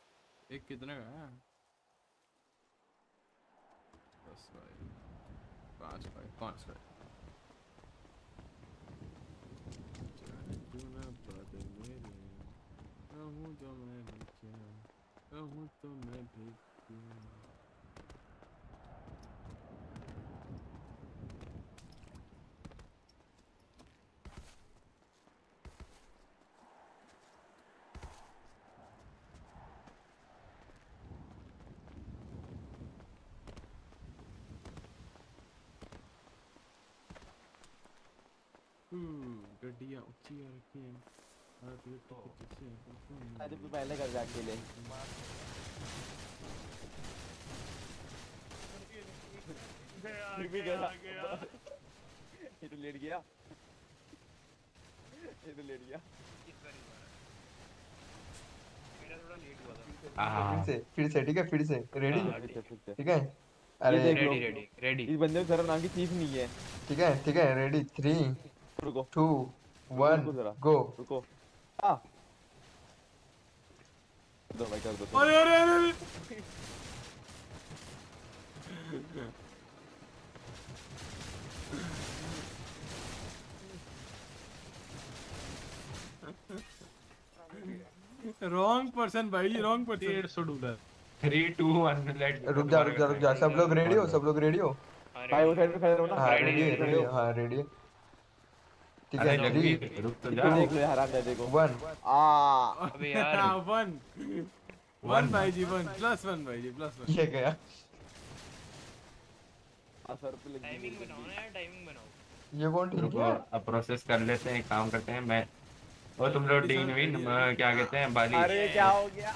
एक कितने का है? बस भाई 5 मिनट तू ना बात मेरे कहूँ तो मैं भी क्या कहूँ तो मैं भी क्या गड्डियाँ ऊंची रखी हैं अरे तू पहले कर जा अकेले ये तो लेट गया फिर से ठीक है फिर से रेडी ठीक है अरे रेडी इस बंदे को नाम की चीज नहीं है ठीक है रेडी 3 रुको 2 1 गो रुको हाँ दो भाई कर दो अरे अरे अरे रॉन्ग पर्सन भाई जी रॉन्ग पर्सन 150 डॉलर 3 2 1 लेट रुक जा सब लोग रेडी हो भाई वो साइड पे खड़े रहो ना हाँ रेडी हाँ रेडी ठीक है 3 रुक तो जा देख लो हराम जादे को 1 अबे यार 1 भाई जी 1 +1 भाई जी +1 ये गया टाइमिंग बनाओ ना यार टाइमिंग बनाओ ये कौन ठीक है अब प्रोसेस कर लेते हैं काम करते हैं मैं और तुम लोग डीन विन क्या कहते हैं बाली अरे क्या हो गया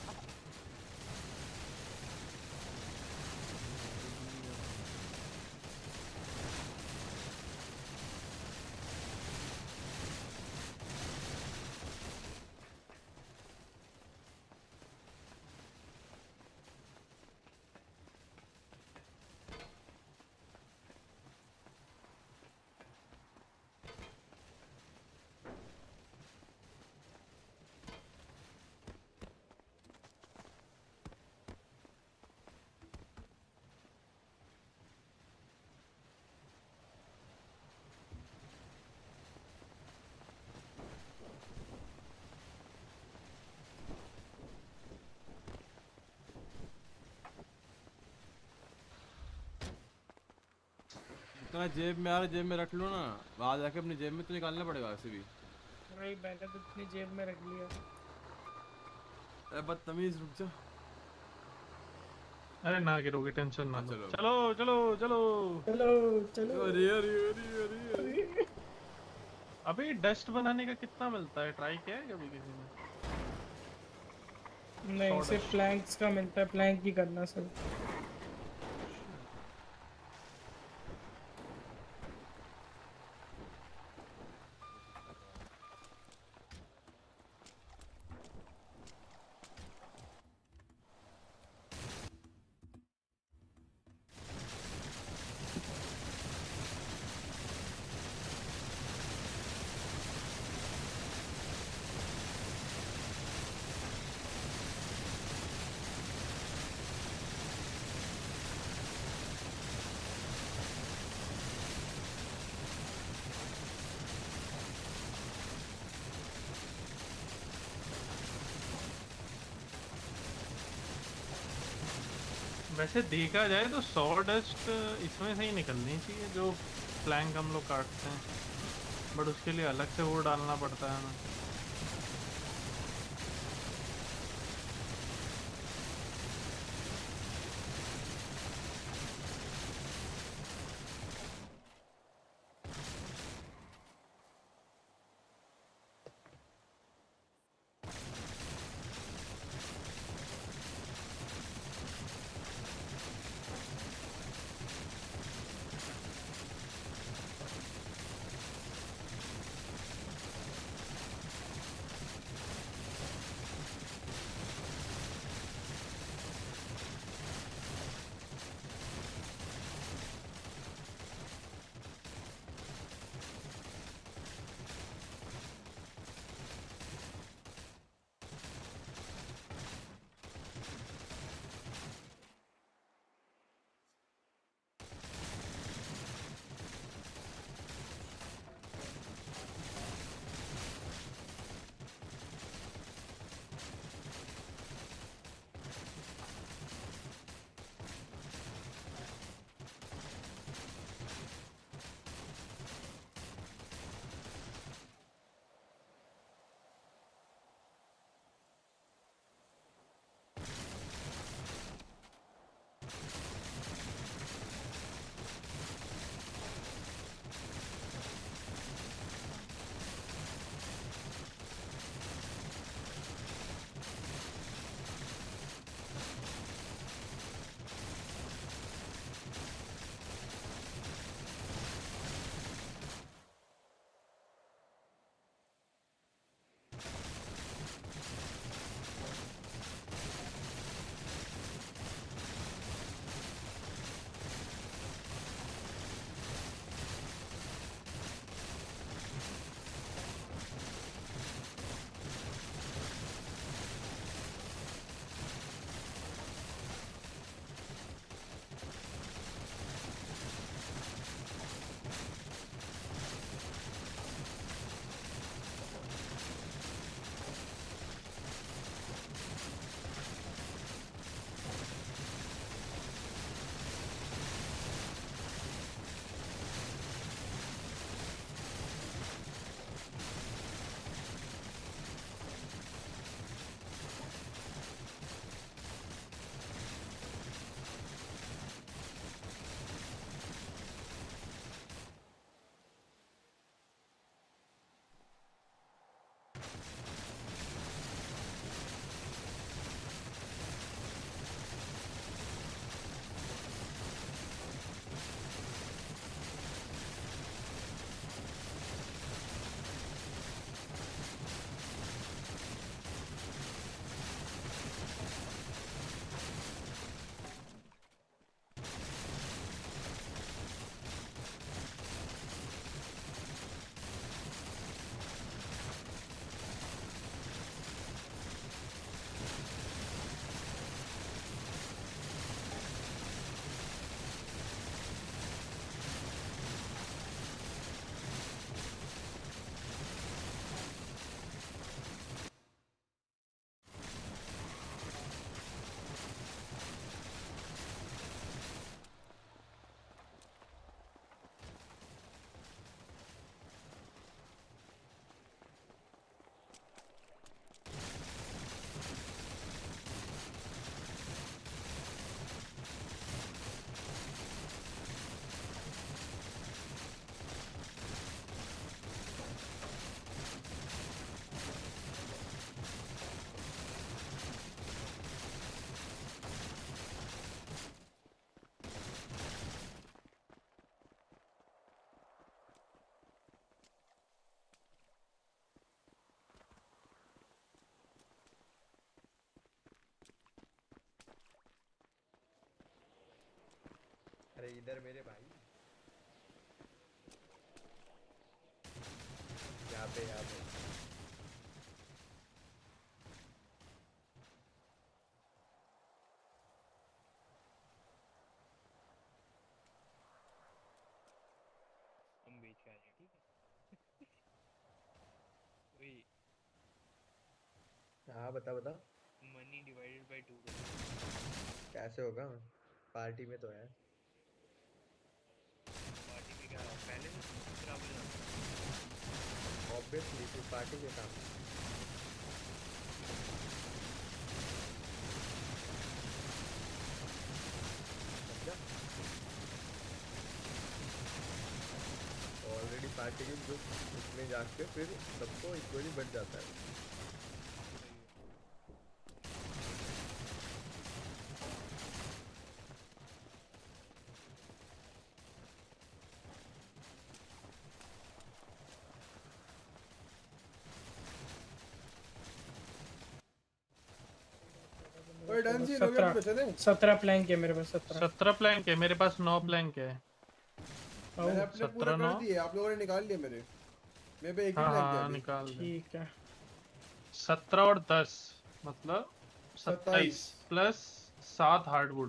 इतना जेब में यार जेब में रख लो ना वहाँ जाके अपनी जेब में तो निकालना पड़ेगा वैसे भी भाई मैंने तो अपनी जेब में रख लिया अरे बदतमीज रुक जा अरे ना गिरोगे टेंशन ना चलो चलो चलो चलो चलो चलो अरे अरे अरे अरे अबे डस्ट बनाने का कितना मिलता है ट्राई किया है कभी किसी ने नहीं सिर्फ प्लैंक्स का मिलता है प्लैंक ही करना सर वैसे देखा जाए तो 100 डस्ट इसमें से ही निकलनी चाहिए जो प्लैंक हम लोग काटते हैं बट उसके लिए अलग से वो डालना पड़ता है ना अरे इधर मेरे भाई, यहाँ पे यहाँ पे। हम बीच में आ जाए, ठीक है? वही हाँ बता बता। मनी डिवाइडेड बाय 2 कैसे होगा? पार्टी में तो है। पार्टी में क्या पहले से बराबर जाता ऑब्वियसली तू पार्टी के काम। ऑलरेडी पार्टी के जो उसमें जाके फिर सबको इक्वली बढ़ जाता है। ओए डन जी लोग पे चले। 17 प्लैंक है मेरे पास। 17 प्लैंक है मेरे पास। 9 प्लैंक है। मैंने अपने पूरे कर दिए, आप लोगों ने निकाल लिए मेरे। मेरे पे एक ही प्लैंक है। निकाल दे। ठीक है। 17 और 10 मतलब 27 प्लस 7 हार्डवुड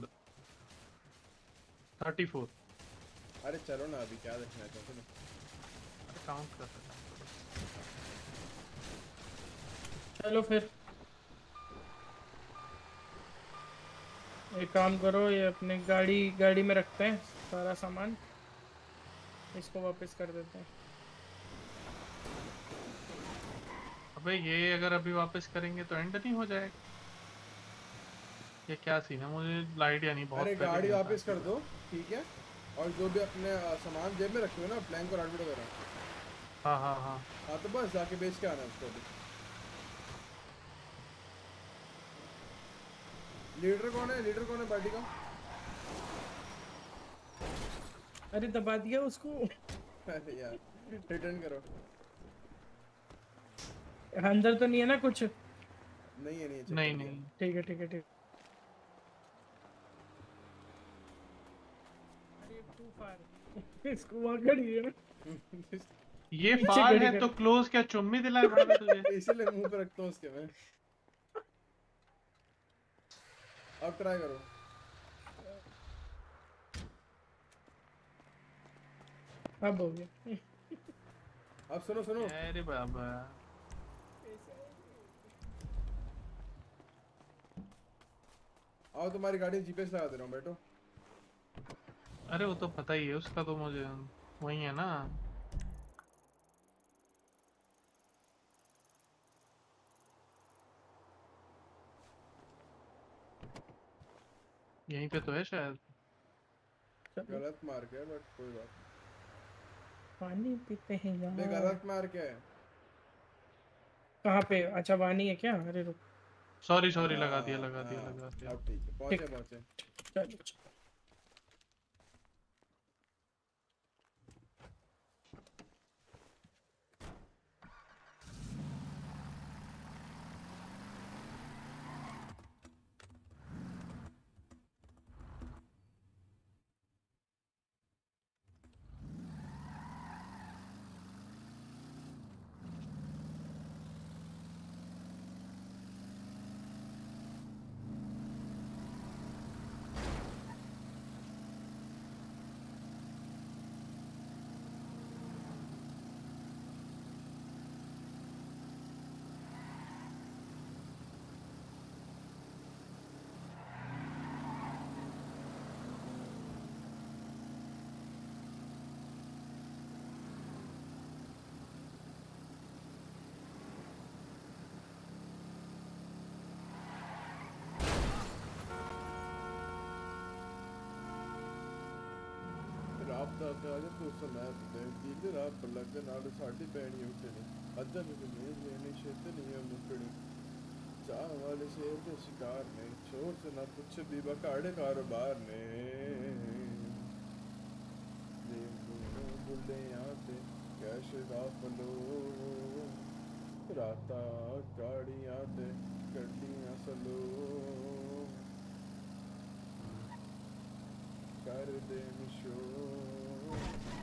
34। अरे चलो ना, अभी क्या देखना है? चलो काउंट कर रहा हूं। चलो फिर एक काम करो, ये अपने गाड़ी में रखते हैं सारा सामान, इसको वापस कर देते हैं। अबे ये अगर अभी वापस करेंगे तो एंड नहीं हो जाएगा। ये क्या सीन है? मुझे लाइट या नहीं बहुत। अरे गाड़ी वापस कर दो, ठीक है? और जो भी अपने सामान जेब में रखे हो ना, प्लैंक और हार्डवुड वगैरह। हाँ हाँ हाँ हाँ तो बस जाके बेच के आना उसको अभी। लीडर कौन है? लीडर कौन है पार्टी का? अरे दबा दिया उसको। अरे यार रिटर्न करो। अंदर तो नहीं है ना कुछ? नहीं है, नहीं नहीं। ठीक है ठीक है ठीक। अरे टू फार इसको वहां खड़ी है ना। ये फार है तो क्लोज क्या चुम्मी दिलाए बड़ा तुझे? इसीलिए मुंह पे रखता हूँ उसके मैं। अब ट्राई करो। अब हो गया। अब सुनो सुनो। अरे बाबा आओ तुम्हारी गाड़ी जीपीएस लगा दे रहा हूँ, बैठो। अरे वो तो पता ही है उसका, तो मुझे वही है ना। यहीं पे तो है शायद। गलत मार्क है बट कोई बात नहीं। पानी पीते हैं बे यार। गलत मार्क है। कहाँ पे? अच्छा वानी है क्या? अरे रुक। सॉरी लगा दिया लगा दिया। अब ठीक है, पहुंचे। चलो ਅੱਜ ਤੂੰ ਸਮੈਂ ਤੇ ਦਿਲ ਰਾਤ ਲੱਗ ਨਾਲ ਸਾਡੀ ਪੈਣੀ ਉੱਠਣੀ ਅੱਧਾ ਮੈਨੂੰ ਨਹੀਂ ਛੇਤ ਨਹੀਂ ਮੁੱਕਣੀ ਚਾਹ ਵਾਲੇ ਸ਼ੇਰ ਦੇ ਸ਼ਿਕਾਰ ਨੇ ਛੋੜ ਤੇ ਨਾ ਪੁੱਛ ਵੀ ਬਕਾੜੇ ਕਾਰੋਬਾਰ ਨੇ ਬੁੱਲਿਆਂ ਤੇ ਕੈਸ਼ ਦਾ ਫਲੋ ਰਾਤਾਂ ਕਾੜੀਆਂ ਤੇ ਕੱਢੀਆਂ ਸਲੋ कर दे निशोर।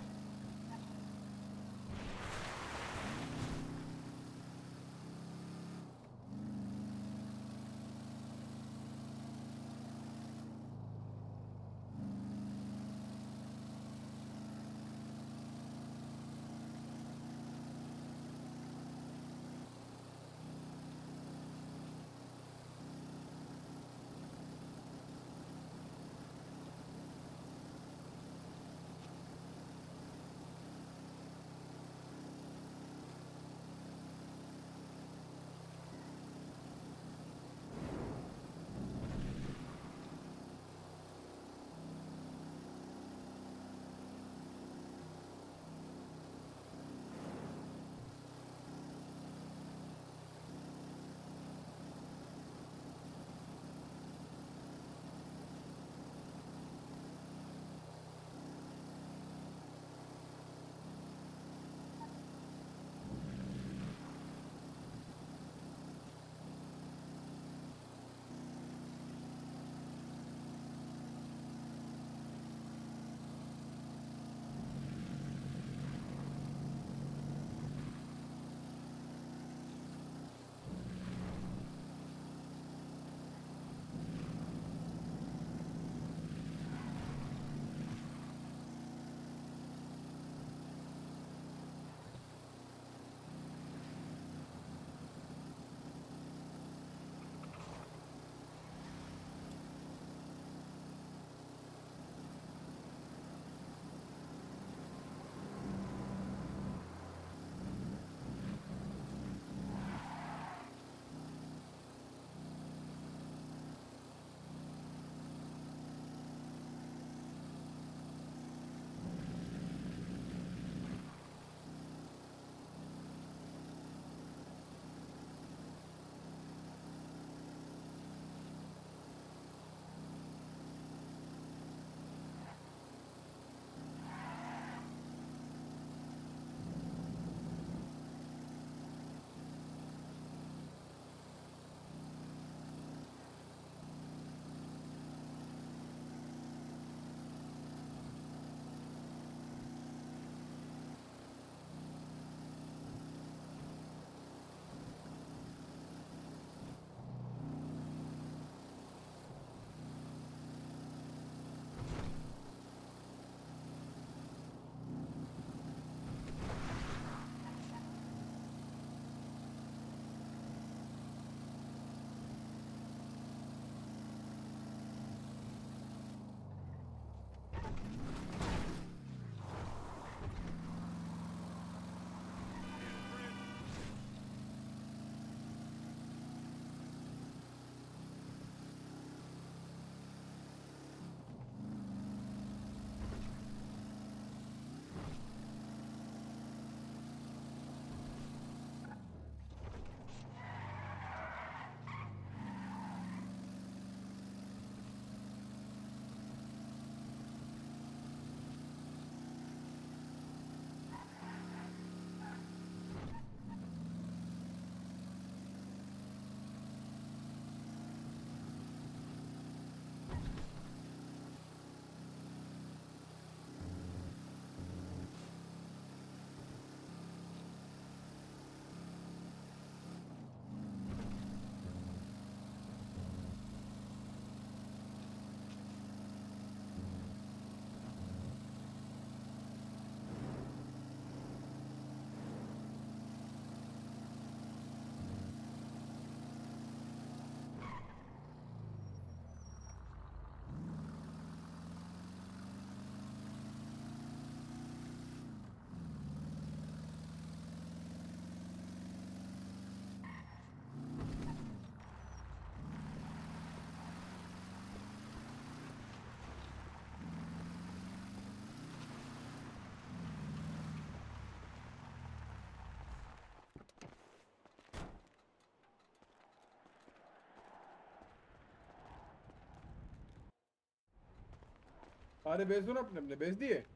अरे बेच दो ना, अपने अपने बेच दिए।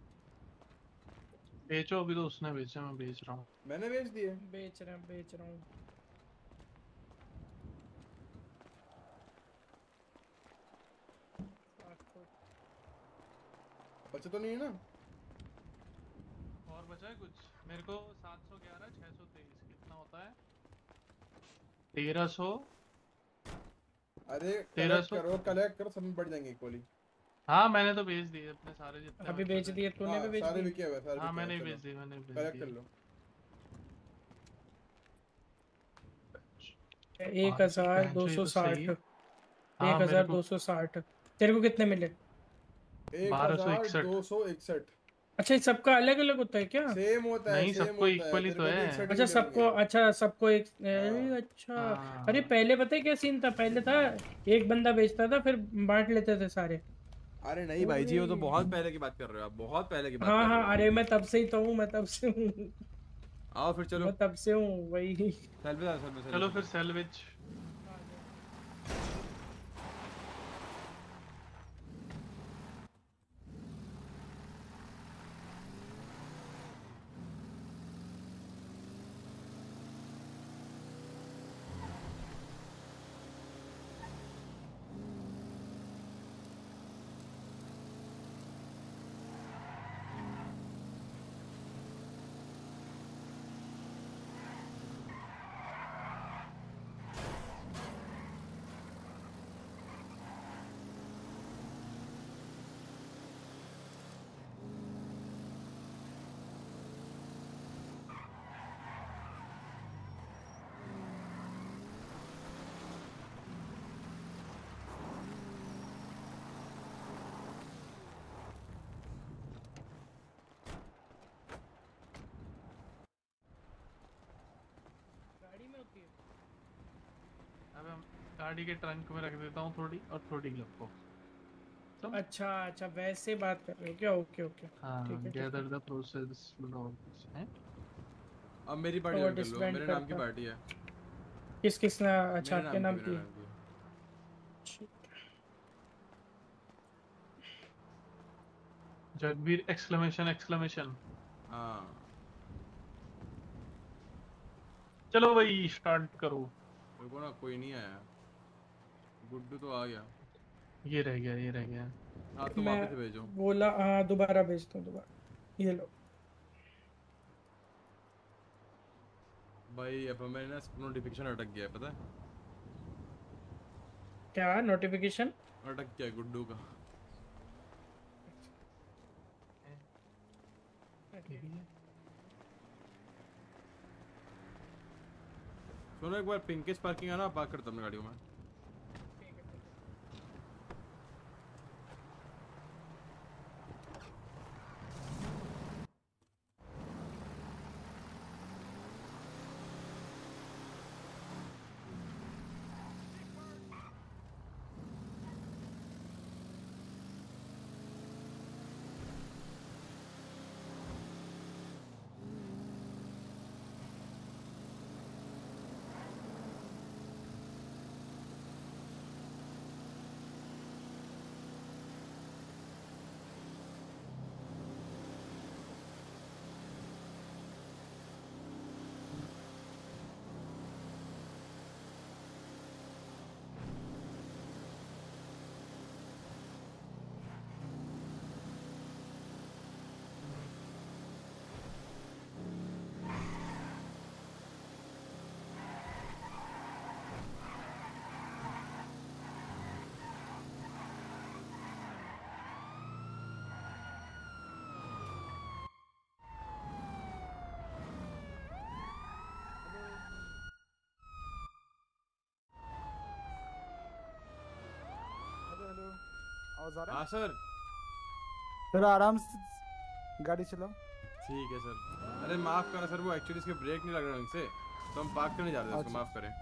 बेचो, अभी तो उसने बेचा, मैं बेच रहा हूँ। मैंने बेच दिए। बेच रहा हूँ। बचा तो नहीं है ना? और बचा है कुछ? मेरे को 711 623 कितना होता है? 1300। अरे 1300 कलेक्ट करो, सब में बढ़ जाएंगे इक्वली। हाँ मैंने तो भेज दिए अपने सारे जितने अभी मेरे बेच पास दिए हैं। तूने भी बेच सारे दिए? बिके हुए, सारे हाँ बिके हुए, मैंने ही चलो। भेज दिए, मैंने ही भेज कलेक्ट कर दिए। लो। 1260। हाँ मेरे को 1260। तेरे को कितने मिले? 1261। अच्छा ये सबका अलग अलग होता है क्या? सेम होता है, नहीं, सेम सबको होता है, इक्वली तेरे तो को भी है। 61 अच्छा मिले सबको, होंगे। अच्छा सबको एक, अरे अच्छा। अरे पहले पता है क्या सीन था? पहले था एक बंदा बेचता था, फिर बांट लेते थे सारे। अरे नहीं भाई जी, वो तो बहुत पहले की बात कर रहे हो आप, बहुत पहले की बात हाँ कर रहे हाँ, हो। अरे मैं तब से ही तो हूँ, मैं तब से हूँ। आओ फिर चलो। मैं तब से हूँ वही। चलो फिर सैलवेज। गाड़ी में होती है। अब हम गाड़ी के ट्रंक में रख देता हूँ थोड़ी, और थोड़ी ग्लव बॉक्स। अच्छा अच्छा, वैसे बात कर रहे हो क्या? ओके ओके, हाँ, ठीक है ठीक है। गैदर द प्रोसेस लॉग्स हैं। अब मेरी पार्टी वो ज्वाइन कर लो, डिसबैंड मेरे नाम की करता। पार्टी है। किस किस ने? अच्छा मेरे आपके नाम की, नाम मेरे की। नाम की। Jagbir exclamation exclamation. हाँ चलो भाई स्टार्ट करो। रुको ना, कोई नहीं आया। गुड्डू तो आ गया। ये रह गया, ये रह गया। हाँ तो मैं वापस से भेजो। बोला हाँ, दोबारा भेजता हूँ दोबारा। ये लो। भाई अब मेरे ना नोटिफिकेशन अटक गया है, पता है? क्या नोटिफिकेशन? अटक गया है गुड्डू का। सुनो एक बार, पिंकिश पार्किंग आना, पार्क करता हूँ अपनी गाड़ियों में। आवाज आ रहा हाँ है? सर। थोड़ा आराम से गाड़ी चलाओ। ठीक है सर। अरे माफ़ करना सर, वो एक्चुअली इसके ब्रेक नहीं लग रहे ढंग से, तो हम पार्क करने जा रहे थे, उसको अच्छा। माफ़ करें।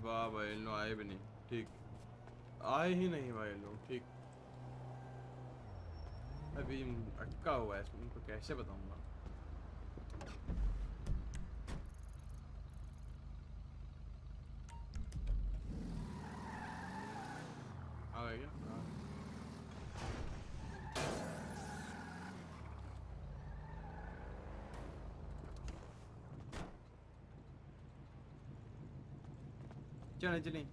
वाह भाई लो आए भी नहीं, ठीक आए ही नहीं भाई लोग, ठीक अभी अटका हुआ है इसमें, उनको कैसे बताऊंगा। आ गया क्या? चले चले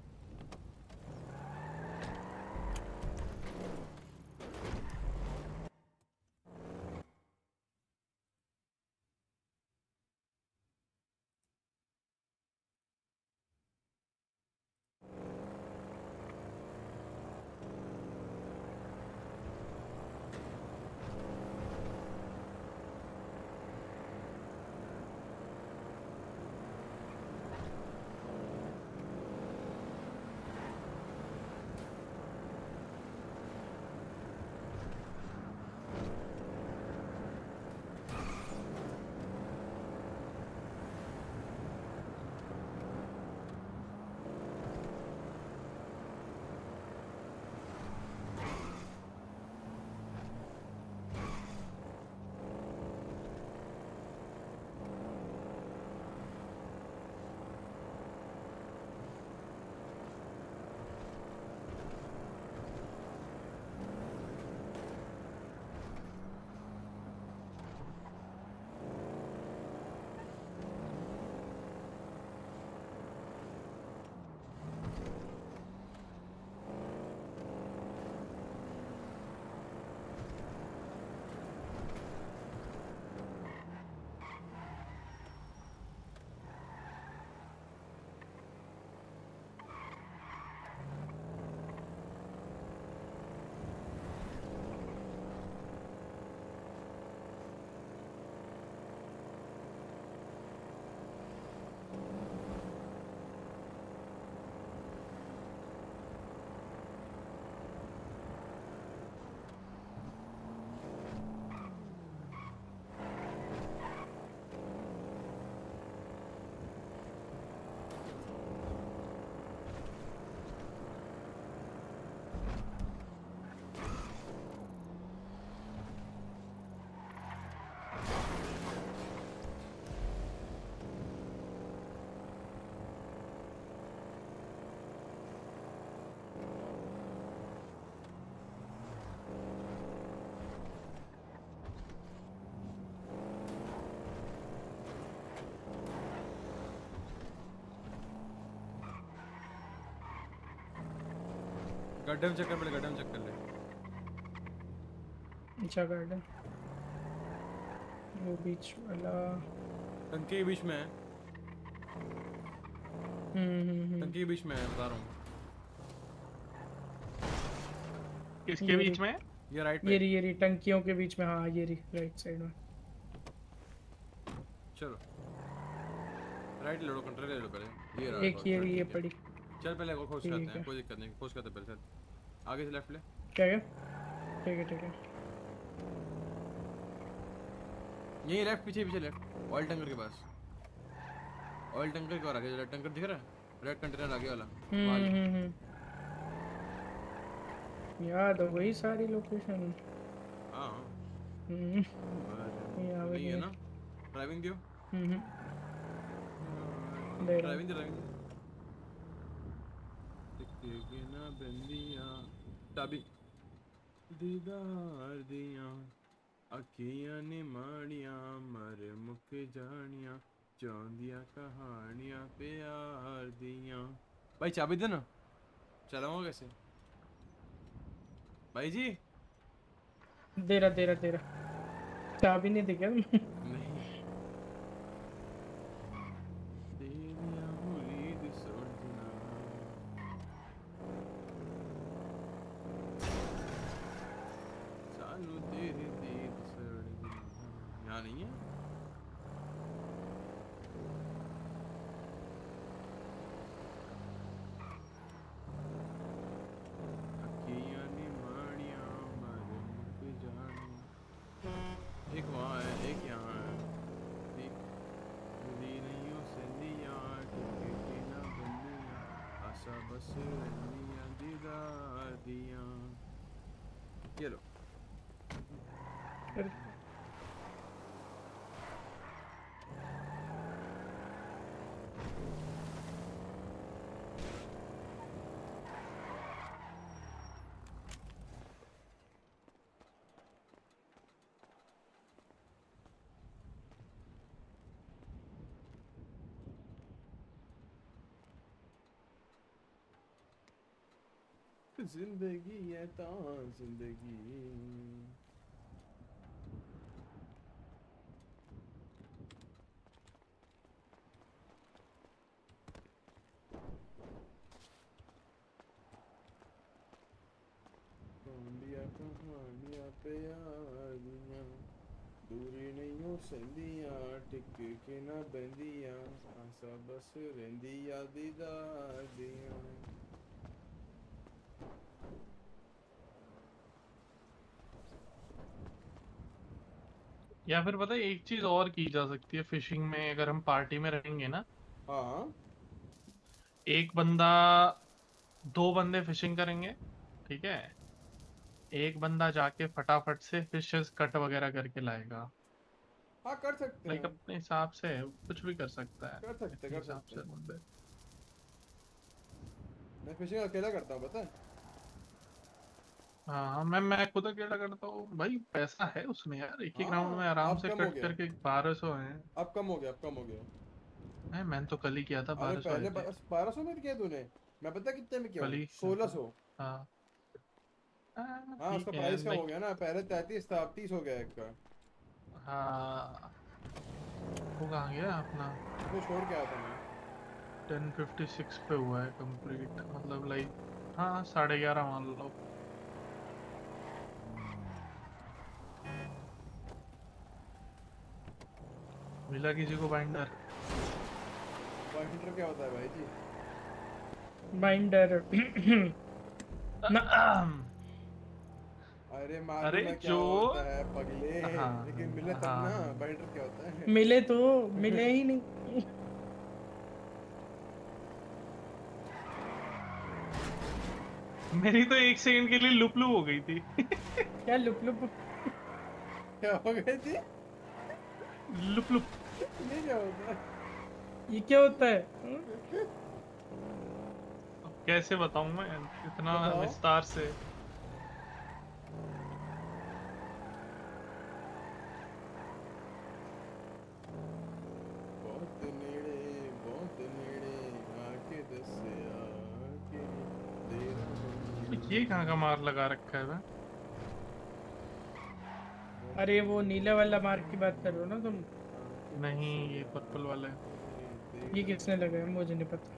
गड्ढे में चक्कर पहले, गड्ढे में चक्कर ले। अच्छा गार्डन वो बीच वाला टंकी के बीच में है। टंकी के बीच में है, बता रहा हूँ। किसके बीच में? ये राइट ये रही टंकियों के बीच में, हाँ ये रही राइट साइड में। चलो राइट ले लो, कंट्रोल ले लो पहले। ये एक ये पड़ी। चल पहले और खोज करते हैं, कोई दिक्कत नहीं, खोज करते हैं पहले। चल आगे से लेफ्ट ले। क्या ठीक है यही लेफ्ट, पीछे लेफ्ट, ऑयल टैंकर के पास। ऑयल टैंकर के और आगे रेड टैंकर दिख रहा है, रेड कंटेनर आगे वाला। याद हो गई सारी लोकेशन। हाँ ये है ना। ड्राइविंग दियो। ड्राइविंग ना बंदिया चाबी दीदार दिया अखियां ने माड़िया मर मुक जानिया चौंदिया कहानियां प्यार दिया। भाई चाबी दे ना, चलाऊंगा कैसे भाई जी? दे रहा चाबी नहीं दी क्या? नहीं नहीं है। एक वहाँ है, एक यहाँ है। ठीक नहीं हो सलिया बस रनिया दीदार दिया। ये लो। जिंदगी है जिंदगी। कहानियां पे यादियां दूरी नहीं हो संदियां टिक के ना बंदियां आसा बस रेंदियां दीदार दियां। या फिर पता है एक चीज और की जा सकती है फिशिंग में, अगर हम पार्टी में रहेंगे ना, हाँ एक बंदा, दो बंदे फिशिंग करेंगे, ठीक है, एक बंदा जाके फटाफट से फिशेस कट वगैरह करके लाएगा। हाँ कर सकते लाइक हैं। अपने हिसाब से कुछ भी कर सकता है, कर सकते अपने कर हिसाब सकते से हैं। बंदे। मैं फिशिंग अकेला करता हूँ पता है। हाँ मैं खुद अकेला करता हूँ भाई, पैसा है उसमें यार, एक एक राउंड में हाँ आराम अब से कम हो कट गया। करके 1200 है। अब कम हो गया अब कम हो गया। मैंने तो कल ही किया था, अरे 1200 आए पहले थे 1200 में किया तूने। मैं पता कितने में किया कल हूँ ही किया था। 1600। हाँ हाँ उसका ठीक है प्राइस कम हो लाइक। गया ना, पहले 33 था अब 30 हो गया एक का। हाँ वो कहाँ गया अपना, उसको छोड़ के आया था मैं। 1056 पे हुआ है कंप्लीट, मतलब लाइक हाँ 11:30 मान लो। मिला किसी को बाइंडर? बाइंडर क्या होता है भाई जी? बाइंडर ना अरे मालूम अरे है क्या जो, होता है पगले। हाँ लेकिन मिले तब ना। हाँ बाइंडर क्या होता है? मिले तो मिले ही नहीं। मेरी तो एक सेकंड के लिए लुप लुप हो गई थी। क्या लुप लुप? क्या हो गई थी? लुप लुप। ये क्या होता है? ये क्या होता है? अब कैसे बताऊं मैं इतना बताओ। विस्तार से? बहुत नेड़े आके दसिया कि तेरा ये कहाँ का मार लगा रखा है मैं? अरे वो नीले वाला मार्क की बात कर रहे हो ना तुम? नहीं ये पर्पल वाला है। ये किसने लगाया मुझे नहीं पता।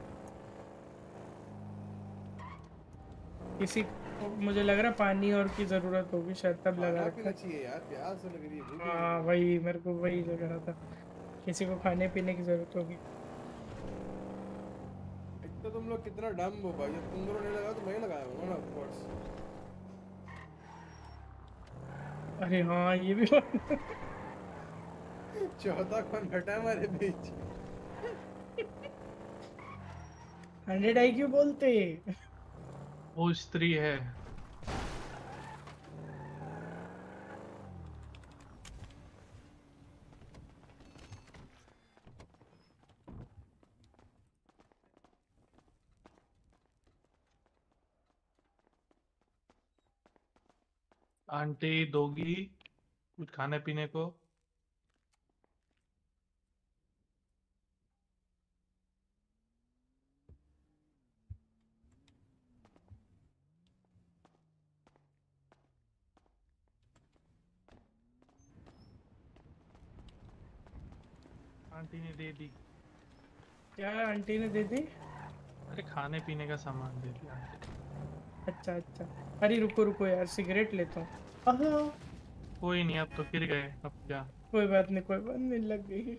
किसी को मुझे लग रहा पानी और की जरूरत होगी शायद तब लगा खाना रखा पीना है। चाहिए यार, प्यास लग रही है, भूख लग रही हाँ है। वही मेरे को वही लग रहा था, किसी को खाने पीने की जरूरत होगी। एक तो तुम लोग कितना डम हो भाई, जब तुम दोनों ने लगाया तो मैं ही लगाया हूँ ना ऑफ कोर्स। अरे हाँ ये भी चौथा कौन बैठा है हमारे बीच? 100 IQ बोलते। वो स्त्री है। आंटी दोगी कुछ खाने पीने को? आंटी ने दे दी। क्या आंटी ने दे दी? अरे खाने पीने का सामान दे दिया आंटी ने। अच्छा अच्छा। अरे रुको रुको यार सिगरेट लेता हूँ। आहा, कोई नहीं, अब तो गिर गए, अब क्या। कोई बात नहीं कोई बात नहीं, लग गई।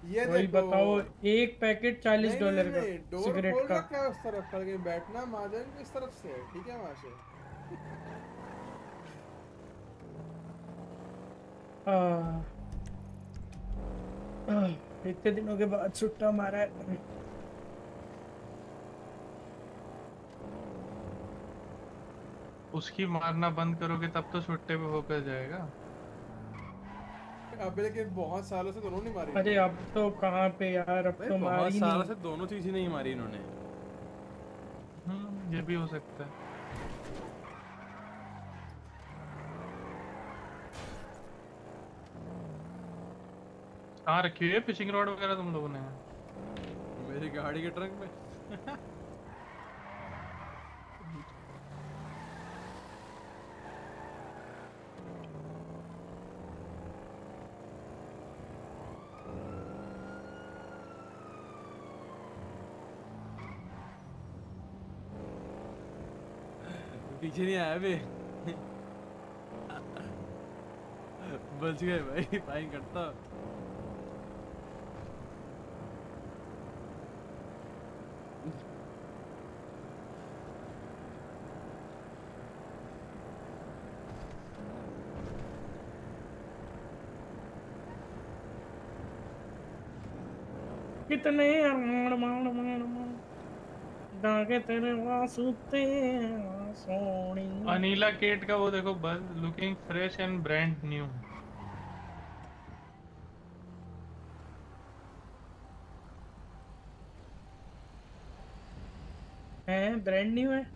ये वही देखो बताओ, एक पैकेट $40 नहीं नहीं का नहीं डोर सिगरेट खोल का। रखा है उस तरफ पर कहीं बैठना महाजन इस तरफ से ठीक है वहां से इतने दिनों के बाद छुट्टा मारा है। उसकी मारना बंद करोगे तब तो छुट्टे पे फोकस जाएगा। अब लेकिन बहुत सालों से दोनों नहीं मारी अरे अब तो कहाँ पे यार, अब भाई तो मार बहुत ही सालों नहीं। से दोनों चीज ही नहीं मारी इन्होंने। ये भी हो सकता है। कहाँ रखी हुई है फिशिंग रॉड वगैरह तुम लोगों ने? मेरी गाड़ी के ट्रंक में पीछे नहीं आया बे बच गए भाई फाइन करता कितने अरमान मान मान मान दागे तेरे वास्ते सोनी। अनीला केट का वो देखो बस looking fresh and brand new. है ब्रांड न्यू है?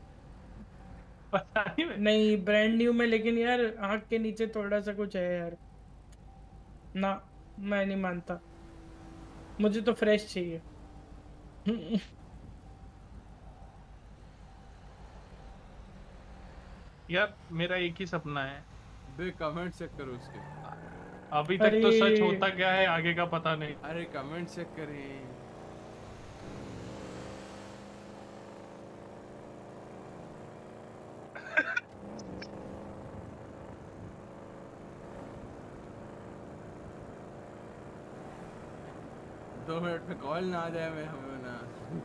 पता नहीं नहीं ब्रांड न्यू में, लेकिन यार आँख के नीचे थोड़ा सा कुछ है यार। ना मैं नहीं मानता, मुझे तो फ्रेश चाहिए। यार मेरा एक ही सपना है। बे कमेंट चेक करो उसके अभी तक तो अरे सच होता क्या है आगे का पता नहीं। अरे कमेंट चेक करें दो मिनट में कॉल ना आ जाए मैं हमें ना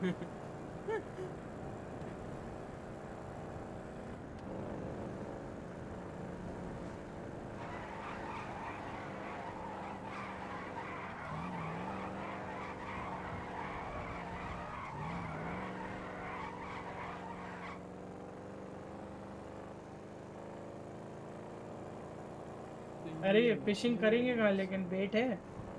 अरे फिशिंग करेंगे कहाँ, लेकिन बेट है।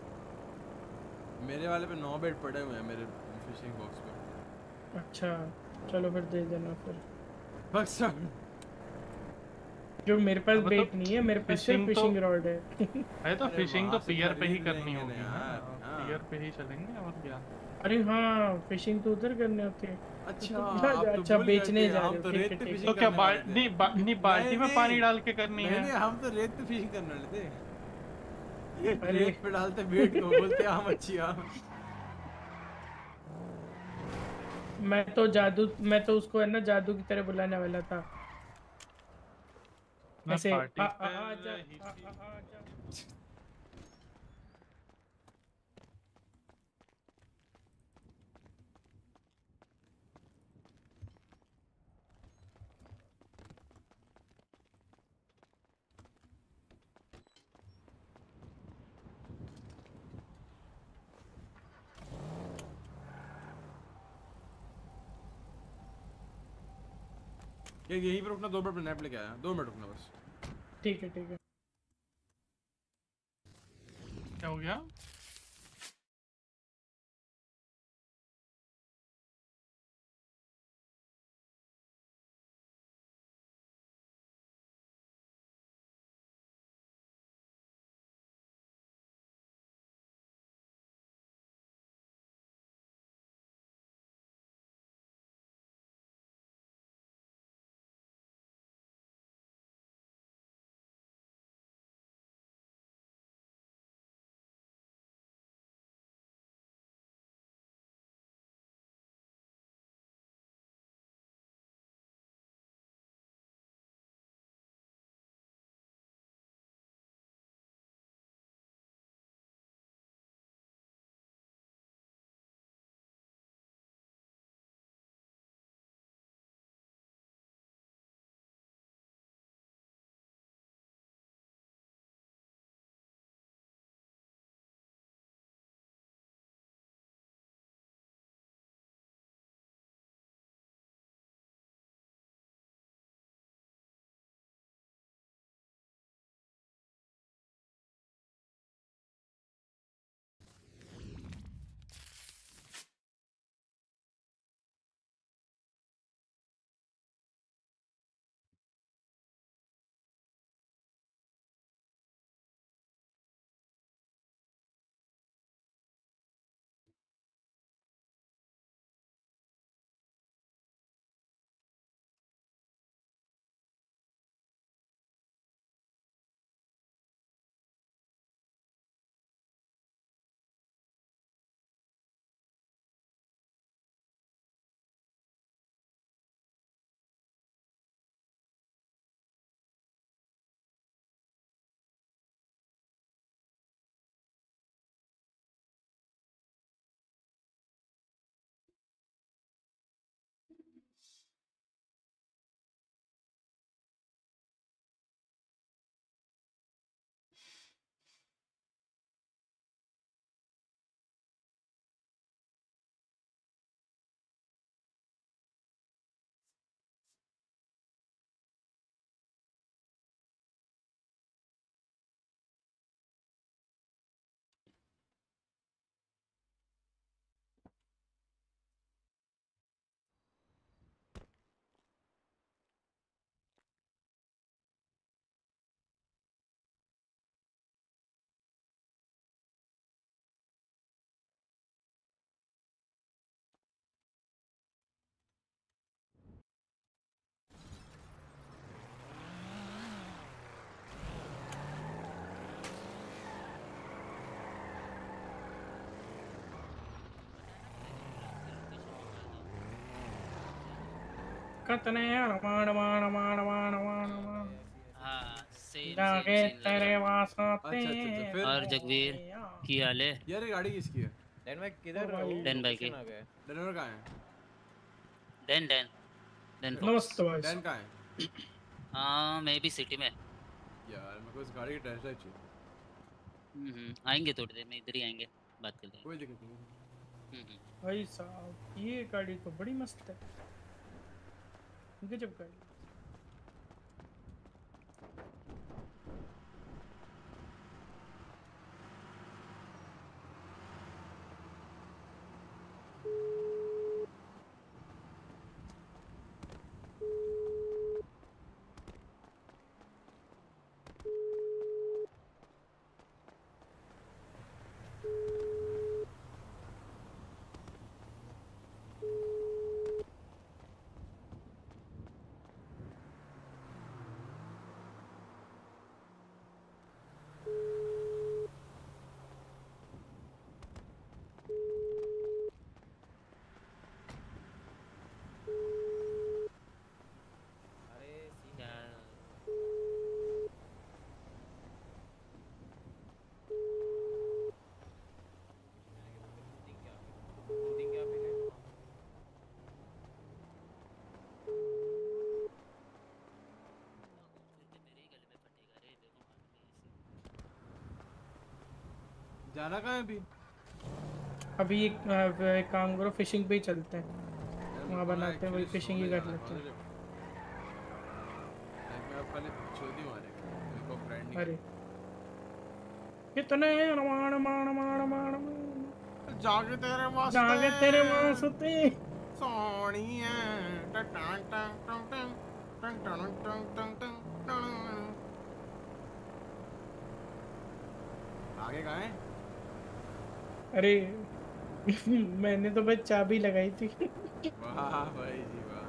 मेरे वाले पे 9 बेड पड़े हुए हैं मेरे फिशिंग बॉक्स पे। अच्छा चलो फिर दे देना फिर। बस जो मेरे पास अब बेट तो नहीं है, मेरे पास सिर्फ फिशिंग तो फिशिंग रॉड है। है तो अरे फिशिंग तो वहाँ से पियर पे ही खरीद करनी लेंगे होगी ना ना। यार, हाँ। पियर पे ही चलेंगे और क्या। अरे हाँ फिशिंग तो उधर करने होती है। अच्छा अच्छा, आप तो अच्छा भूल गए बेचने कि जा हम रहे हो, तो ठीक रेत है पे ठीक फिशिंग तो क्या करने वाले थे। नहीं बाल्टी में पानी डाल के करनी नहीं है। नहीं हम तो रेत पे फिशिंग करने वाले थे अरे रेत पे डालते बेट को बोलते आम अच्छी आम मैं तो उसको है ना जादू की तरह बुलाने वाला था। मैं ऐसे पार्टी आजा पे आजा। ये यहीं पर रुकना 2 मिनट में नैप लेके आया 2 मिनट रुकना बस ठीक है ठीक है। क्या हो गया? तने रमान रमान रमान रमान रमान रमान हाँ सेम जाके सेम सीन लग तेरे रहा पास आते अच्छा फिर और जगवीर की हाल है यार ये गाड़ी किसकी है? डैन भाई किधर हो? डैन भाई की लोकेशन आ गया। ड्राइवर कहाँ है? डैन डैन डैन नमस्ते भाई डैन कहाँ है? हाँ मैं भी सिटी में यार मेरे को इस गाड़ी की टेस्ट ड्राइव चाहिए। आएंगे थोड़ी देर में इधर ही आएंगे बात करते हैं कोई दिक्कत नहीं। भाई साहब ये गाड़ी तो बड़ी मस्त है गजब गाड़ी जाना कहाँ है अभी? अभी एक काम करो फिशिंग पे ही चलते हैं वहाँ बनाते हैं वही फिशिंग ही कर लेते हैं मैं अब पहले छोटी मारेगा मेरे को फ्रेंड नहीं। अरे कितने रमान रमान रमान रमान जागे तेरे वास्ते जागे तेरे वास्ते सोनिया टन टन टन टन टन टन टन टन टन। आगे कहाँ है? अरे मैंने तो बस चाबी लगाई थी वाह भाई जी वाह।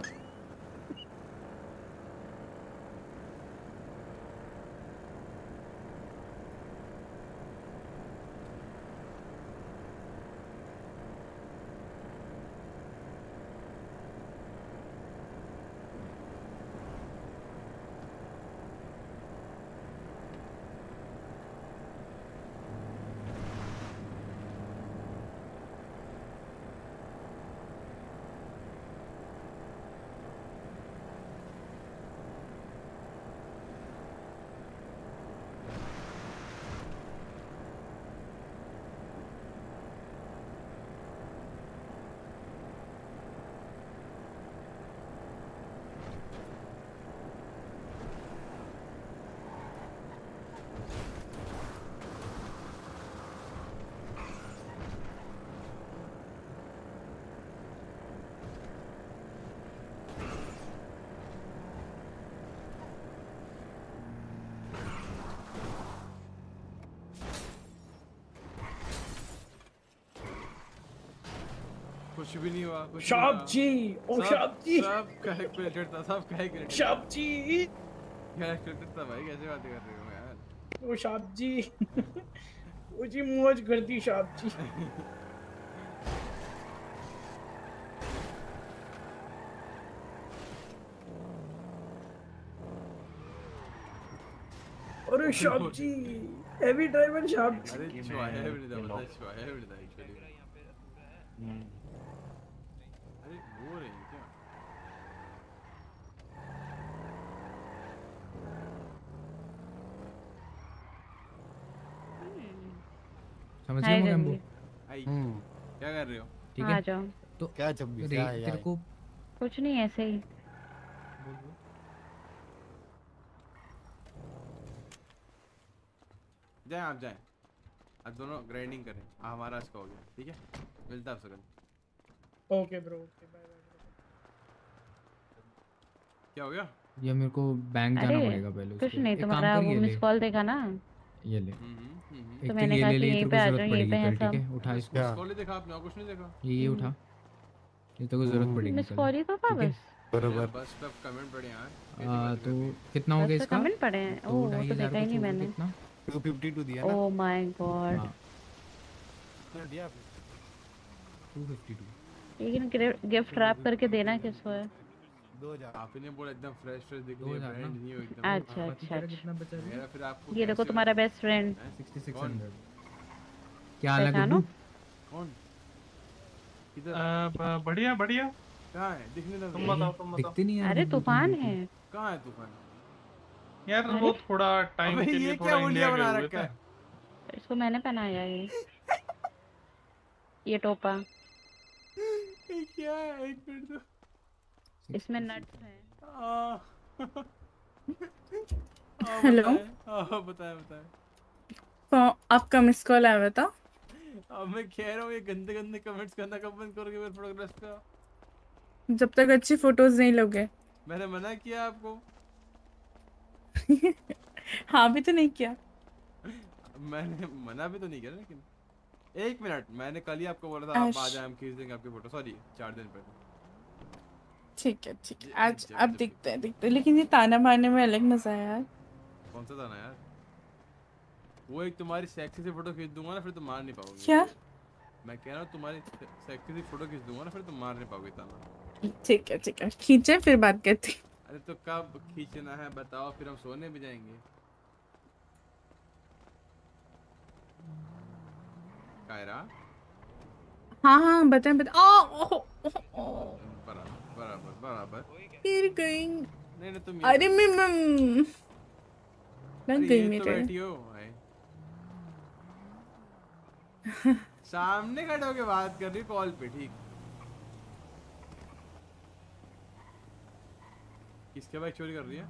कुछ भी नहीं हुआ कुछ शाप जी ओ शाप जी सब कैलकुलेटेड था सब कैलकुलेटेड शाप जी कैलकुलेटेड था भाई कैसे बातें कर रहे हो यार ओ शाप जी ओ जी मौज करती शाप जी अरे शाप जी हैवी ड्राइवर शाप जी अरे छुआ है भी नहीं था छुआ है भी नहीं था एक्चुअली अरे वो रही क्या समझ गए मोगेम्बो? क्या कर रहे हो? ठीक आ है जाओ। तो क्या जब भी तेरे को कुछ नहीं ऐसे ही जाए आप जाए आज दोनों ग्राइंडिंग करें हमारा आज का हो गया ठीक है मिलता है आपसे कल okay bro okay bye bye क्या हो गया ये मेरे को बैंक जाना पड़ेगा पहले कुछ उसके नहीं एक काम तुम्हारा कर वो ये ले मिस कॉल देखा ना ये ले तो एक मैंने ये कहा ले कि ले यहीं तेरे पे को आ जरूरत जाओ यहीं पड़ेगी पे है कल ठीक सब है उठा इसको मिस कॉल देखा आपने और कुछ नहीं देखा ये उठा ये तेरे को जरूरत पड़ेगी मिस कल कॉल ही तो था ठीक है? बस बरोबर बस पे कमेंट पड़े यार तो कितना हो बस गया तो इसका कमेंट पड़े हैं ओ वो तो देखा ही नहीं मैंने कितना 252 दिया ना ओ माय गॉड दिया आपने 252 लेकिन गिफ्ट रैप करके देना किसको है 2000 आपने बोला एकदम फ्रेश दिख रही है 2000 ब्रांड ना? न्यू एकदम अच्छा अच्छा कितना बचा रही मेरा फिर आपको ये देखो कैसे तुम्हारा बेस्ट फ्रेंड 6600 क्या हाल है पहचानो? गुड्डू कौन किधर बढ़िया बढ़िया कहाँ है दिखने दो तुम बताओ तुम बताओ दिखते नहीं यार अरे गुड्डू, तुम तूफान बिल्कुल। है कहाँ है तूफान यार वो थोड़ा टाइम अबे के ये लिए क्या थोड़ा उंगलियां इंडिया बना गए हुए रखा थे है इसको मैंने पहनाया ये टोपा ये क्या है एक मिनट दो इसमें नट्स हैं हेलो बताए बताए तो आपका मिस कॉल आया हुआ था। अब मैं कह रहा हूँ ये गंदे गंदे कमेंट्स करना कब बंद करोगे मेरे प्रोग्रेस का जब तक अच्छी फोटोज नहीं लोगे। मैंने मना किया आपको हाँ भी तो नहीं किया। मैंने मना भी तो नहीं किया लेकिन एक मिनट मैंने कल ही आपको बोला था आप आश। आज हम खींच देंगे आपकी फोटो सॉरी 4 दिन पहले ठीक है आज अब दिखते हैं लेकिन ये ताना मारने में अलग मजा है यार। कौन सा था ना यार वो एक तुम्हारी सेक्सी सी फोटो खींच दूंगा ना फिर तुम मार नहीं पाओगे क्या मैं कह रहा हूँ तुम्हारी सेक्सी सी फोटो खींच दूंगा ना फिर तुम मार नहीं पाओगे ताना ठीक है खींचे फिर बात करते हैं। अरे तो कब खींचना है बताओ फिर हम सोने भी जाएंगे कायरा हाँ बताएं बराबर फिर गई नहीं तुम अरे मैं लग गई तो मेरे बैठी हो सामने खड़े होके बात कर रही कॉल पे ठीक किसके बाइक चोरी कर रही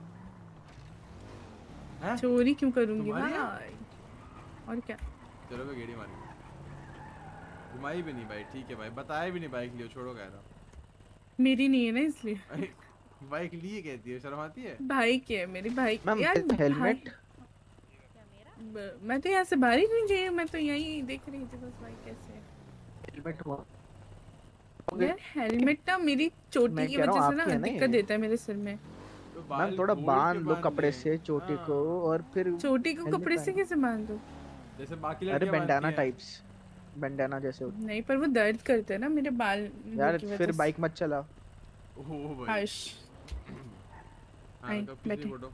है चोरी क्यों करूंगी तुम्हारी है? भाई और क्या चलो मैं गेड़ी मारी घुमाई भी नहीं भाई ठीक है भाई बताया भी नहीं बाइक लियो छोड़ो कह रहा मेरी नहीं है ना इसलिए बाइक लिए कहती है शर्म आती है भाई के मेरी भाई मैम हेलमेट मैं तो यहाँ से बाहर ही नहीं गई मैं तो यहीं देख रही थी बस भाई कैसे हेलमेट हुआ यार हेलमेट ना मेरी चोटी की वजह से ना दिक्कत देता है मेरे सिर में मैम थोड़ा बांध लो कपड़े से चोटी को और फिर चोटी को कपड़े से कैसे बांध दो जैसे बाकी अरे बैंडाना टाइप्स बैंडाना जैसे होता नहीं पर वो दर्द करते हैं ना मेरे बाल यार फिर बाइक मत चलाओ ओह भाई आश आई बैठे फोटो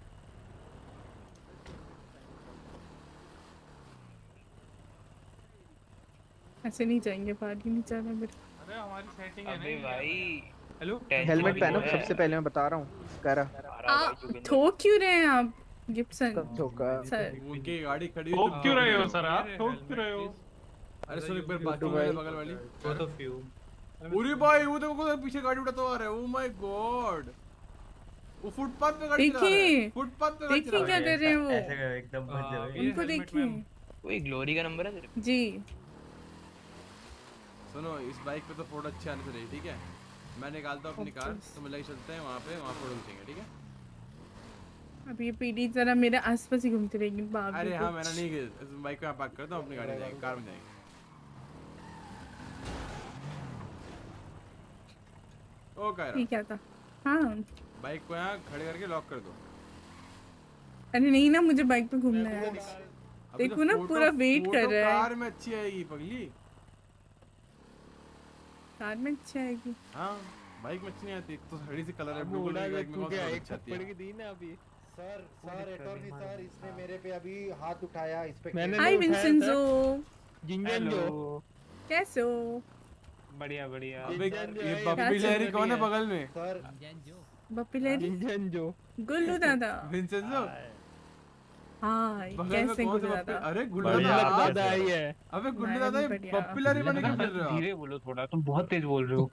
ऐसे नहीं जाएंगे बाहर ही नहीं जाना मेरे अरे हमारी सेटिंग है अबे भाई हेलो हेलमेट पहनो सबसे पहले मैं बता रहा हूँ कह रहा ठोक क्यों रहे हैं आप गिब्सन ठोका सर उनकी गाड़ी खड़ी ठोक क्यों रहे हो सर आप ठोक क्यों रहे हो अरे सुन एक बार बात मेरे बगल वाली वो तो फ्यू पूरी भाई वो देखो पीछे गाड़ी उड़ाता आ रहा है ओह माय गॉड वो फुटपाथ पे गाड़ी चला रहा है फुटपाथ पे गाड़ी देखिए क्या कर रहे हैं वो ऐसे एकदम बच जाए उनको देखिए वही ग्लोरी का नंबर है तेरे जी सुनो इस बाइक पे तो फोटो अच्छे आने चाहिए ठीक है मैं निकालता हूँ अपनी कार तो मिला चलते हैं वहाँ फोटो खींचेंगे ठीक है अब ये पीडी जरा मेरे आसपास ही घूमती रहेगी बाप अरे हाँ मैंने नहीं इस बाइक को यहाँ पार्क करता हूँ अपनी गाड़ी में जाएंगे कार में जाएंगे ओ कायरा ये क्या था हाँ बाइक को यहाँ खड़े करके लॉक कर दो अरे नहीं ना मुझे बाइक पे घूमना है देखो ना पूरा वेट कर रहा है कार में अच्छी आएगी पगली कार में अच्छी आएगी हाँ बाइक में अच्छी नहीं आती तो हरी सी कलर है ब्लू कलर की बाइक में कौन सा अच्छा आती है दी ना अभी सर अटॉर्नी सर इसने मेरे पे अभी हाथ उठाया इस पे हाय विंसेंजो जिंजन कैसे हो बढ़िया बढ़िया अबे ये बप्पी लहरी कौन है बगल में सर बप्पी लहरी जिंजन गुल्लू दादा विंसेंजो हाँ कैसे गुल्लू दादा अरे गुल्लू दादा आई है अबे गुल्लू दादा बप्पी लहरी बने क्यों फिर रहे हो धीरे बोलो थोड़ा तुम बहुत तेज बोल रहे हो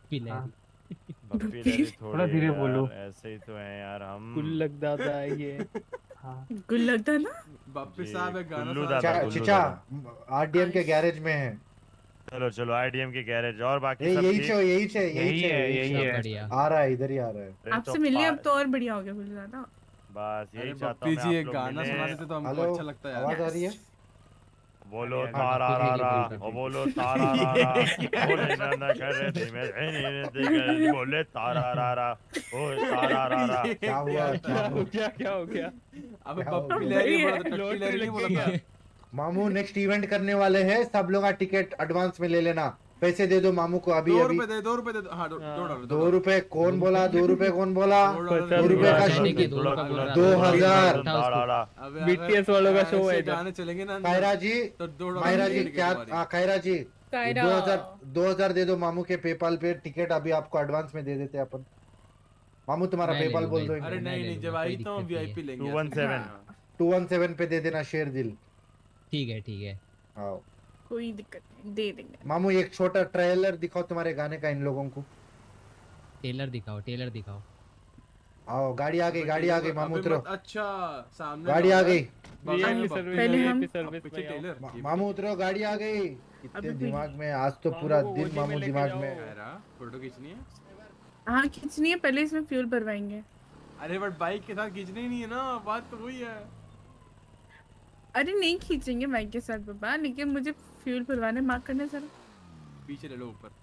थोड़ा धीरे बोलो ऐसे ही तो है यार हम गुल्लक दादा आई है गुल्लक दादा बप्पी साहब एक गुल्लू गाना दादा चिचा आरडीएम के गैरेज में है चलो चलो आईडीएम के गैरेज और बाकी सब यही ठीक? यही है आ रहा है इधर ही आ रहा है आपसे मिलने अब तो और बढ़िया हो गया गुल्लू दादा बस यही चाहता बप्पी हूँ जी मैं एक गाना सुना देते तो हमको अच्छा लगता है आवाज आ रही है बोलो तारा रा रा ओ बोलो तारा रा रा बोले ना ना करे धीमे बोले तारा रा रा ओ तारा रा रा क्या हुआ क्या हो गया अबे बप्पी लहरी बोला तो टट्टी लहरी नहीं बोला था मामू नेक्स्ट इवेंट करने वाले हैं सब लोग टिकट एडवांस में ले लेना पैसे दे दो मामू को अभी 2 अभी। रुपए दे 2 रुपए दे हाँ 2 2 रुपए कौन बोला? 2 रुपए कौन बोला? 2 रुपए का शो 2000। बीटीएस वालों का शो है जाने चलेंगे ना कायरा जी, तो कायरा जी क्या? हाँ कायरा जी, 2000 दे दो मामू के पेपाल पे। टिकट अभी आपको एडवांस में दे देते हैं अपन। मामू तुम्हारा पेपाल बोल दो। अरे नहीं जब आई तो वीआईपी लेंगे 217 पे दे देना शेर दिल। ठीक है। हाँ कोई दिक्कत नहीं, दे देंगे। मामू एक छोटा ट्रेलर दिखाओ तुम्हारे गाने का इन लोगों को। टेलर दिखाओ। आओ गाड़ी आ गई मामू उतरो। अच्छा सामने गाड़ी आ गई। पहले हम मामू उतरो, गाड़ी आ गई। कितने दिमाग में आज तो पूरा दिन मामू दिमाग में। फोटो खींचनी है? हाँ खींचनी है, पहले इसमें फ्यूल भरवाएंगे। अरे बट बाइक के साथ खींचनी नहीं है ना, बात तो वही है। अरे नहीं खींचेंगे बाइक के साथ बाबा, लेकिन मुझे फ्यूल भरवाने मार्क करने जरा। पीछे ले लो ऊपर,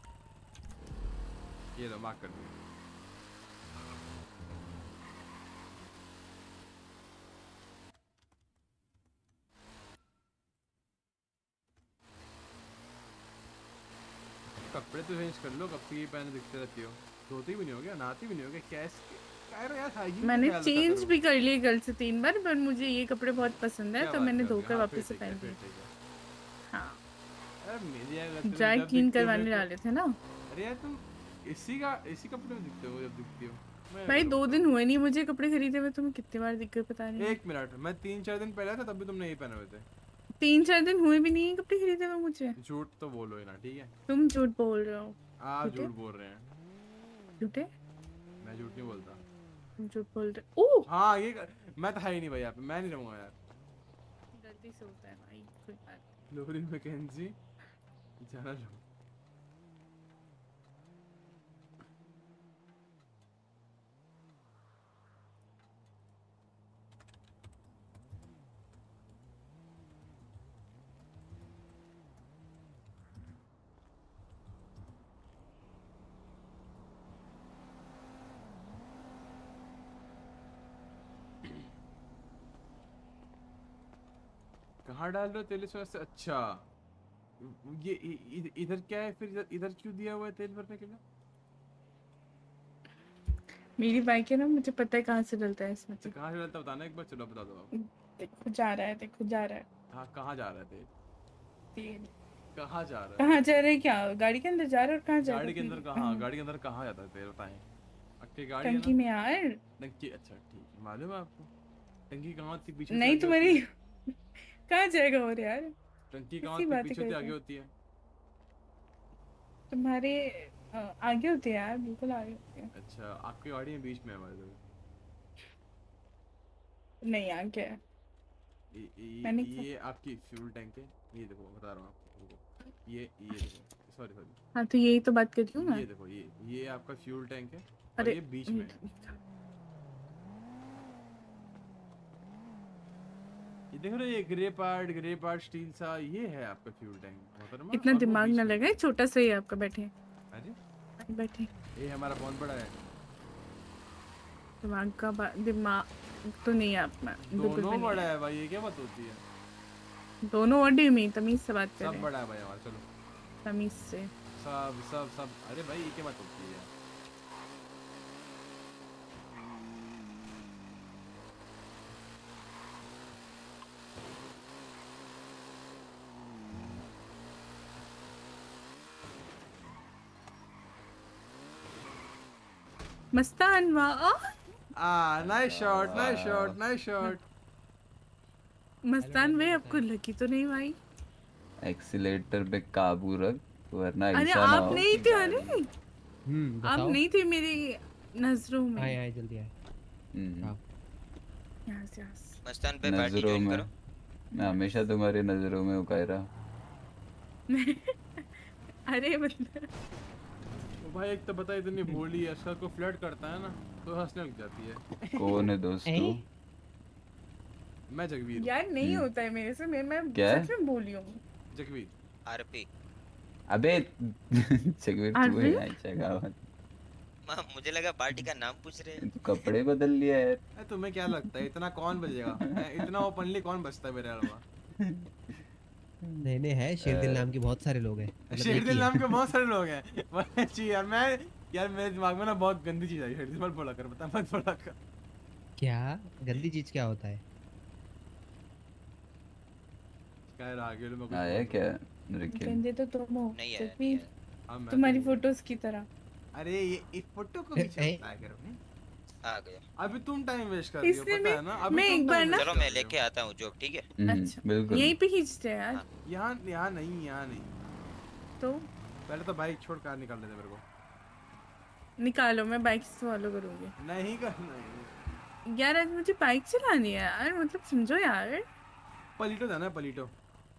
ये लो मार्क कर दो। कपड़े तो चेंज कर लो, कब से ये पहने दिखते रहती हो। धोती भी नहीं हो गया, नहाती भी नहीं हो गया, कैसे मैंने चेंज भी कर लिए कल से 3 बार, पर मुझे ये कपड़े बहुत पसंद है तो मैंने धोकर वापस से पहन लिए। हाँ ड्राई क्लीन करवाने डाले थे ना। अरे यार तुम इसी कपड़े में दिखते हो जब दिखती हो। भाई 2 दिन हुए नहीं मुझे कपड़े खरीदे हुए, तुम्हें कितनी बार दिक्कत पता नहीं। 1 मिनट, मैं 3-4 दिन पहले था तब भी तुमने यही पहने हुए थे। 3-4 दिन हुए भी नहीं है कपड़े खरीदे हुए मुझे। झूठ तो बोलो ही ना, ठीक है? तुम झूठ बोल रहे हो। आप झूठ बोल रहे हैं। झूठे? मैं झूठ नहीं बोलता। तुम झूठ बोल रहे। ओह हाँ ये मैं था ही नहीं भाई यहाँ पे, मैं नहीं रहूंगा यार। गलती से होता है भाई, कोई बात। लोरी मैकेंजी जाना लो। कहाँ डाल रहे हो तेल इस वजह से? अच्छा ये इधर क्या है फिर? इधर क्यों दिया हुआ है तेल भरने के लिए? मेरी बाइक है ना, मुझे पता है कहाँ से डलता है इसमें। तो कहाँ से डलता बताना एक बार, चलो बता दो आप। देखो जा रहा है। हाँ कहाँ जा रहा है तेल? कहाँ जा रहा है? कहाँ जा रहा है? क्या गाड़ी के अंदर जा रहा है? और कहाँ जा रहा है? गाड़ी के अंदर कहाँ? गाड़ी के अंदर कहाँ जाता है तेल बताएं? आपकी गाड़ी टंकी में यार। टंकी? अच्छा ठीक है, मालूम है आपको टंकी कहाँ थी? पीछे नहीं तुम्हारी कहाँ जाएगा और यार? टंकी कहाँ थी? पीछे से आगे होती है। तुम्हारे आगे होती है यार, बिल्कुल आगे होती है। अच्छा आपकी गाड़ी में बीच में है हमारे? नहीं आगे है। ये आपकी फ्यूल टैंक है, ये देखो बता रहा हूँ आपको। ये देखो, सॉरी। हाँ तो यही तो बात कर रही हूँ मैं। ये देखो ये आपका फ्यूल टैंक है। अरे ये बीच में ये देखो ना, ये ग्रे पार्ट स्टील सा, ये है आपका फ्यूल टैंक। इतना दिमाग ना लगाए, छोटा सा ही आपका। बैठे बैठे। ये हमारा बहुत बड़ा है। दिमाग तो नहीं है आप में। दोनों बड़ा है भाई, ये क्या बात होती है? दोनों व्हाट डू यू मीन? तमीज से बात करें। सब बड़ा है भाई हमारा, चलो तमीज से। सब अरे भाई ये क्या बात होती है? मस्तान वाह नाइस शॉट। मस्तान भाई आपको लगी तो नहीं भाई? एक्सीलेटर पे काबू रख वरना अरे ऐसा ना आप हो। नहीं थे। अरे आप बताओ। नहीं थे मेरी नजरों में। आए जल्दी आए। यहाँ से मस्तान पे पार्टी नजरों ज्वाइन में करो। मैं हमेशा तुम्हारी नजरों में हूँ कायरा। अरे मतलब भाई एक तो बता, इतनी भोली है, इसका कोई फ्लर्ट करता है ना तो हंसने लग जाती है। कौन है दोस्त तू? मैं जगवीर। यार नहीं होता है मेरे से। मैं क्या? सच में बोली हूँ। जगवीर। आरपी। अबे जगवीर तू है? अच्छा गावत। मुझे लगा पार्टी का नाम पूछ रहे हैं। तू कपड़े बदल लिया है। तुम्हें क्या लगता है इतना कौन बजेगा? इतना ओपनली कौन बजता है मेरे अलावा? नहीं है शेरदिल नाम के बहुत सारे लोग हैं मतलब एक ही शेरदिल है। नाम के बहुत सारे लोग हैं वही चीज यार मेरे दिमाग में ना बहुत गंदी चीज आई शेरदिल मत बोला कर बता मत बोला कर क्या गंदी चीज क्या होता है क्या है आगे मैं कुछ आया क्या रिकी गंदे तो तुम हो नहीं है, जगवीर हाँ, मैं तुम्हारी तो- फोटोज की तरह अरे ये इस फोटो को भी चलता है करो आ गया। अभी तुम टाइम वेस्ट कर रही हो इसलिए पता है ना अभी मैं तुम एक बार time ना waste चलो कर मैं रही हो। लेके आता हूँ जॉब, ठीक है? अच्छा बिल्कुल यहीं पे खींचते हैं यार यहाँ नहीं तो पहले तो बाइक छोड़ कार निकाल लेते मेरे को निकालो मैं बाइक से फॉलो करूंगी नहीं करना है यार आज मुझे बाइक चलानी है यार मतलब समझो यार पलीटो जाना है पलीटो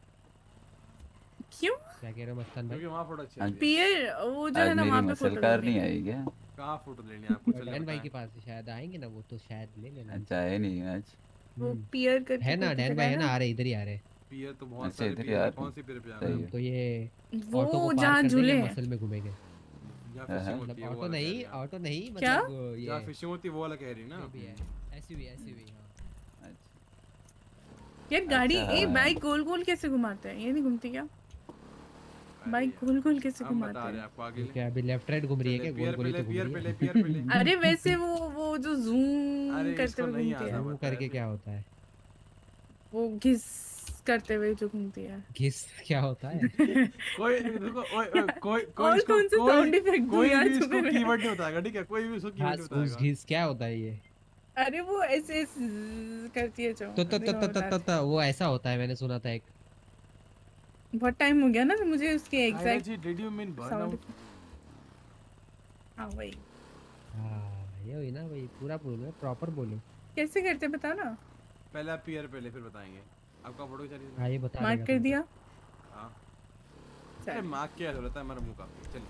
क्यों क्या कह रहे हो मस्तान भाई क्योंकि वहाँ फोटो अच्छी आती है पियर वो जो आज है ना मेरी वहाँ पे मसल फोटो कार लेनी नहीं है। आई क्या कहाँ फोटो लेनी है आपको चलिए डैन भाई बताएं। के पास से शायद आएंगे ना वो तो शायद ले लेना अच्छा है नहीं आज वो पियर करके है ना कोई डैन जगह भाई है है ना आ रहे इधर ही आ रहे पियर तो बहुत अच्छा सारे इधर पियर यार हैं, कौन सी पियर पे आ रहे सही हैं है तो ये वो ऑटो को जहाँ पार कर झूले देंगे हैं। मसल में घूमेंगे जहाँ हाँ, फिशिंग हाँ। होती मतलब है वो ऑटो वाला कह रही नहीं है आप। ऑटो नहीं क्या? मतलब जहाँ ये फिशिंग होती है वो वाला कह रही है ना जो भी है एसयूवी हाँ यार गाड़ी अच्छा, ए हाँ। बाइक गोल गोल कैसे घुमाते हैं ये नहीं घूमती क्या बाइक गोल गोल कैसे हम घुमाते बता रहे हैं हैं आपको आगे क्या अभी लेफ्ट राइट घूम रही है क्या गोल गोल ही तो घूम पियर रही पहले है पियर पहले पियर पहले अरे वैसे वो जो अरे जूम करते इसको हुए नहीं घूमती आना है वो पता है करके क्या होता है वो घिस करते हुए जो घूमती है घिस क्या होता है कोई देखो कोई कोई और इसको कौन सा sound effect दूं कोई यार भी इसको तुम्हें मैं? कीवर्ड नहीं बताएगा ठीक है कोई भी इसको कीवर्ड घास नहीं फूस बताएगा घिस क्या होता है ये अरे वो ऐसे करती है जो वो ऐसा होता है मैंने सुना था एक बहुत टाइम हो गया ना तो मुझे उसके कायरा एग्जैक्ट जी did you mean sound burnout हाँ वही हाँ ये हुई ना भाई पूरा बोलो प्रॉपर बोलो कैसे करते बताओ ना पहले आप पियर पहले फिर बताएंगे आपका फोटो खींचा रही हाँ ये बता मार्क कर दिया हां अरे मार्क क्या जरूरत है हमारा मुंह का चल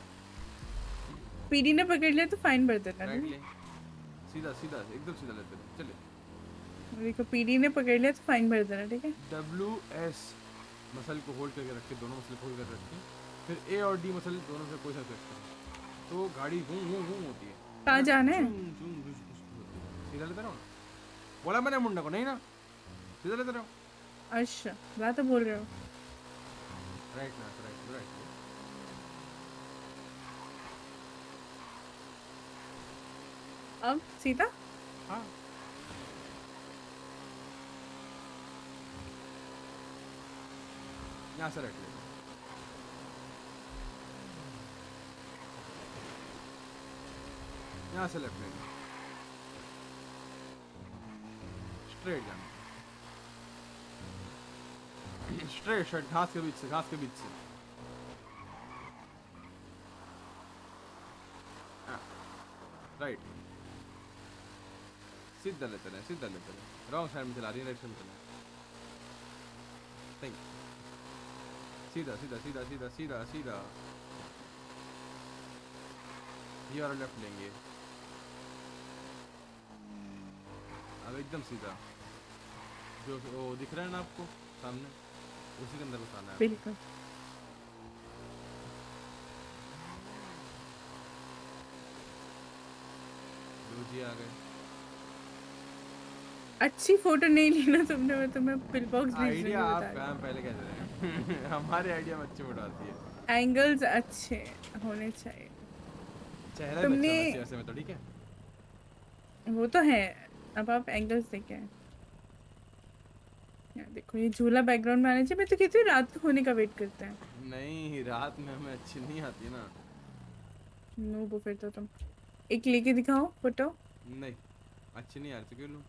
पीडी ने पकड़ लिया तो फाइन भर देना राइट ना ले सीधा सीधा एकदम सीधा लेते हैं चलिए देखो पीडी ने पकड़ लिया तो फाइन भर देना ठीक है WS मसल को होल्ड करके रखे दोनों मसल होल्ड कर रखे फिर A और D मसल दोनों से कोई सा करें तो गाड़ी घूम घूम घूम होती है कहाँ जाना है सीधा लेते रहो बोला मैंने मुंडा को नहीं ना सीधा लेते रहो अच्छा बात तो बोल रहे हो राइट ना राइट अब सीधा हाँ यहाँ से राइट ले यहाँ से लेफ्ट ले स्ट्रेट जाना स्ट्रेट शर्ट घास के बीच से राइट सीधा लेते रहे रॉन्ग साइड में चला रही है राइट साइड में चला सीधा ये और लेफ्ट लेंगे अब एकदम सीधा जो वो दिख रहा है ना आपको सामने उसी के अंदर घुसाना है बिल्कुल जी आ गए अच्छी फोटो नहीं ली ना तुमने मैं तुम्हें पिल बॉक्स भेज दूंगी आइडिया आप बता काम पहले कैसे रहे हमारे आइडिया में अच्छी फोटो आती है एंगल्स अच्छे होने चाहिए चेहरा तुमने भी अच्छा में तो ठीक है वो तो है अब आप एंगल्स देखें यार देखो ये झूला बैकग्राउंड में आना चाहिए मैं तो कहती हूँ रात को होने का वेट करते हैं नहीं रात में हमें अच्छी नहीं आती ना नो वो फिर तो तुम एक लेके दिखाओ फोटो नहीं अच्छी नहीं आ रही क्यों लूं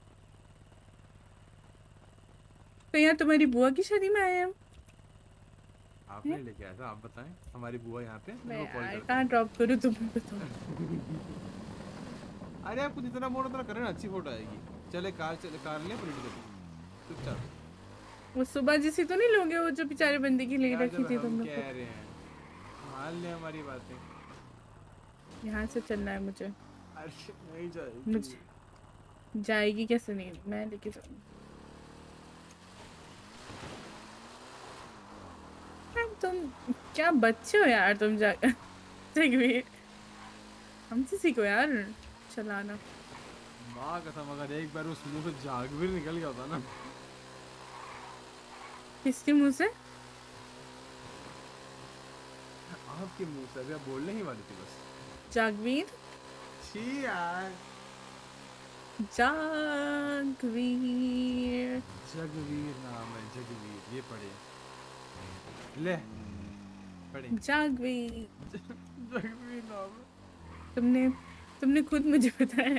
तो यहाँ तुम्हारी बुआ की शादी में आए हम आपने लेके आया था आप बताएं हमारी बुआ यहाँ पे मैं कॉल कर कहाँ ड्रॉप करूँ तुम्हें बताओ अरे आप कुछ इतना बोलो उतना करें ना अच्छी फोटो आएगी चले कार ले पॉलिटिकल चुपचाप वो सुबह जैसी तो नहीं लोगे वो जो बेचारे बंदे की ले रखी थी तुम लोग कह रहे हैं मान ले हमारी बातें यहाँ से चलना है मुझे अरे नहीं जाएगी मुझे जाएगी कैसे नहीं मैं लेके जाऊंगी तुम क्या बच्चे हो यार तुम जाकर जगवीर हमसे सीखो यार चलाना माँ कसम अगर एक बार उस मुंह से जागवीर निकल गया होता ना किसके मुंह से आपके मुंह से अभी आप बोलने ही वाली थी बस। जागवीर छी यार। जागवीर जगवीर नाम है, जगवीर, ये पढ़े ले पढ़े। जागवीर जगवीर नाम है। तुमने खुद मुझे बताया।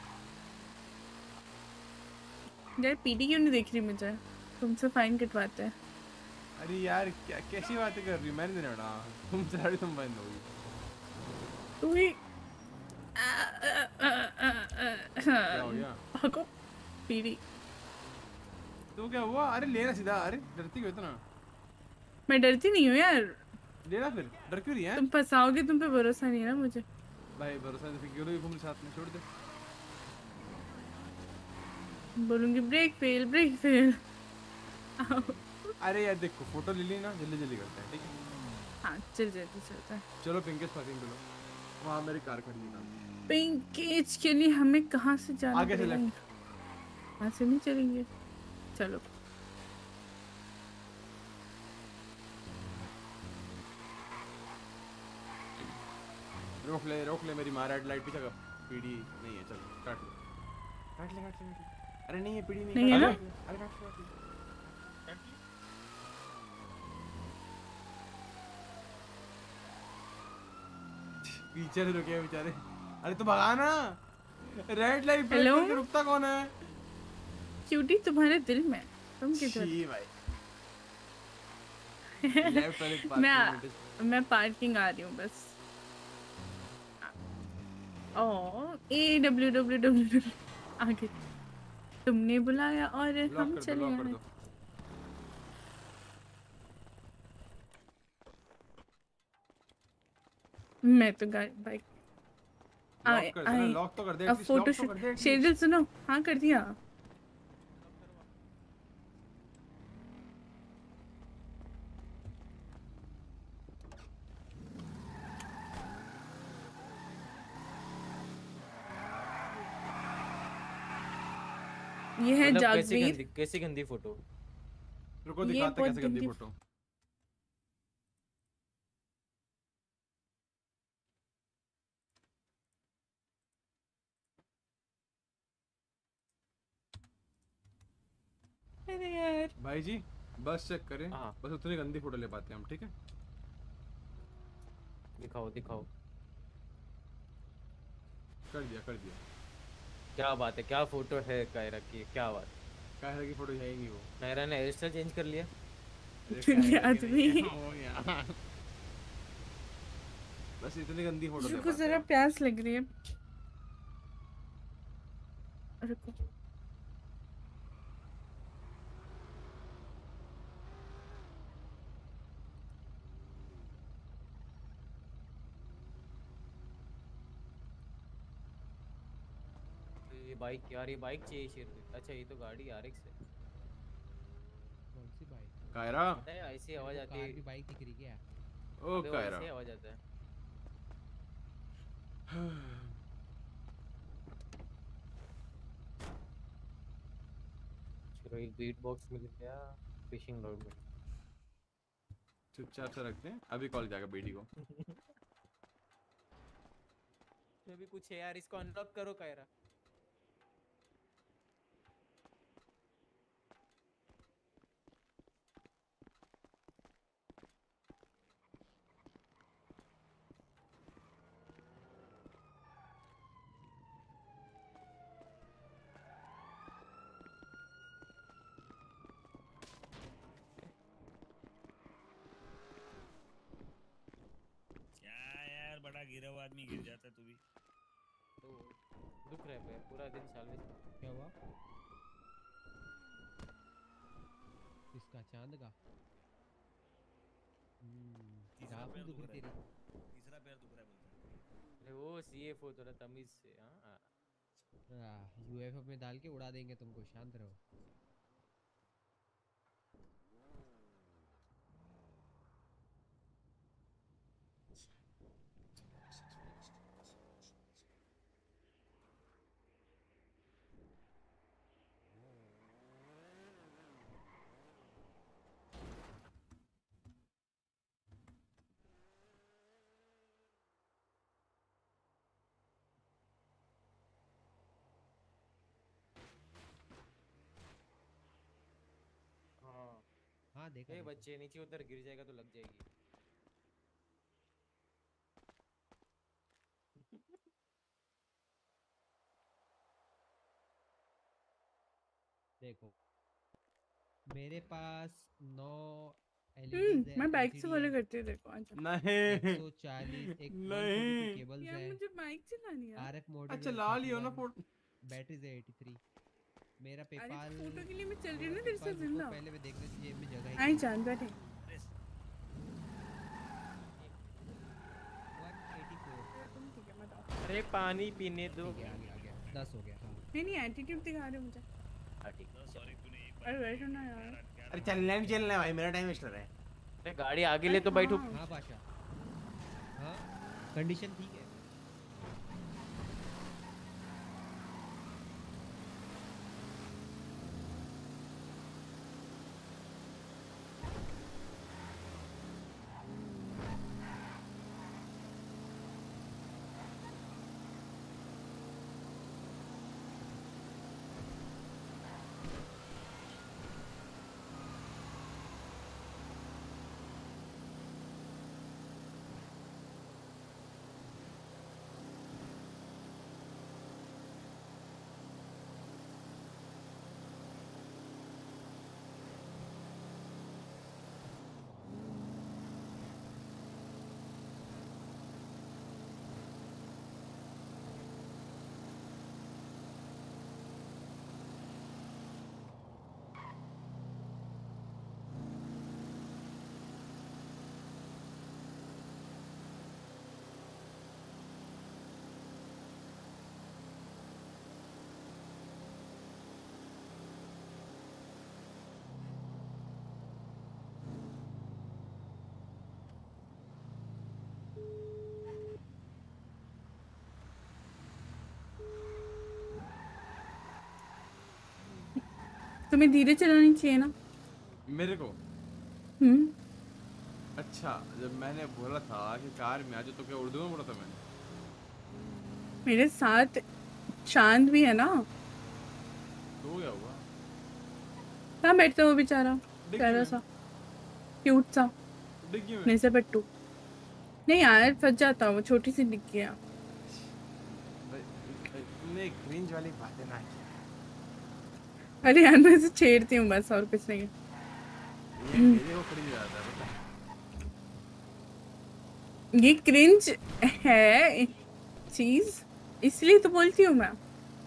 यार पीडी क्यों नहीं देख रही मुझे? तुमसे फाइन कटवाते हैं। अरे यार क्या कैसी बातें कर रही, मैंने नहीं ना तुम सारी तुम बंद होगी। तू ही क्या हो गया? भागो पीडी। तो क्या हुआ? अरे लेना सीधा। अरे डरती क्यों इतना? मैं डरती नहीं हूँ यार। लेना फिर, डर क्यों रही है? तुम फंसाओगे, तुम पे भरोसा नहीं है ना मुझे। भाई भरोसा नहीं फिर क्यों नहीं घूम साथ में, छोड़ दे। बोलूंगी ब्रेक फेल। अरे यार देखो फोटो ले ली ना, जल्दी जल्दी करते हैं ठीक है? हाँ चल जल्दी चलता है। चलो पिंकेज पार्किंग करो, वहाँ मेरी कार खड़ी है। पिंकेज के लिए हमें कहाँ से जाना आगे से पड़ेगा? लेफ्ट। वहाँ से नहीं चलेंगे, चलो। रोक ले मेरी माँ, रेड लाइट पीछे का। पीडी नहीं है, चलो काट ले। अरे नहीं है पीडी, नहीं है ना? अरे काट ले। पीछे से रुके बेचारे। अरे तो भगाना, रेड लाइट पे रुकता कौन है? क्यूटी तुम्हारे दिल में, तुम किधर? छी भाई। मैं पार्किंग आ रही हूँ बस। AWWW आगे तुमने बुलाया और हम चले आए। मैं तो बाइक लॉक तो कर दे, अब फोटो शेड्यूल सुनो। हाँ कर दिया। ये है जागवीर। कैसी गंदी फोटो। रुको दिखाते कैसे गंदी फोटो। अरे यार भाई जी बस चेक करें, बस उतनी गंदी फोटो ले पाते हैं हम, ठीक है? दिखाओ कर दिया। क्या बात है, क्या फोटो है कायरा की, क्या बात? कायरा की फोटो है ही नहीं वो। कायरा ने हेयर स्टाइल चेंज कर लिया। आदमी बस इतनी गंदी फोटो रुको जरा, प्यास लग रही है। रुको बाइक यार, ये बाइक चाहिए शेर। अच्छा ये तो गाड़ी RX है। कौन सी बाइक? कायरा पता है ऐसी आवाज आती है। बाइक दिख रही क्या? ओ कायरा ऐसी आवाज आता है। चलो एक बीट बॉक्स मिल गया फिशिंग रोड में। चुपचाप से रखते हैं, अभी कॉल जाएगा बेटी को। अभी कुछ है यार, इसको अनलॉक करो कायरा। बड़ा गिरा हुआ आदमी गिर जाता तू भी तो दुख रहा है पूरा दिन साल में। क्या हुआ? इसका चांद का तीसरा पैर दुख रहा है, तीसरा पैर दुख रहा है बोलता है। अरे वो CF हो थोड़ा तमीज से। हाँ UFF में डाल के उड़ा देंगे तुमको, शांत रहो। हाँ देखा ये देखा। बच्चे नीचे उधर गिर जाएगा तो लग जाएगी। देखो मेरे पास 9 LEDs है, मैं बाइक से LCD फॉलो है, करती हूँ, देखो आजा। नहीं 140 एक 142 नहीं केबल्स यार है, मुझे बाइक चलानी है। RF मॉडल अच्छा है ला लियो ना 31, फोटो। बैटरीज है 83। मेरा अरे पेपाल तो फोटो के लिए मैं चल रही मेरा हूँ ना तेरे पेपाल साथ रुको जिंदा। पहले मैं देखने से जेब में जगह है आई कि जान बैठे। 184। तुम ठीक है मत आओ। अरे पानी पीने दो। ठीक है आ गया 10 हो गया। हाँ नहीं एटीट्यूड दिखा रहे हो मुझे। हाँ ठीक है। अरे बैठो ना यार। अरे चलना भी चलना है भाई, मेरा टाइम वेस्ट हो रहा है। अरे गाड़ी आगे ले तो बैठो। हाँ बादशाह, हाँ कंडीशन ठीक है। तुम्हें धीरे चलानी चाहिए ना। मेरे को अच्छा, जब मैंने बोला था कि कार में आज, तो क्या उर्दू में बोला था मैंने? मेरे साथ चांद भी है ना। तो क्या हुआ? कहाँ बैठते हो बेचारा, प्यारा सा क्यूट सा डिग्गी में। नहीं से पट्टू। नहीं यार फंस जाता हूँ, वो छोटी सी डिग्गी है। तुमने क्रिंज वाली बातें ना की। अरे यार मैं इसे छेड़ती हूँ बस, और कुछ नहीं है। ये मेरे को क्रिंज आता है पता है। ये क्रिंज है चीज, इसलिए तो बोलती हूँ मैं।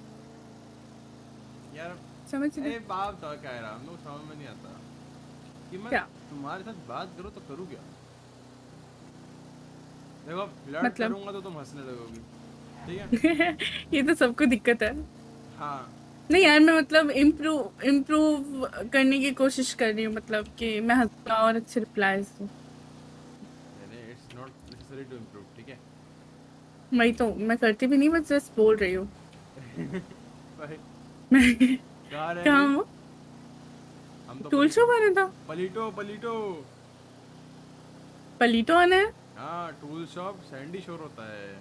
यार समझ रहे? बाप तो कह रहा हूँ, समझ में नहीं आता कि मैं क्या? तुम्हारे साथ बात करूँ तो करूँ क्या? देखो फ्लर्ट मतलब? करूँगा तो तुम हंसने लगोगी, ठीक है? ये तो सबको दिक्कत है। हाँ नहीं यार मैं मतलब इम्प्रूव करने की कोशिश कर रही हूँ, मतलब कि मैं हंसना और अच्छे रिप्लाईज दूँ। It's not necessary to improve, ठीक है? वही तो मैं करती भी नहीं, बस जस्ट बोल रही हूँ। भाई कहाँ हूँ? हम तो टूल शॉप आना था। पलीटो पलीटो आना है? हाँ टूल शॉप सैंडी शोर होता है।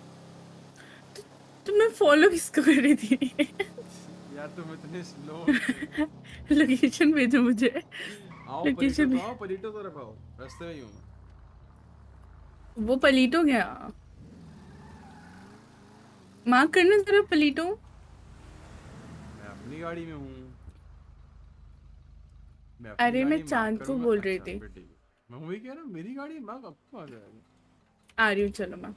तो मैं फॉलो किसको कर रही थी? यार तुम इतने स्लो। लोकेशन भेजो मुझे। आओ लोकेशन पलीटो तरफ आओ, रास्ते में ही हूँ मैं। वो पलीटो गया, मार्क करना जरा पलीटो। मैं अपनी गाड़ी में हूँ। अरे मैं चांद को बोल रही थी। मैं वही कह रहा हूँ, मेरी गाड़ी मार्क आपको आ जाएगा। आ रही हूँ, चलो मैं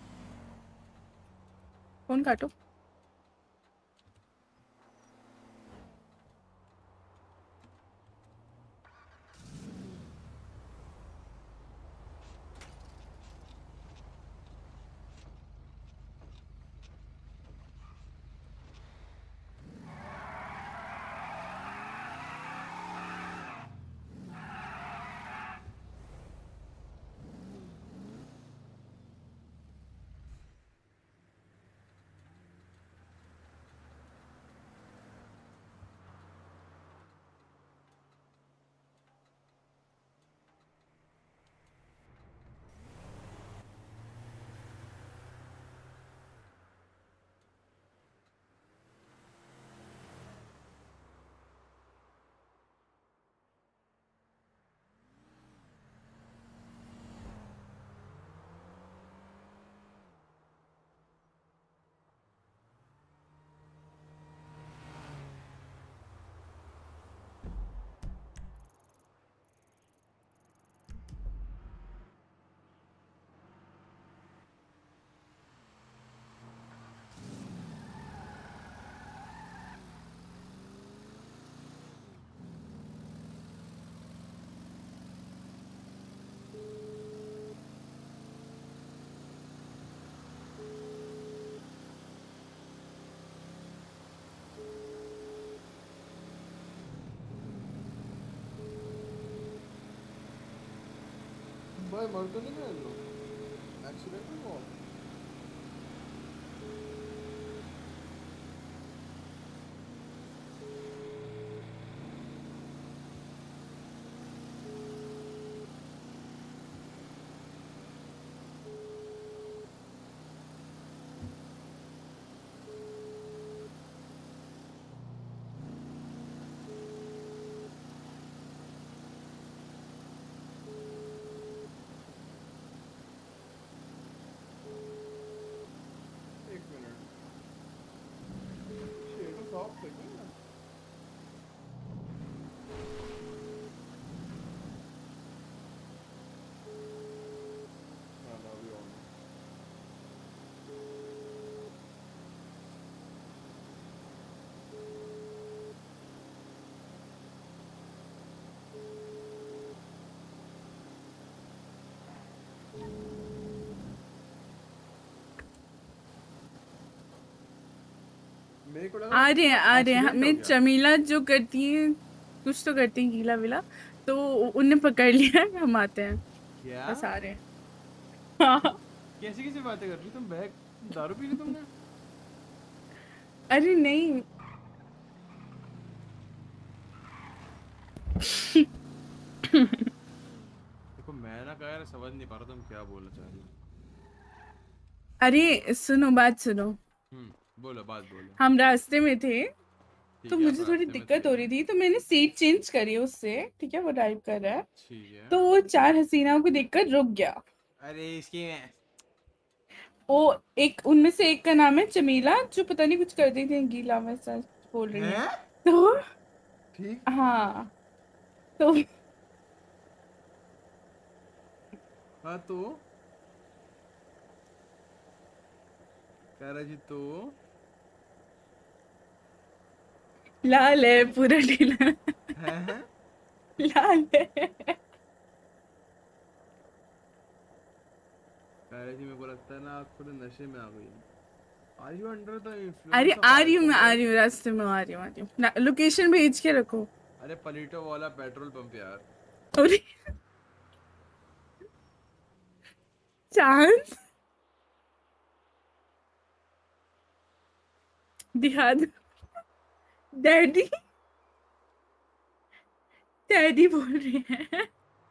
फोन काटो। भाई मर तो नहीं गए लोग, एक्सीडेंट में हुआ। आ रहे हैं हमें चमीला जो करती है कुछ तो करती है गीला विला, तो उन्हें पकड़ लिया है, हम आते हैं क्या बस आ रहे हैं। हाँ। कैसी कैसी बातें कर रही तुम? बैग दारू पी ली तुमने? अरे नहीं देखो मैं ना कह रहा, समझ नहीं पा रहा तुम क्या बोलना चाह रही हो। अरे सुनो, बात सुनो। बोलो, बात बोलो। हम रास्ते में थे तो है, मुझे आप थोड़ी रास्ते में दिक्कत हो रही थी, तो मैंने सीट चेंज करी उससे, ठीक है, वो ड्राइव कर रहा है, ठीक है। तो वो 4 हसीनाओं को देखकर रुक गया। अरे इसकी वो एक उनमें से एक का नाम है चमीला, जो पता नहीं कुछ करती थी गीला, मैं सच बोल रही हूँ। तो ठीक, हाँ तो हाँ तो कह रहा जी तो लाल है पूरा ढीला, है? लाल है। कह रही थी मेरे को लगता है ना आप थोड़े नशे में आ गई। आर यू अंडर द अरे इन्फ्लुएंस? आ रही हूँ, मैं आ रही हूँ, रास्ते में आ रही हूँ, लोकेशन भेज के रखो। अरे पलीटो वाला पेट्रोल पंप यार। अरे चांस दिखा दो। डैडी डैडी बोल रहे हैं।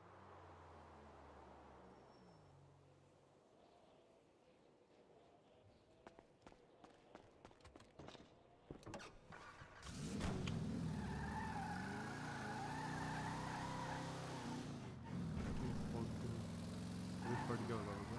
फट गया होगा वो।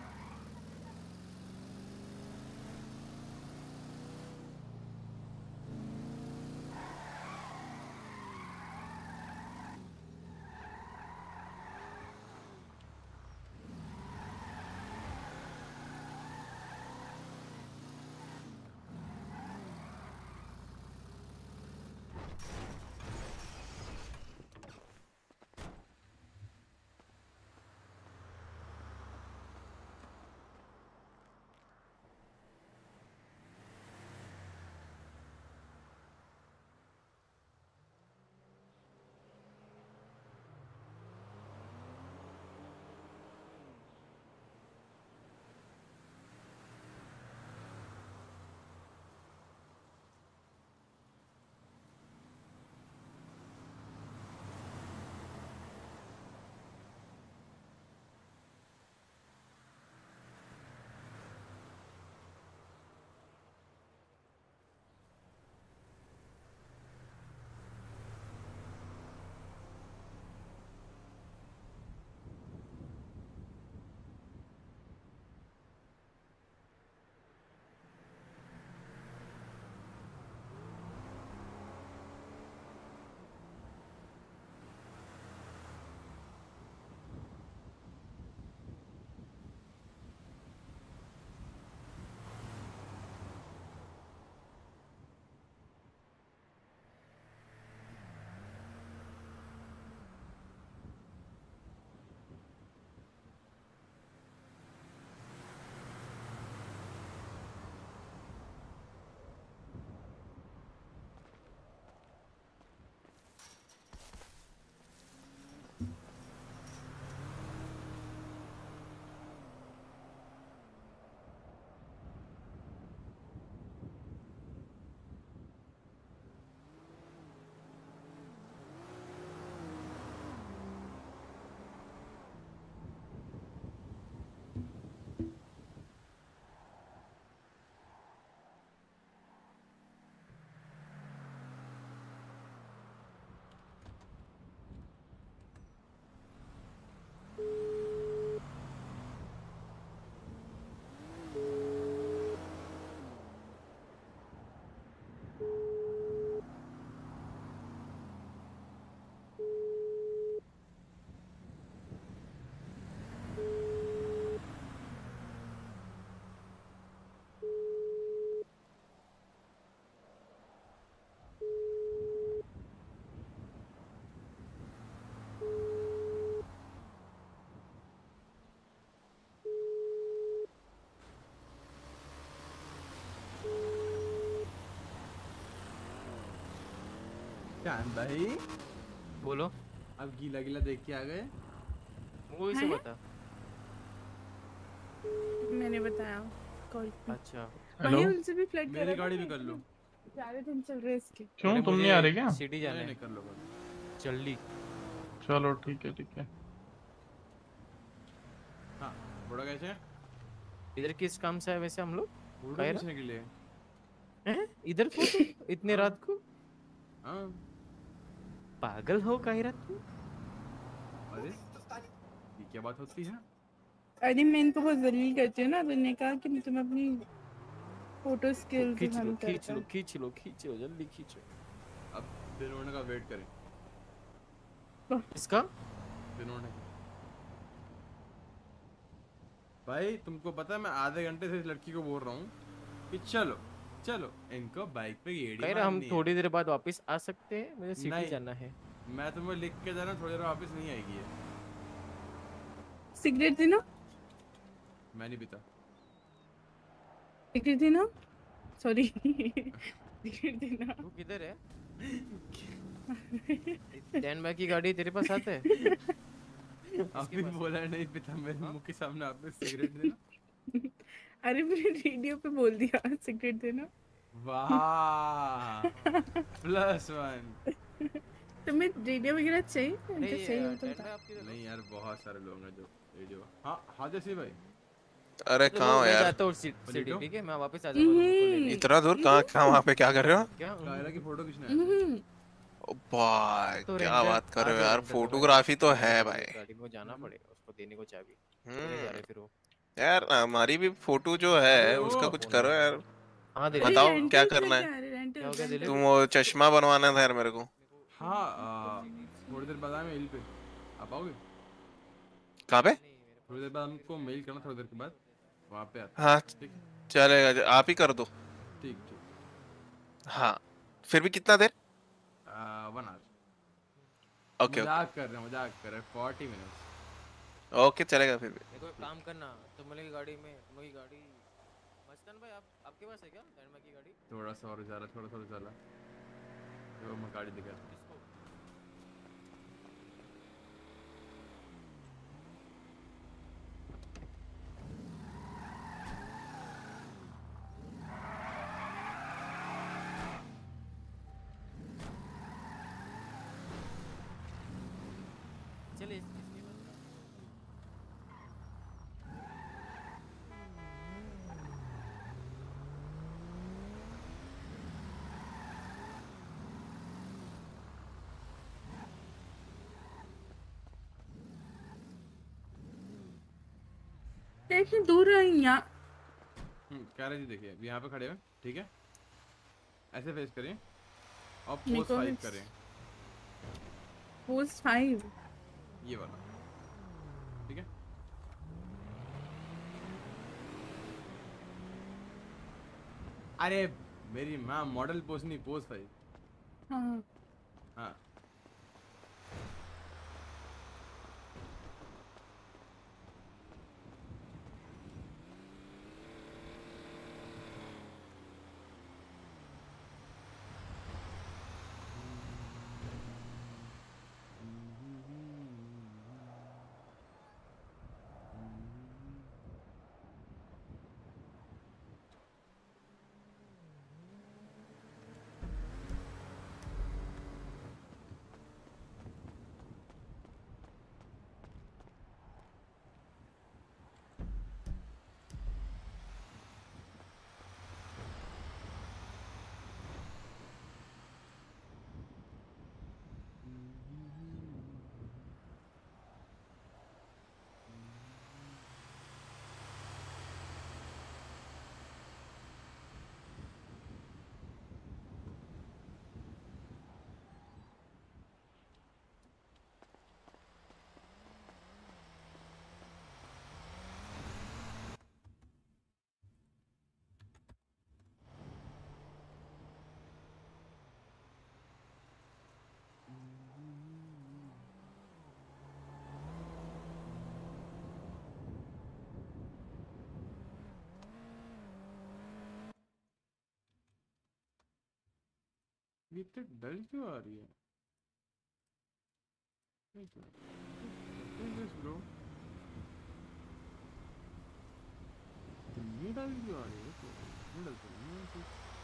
चांद भाई बोलो। अब गीला गीला देख के आ गए। मूवी से बता। मैंने बताया कॉल पे। अच्छा भाई उनसे भी फ्लर्ट मेरी गाड़ी भी कर लो। सारे दिन चल रहे इसके। क्यों तुम नहीं आ रहे क्या? सिटी जाना नहीं है। कर लो जल्दी। चलो ठीक है। हाँ बड़ा कैसे? इधर किस काम से है वैसे हम लोग? फोटो कायरा? खींचने के लिए। हैं? इधर फोटो इतने रात को? हाँ। पागल हो कायरा तू? अरे ये क्या बात होती है? अरे मैं इनको बहुत जलील करती हूँ ना, तो इन्होंने कहा कि मैं तुम्हें अपनी फोटो स्किल्स खींच लो दिखाना खींच लो जल्दी खींचो। अब बिनोने का वेट करें। इसका? बिनोने का। भाई तुमको पता है मैं आधे घंटे से इस लड़की को बोल रहा हूँ कि चलो चलो इनको बाइक पे गेड़ी कायरा हम थोड़ी देर बाद वापस आ सकते हैं, मुझे सिटी नहीं। जाना है। मैं तुम्हें लिख के जा रहा हूँ, थोड़ी देर वापस नहीं आएगी ये। सिगरेट देना, मैं नहीं पीता। सिगरेट देना, सॉरी सिगरेट देना। तू किधर है? डैन भाई की गाड़ी तेरे पास आता है? अभी बोला नहीं पीता, मेरे मुंह के सामने आपने सिगरेट देना। अरे मैंने रेडियो पे बोल दिया सिगरेट देना। वाह +1। तुम्हें रेडियो वगैरह चाहिए? नहीं चाहिए हो तो नहीं यार बहुत सारे लोग हैं जो रेडियो। हाँ जैसे भाई। अरे कहाँ हो मैं यार? जाता हूँ सिटी, ठीक है? मैं वापस आ जाऊंगा। इतना दूर कहाँ वहाँ पे क्या कर रहे हो? क्या? कायरा की फोटो खींचना है। भाई तो क्या बात कर रहे हो यार, फोटोग्राफी तो है भाई। गाड़ी में जाना पड़ेगा उसको देने को चाबी। जा रहे फिर वो। यार हमारी भी फोटो जो है उसका कुछ करो यार। हाँ बताओ क्या करना है? तुम वो चश्मा बनवाना था यार मेरे को। हाँ थोड़ी देर बाद मैं मेल पे आप आओगे? कहाँ पे? थोड़ी देर बाद हमको मेल करना, थोड़ी देर के बाद वहाँ पे आते। हाँ ठीक चलेगा, आप ही कर दो। ठीक। हाँ फिर भी कितना देर? 1 आवर। ओके मजाक कर रहे हैं 40 मिनट्स। ओके चलेगा फिर भी। देखो एक काम करना, तुम्हारी गाड़ी में तुम्हारी गाड़ी मस्तान भाई आपके पास है क्या डैन भाई की गाड़ी? थोड़ा सा और उजाला जो मैं गाड़ी दिखा। चलिए इतनी दूर है यहाँ। कह रहे जी देखिए यहाँ पे खड़े हैं, ठीक है? ऐसे फेस करें और पोज निको 5 करें। पोज 5 ये वाला, ठीक है? अरे मेरी माँ मॉडल पोज नहीं, पोज 5। हाँ ये इतनी डल क्यों आ रही है? ब्रो ये डल क्यों आ रही है? तो डल तो नहीं है।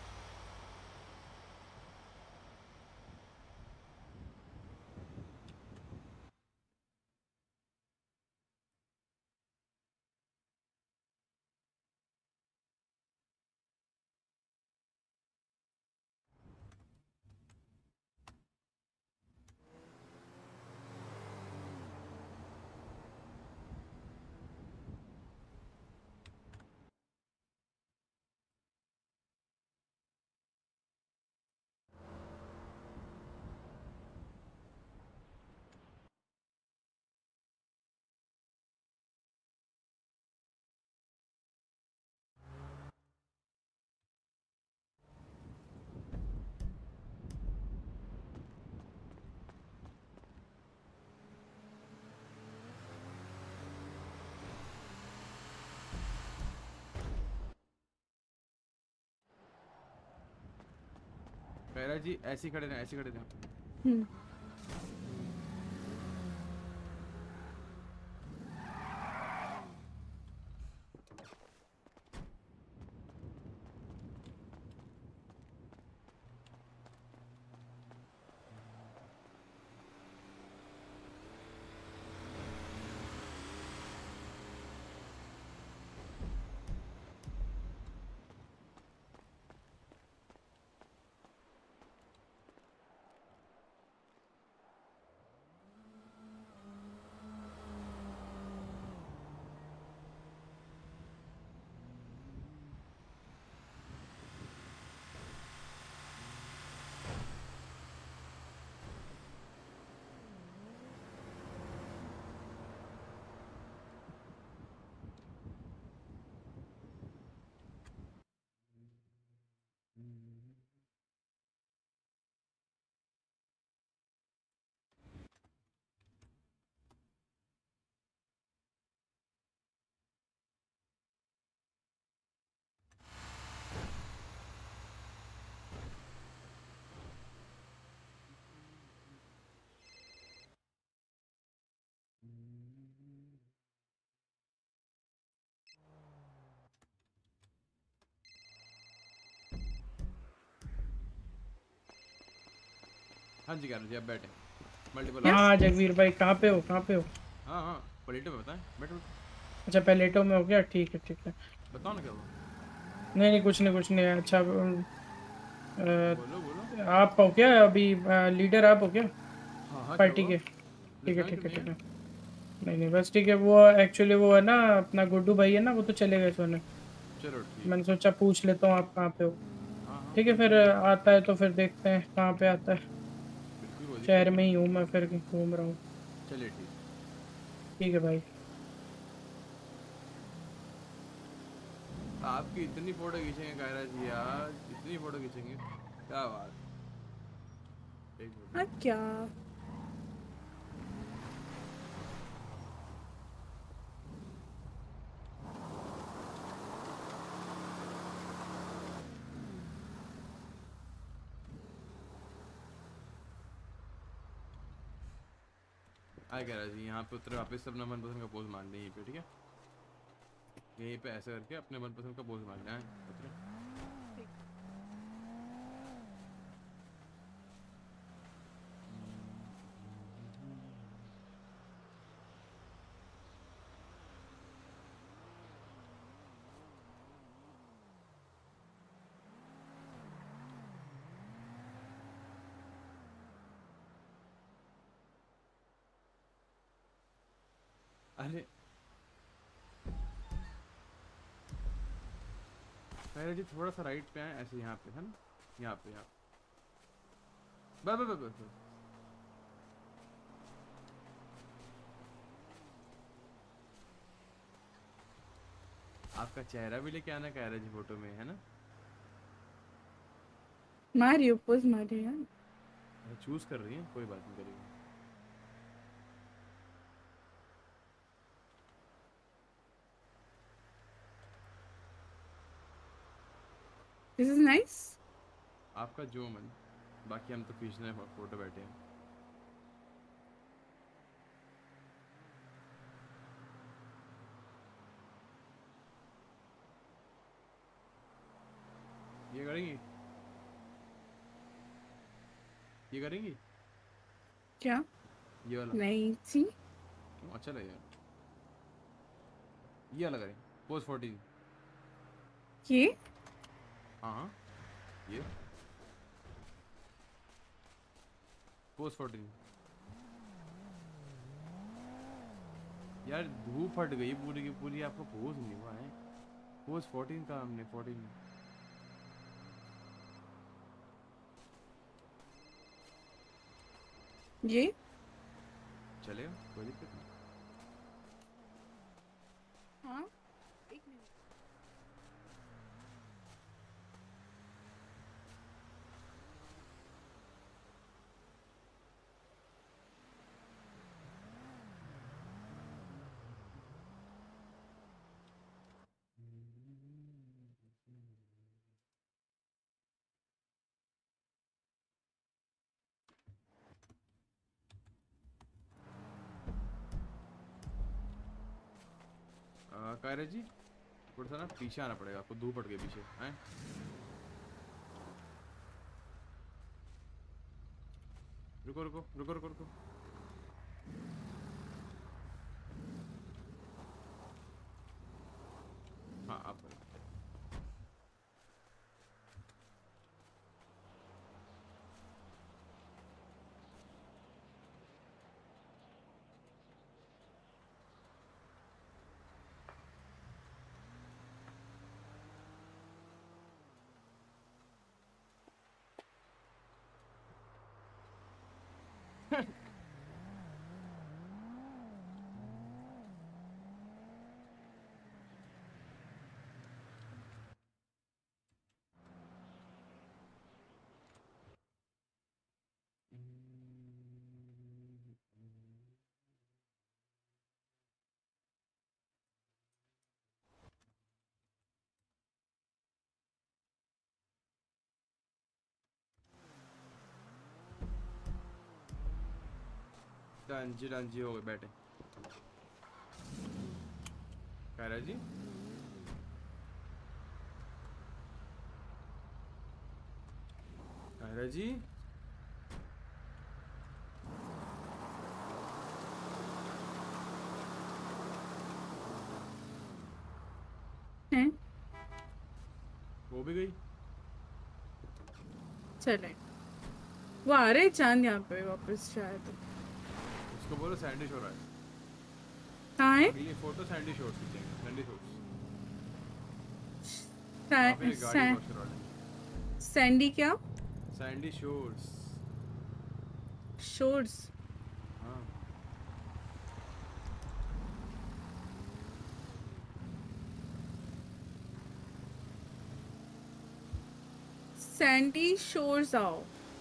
कैरा जी ऐसे ही खड़े रहे, ऐसे खड़े रहे। हाँ जी कैरा जी आप बैठे मल्टीपल। हाँ जगवीर भाई कहाँ पे हो, कहाँ पे हो? हाँ हाँ प्लेटो में बताएं, बैठो। अच्छा पैलेटो में हो गया, ठीक है ठीक है। बताओ ना क्या हुआ। नहीं नहीं कुछ नहीं कुछ नहीं। अच्छा बोलो बोलो। आप हो क्या अभी लीडर आप हो क्या हाँ हाँ पार्टी के? ठीक है ठीक है ठीक है। नहीं नहीं बस ठीक है। वो एक्चुअली वो है ना अपना गुड्डू भाई है ना, वो तो चले गए सोने। चलो ठीक। मैंने सोचा पूछ लेता हूँ आप कहाँ पे हो। ठीक है फिर आता है तो फिर देखते हैं कहाँ पे आता है। शहर में ही हूँ मैं, फिर घूम रहा हूँ। चलिए ठीक। ठीक है भाई। आपकी इतनी फोटो खींचेंगे कायरा जी यार, इतनी फोटो खींचेंगे, क्या बात। क्या आए कह रहा जी यहाँ पे उतरे वापस अपना मनपसंद का पोज मारने यहीं पे, ठीक है? यहीं पे ऐसे करके अपने मनपसंद का पोज मारना है। उतरे। अरे पहले जी थोड़ा सा राइट पे आए, ऐसे यहाँ पे है ना, यहाँ पे यहाँ बस बस बस बस। आपका चेहरा भी लेके आना कह रहा जी फोटो में, है ना? मारियो पोज मारियो यार। चूज कर रही है, कोई बात नहीं करेगी। This is nice. आपका जो मन। बाकी हम तो खींचने फोटो बैठे हैं। ये करेंगी? ये करेंगी? क्या? ये वाला? नहीं जी। क्यों? अच्छा लगेगा। ये वाला करें। पोस्ट 14। ये? हाँ ये पोस्ट 14। यार धूप फट गई पूरी की पूरी, आपको पोज नहीं हुआ है। पोस्ट 14 का हमने 14। ये चलेगा, कोई दिक्कत नहीं। हाँ एक मिनट। कायरा जी थोड़ा सा ना पीछे आना पड़ेगा आपको, धूप पड़ गई पीछे हैं। रुको रुको रुको रुको रुको। हाँ आप डन जी हो गए, बैठे। कायरा जी कायरा जी हैं? वो भी गई। चले वो आ रहे चांद यहाँ पे वापस शायद। उसको बोलो सैंडी शोर है। कहाँ है? अगली फोटो सैंडी शोर से खींचेंगे, सैंडी शोर। सैंडी क्या? Sandy Shores. शोर्स। हाँ सैंडी शोर्स आओ।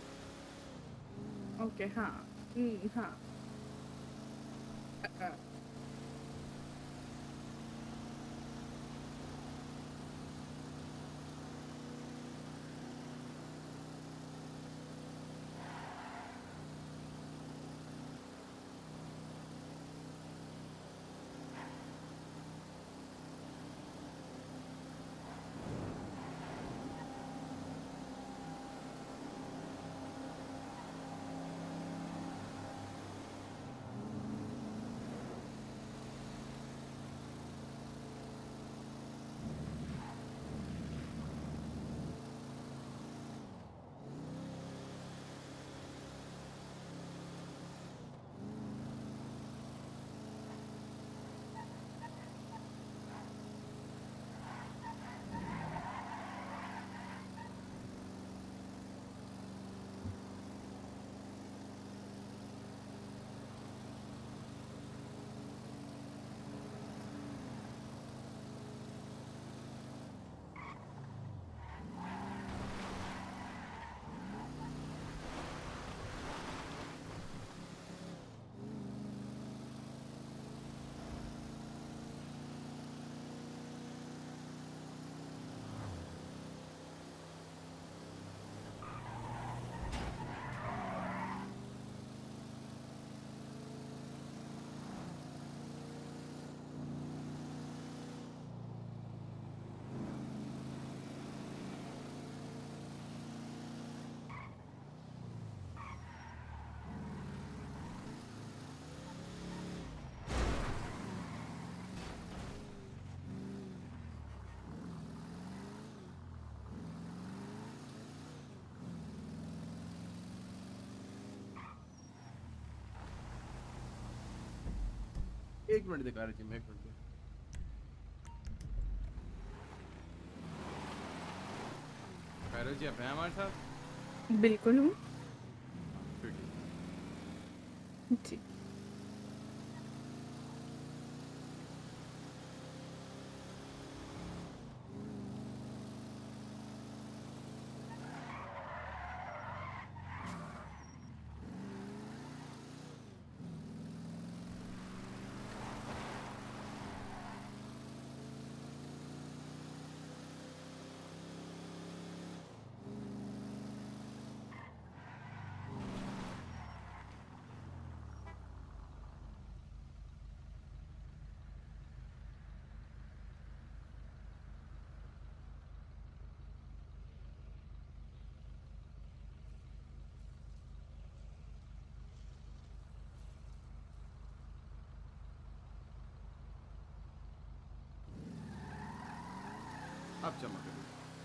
ओके हाँ हाँ। एक मिनट दिखा रही थी मैं, एक मिनट दे। कायरा जी आप हैं हमारे साथ? बिल्कुल हूँ फिर ठीक। जी। अब जमा करिए।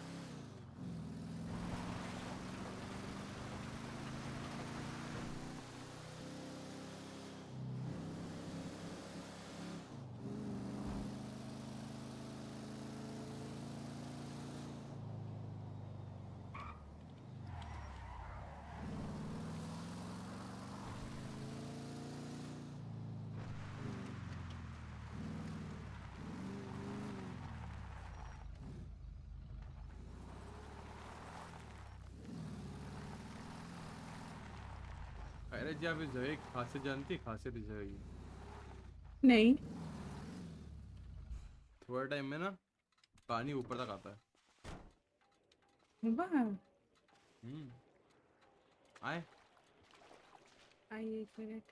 कायरा जी आप इस जगह की खासियत जानती है? खासियत इस जगह की नहीं। थोड़ा टाइम में ना पानी ऊपर तक आता है। वाह। आए आइए एक मिनट।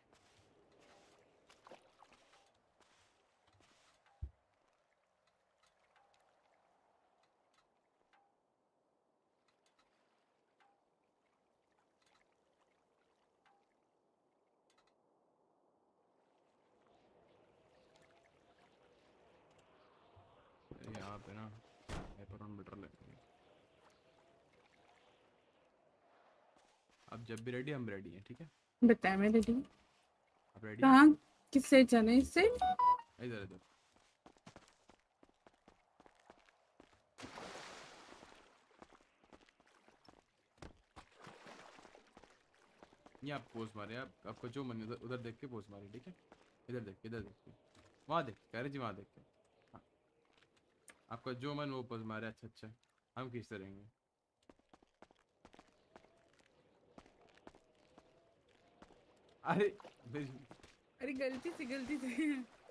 यहाँ पे ना एप्रोन बटर लेंगे। अब जब भी रेडी हम रेडी हैं, ठीक है? बताया मैं रेडी। आप रेडी? कहाँ किससे जाने से? इधर इधर। ये आप पोज मारे, आप आपको जो मन उधर उधर देख के पोज मारे, ठीक है? इधर देख के, इधर देख के, वहाँ देख के, कह रहे जी वहाँ देख के। हाँ आपका जो मन वो पोज मारे। अच्छा अच्छा हम खींचते रहेंगे। अरे अरे गलती से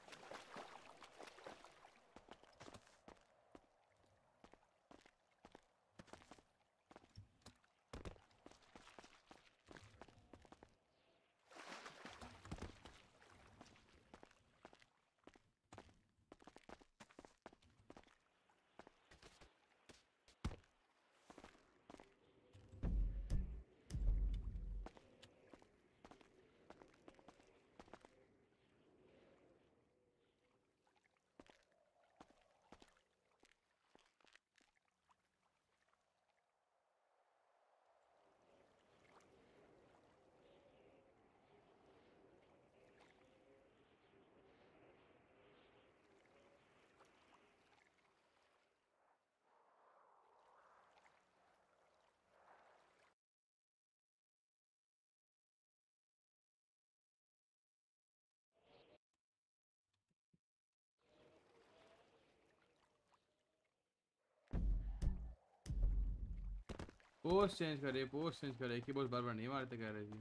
पोस्ट चेंज करे, पोस्ट चेंज करे कि बस बार बार नहीं मारते, कह रहे जी।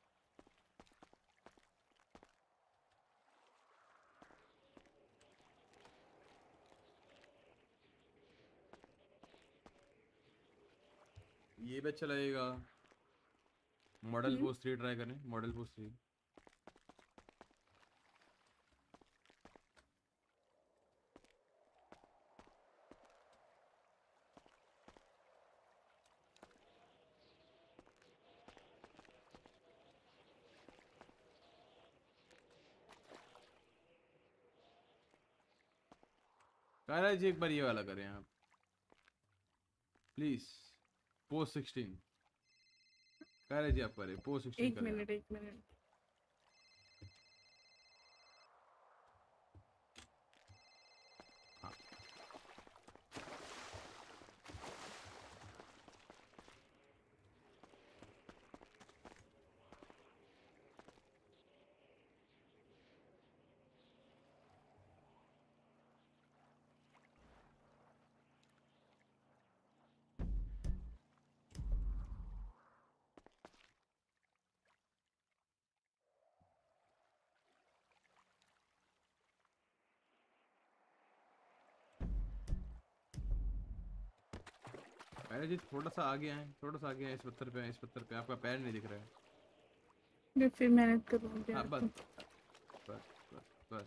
ये भी अच्छा लगेगा। मॉडल पोस्ट 3 ट्राई करें, मॉडल पोस्ट 3। कायरा जी एक बार ये वाला करें आप प्लीज। पोस्ट 16 कायरा जी आप करें, पोस्ट 16 एक करें। मिनट अरे जी थोड़ा सा आगे आए, थोड़ा सा आगे आए, इस पत्थर पे आए, इस पत्थर पे। आपका पैर नहीं दिख रहा है। फिर मेहनत करूँगी। हाँ बस बस बस बस।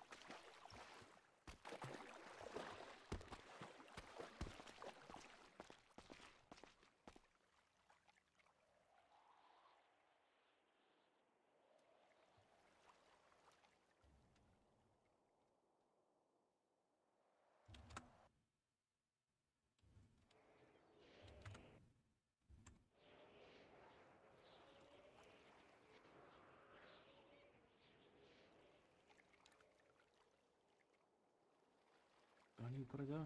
पानी ऊपर जा।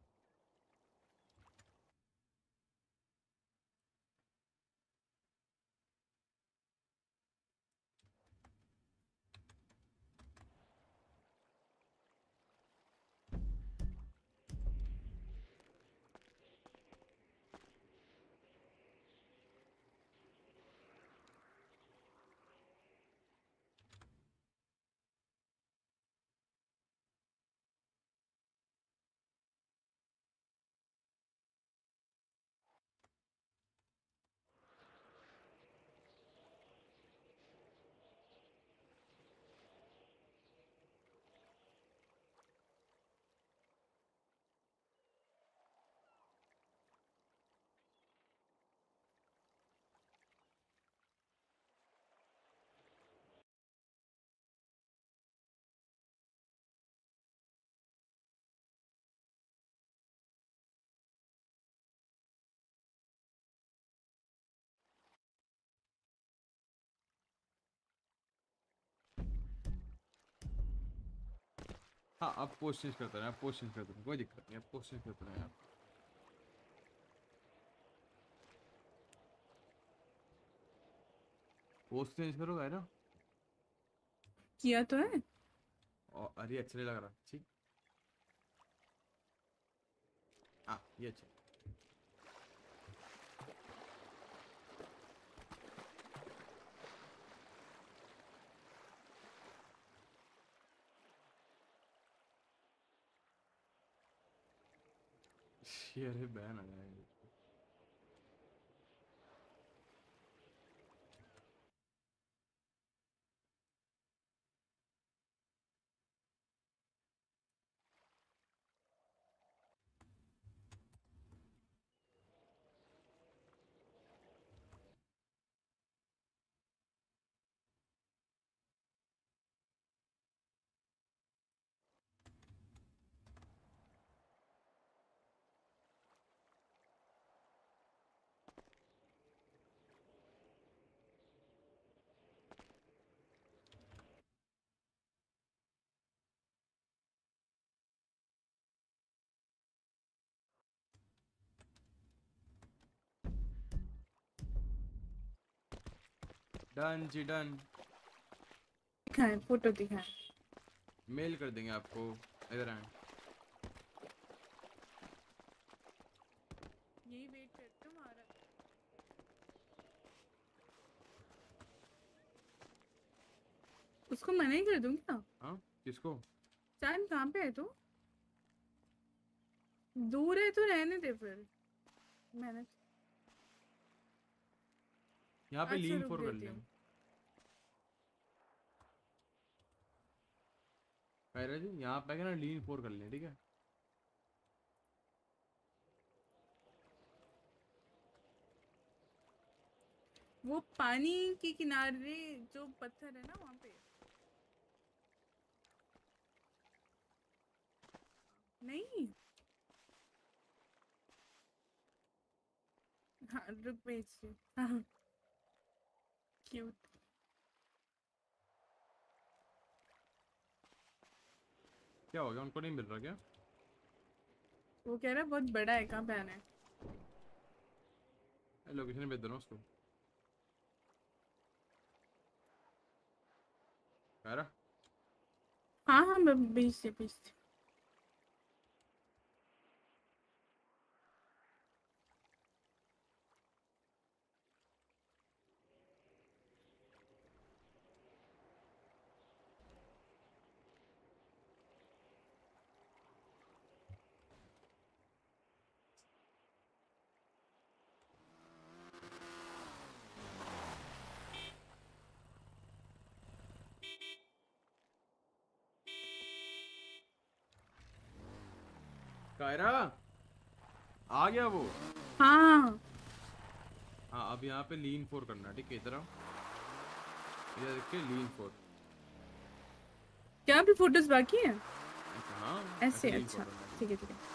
हाँ आप पोस्ट चेंज करते हैं, आप पोस्ट चेंज करते हैं, कोई दिक्कत नहीं, आप पोस्ट चेंज करते हैं आप। पोस्ट चेंज करो गायरा। किया तो है। और अरे अच्छा नहीं लग रहा। ठीक। हाँ ये अच्छा। ये अरे बैन आ जाएगा। डन जी डन। दिखाएं, फोटो दिखाएं। मेल कर देंगे आपको। इधर आए। यही वेट करते हो हमारा। उसको मना ही कर दूँ क्या? हाँ किसको? चांद कहाँ पे है तू? दूर है तो रहने दे फिर। मैंने यहाँ पे अच्छा, लीन रुक फोर कर देती लें। हूँ। कायरा जी यहाँ पे ना लीन फोर कर लें, ठीक है? वो पानी के किनारे जो पत्थर है ना वहाँ पे। नहीं हाँ रुक भेजती हूँ। हाँ क्यूट। क्या हो गया, उनको नहीं मिल रहा क्या? वो कह रहा है बहुत बड़ा है, कहाँ पे आना है? लोकेशन भेज दो ना उसको। कायरा हाँ हाँ मैं भेजती। कायरा आ गया वो। हाँ हाँ अब यहाँ पे लीन 4 करना है, ठीक है? इधर आओ, इधर देख के लीन 4। क्या अभी फोटोज बाकी हैं? हाँ ऐसे lean अच्छा 4 करना है। ठीक है ठीक है।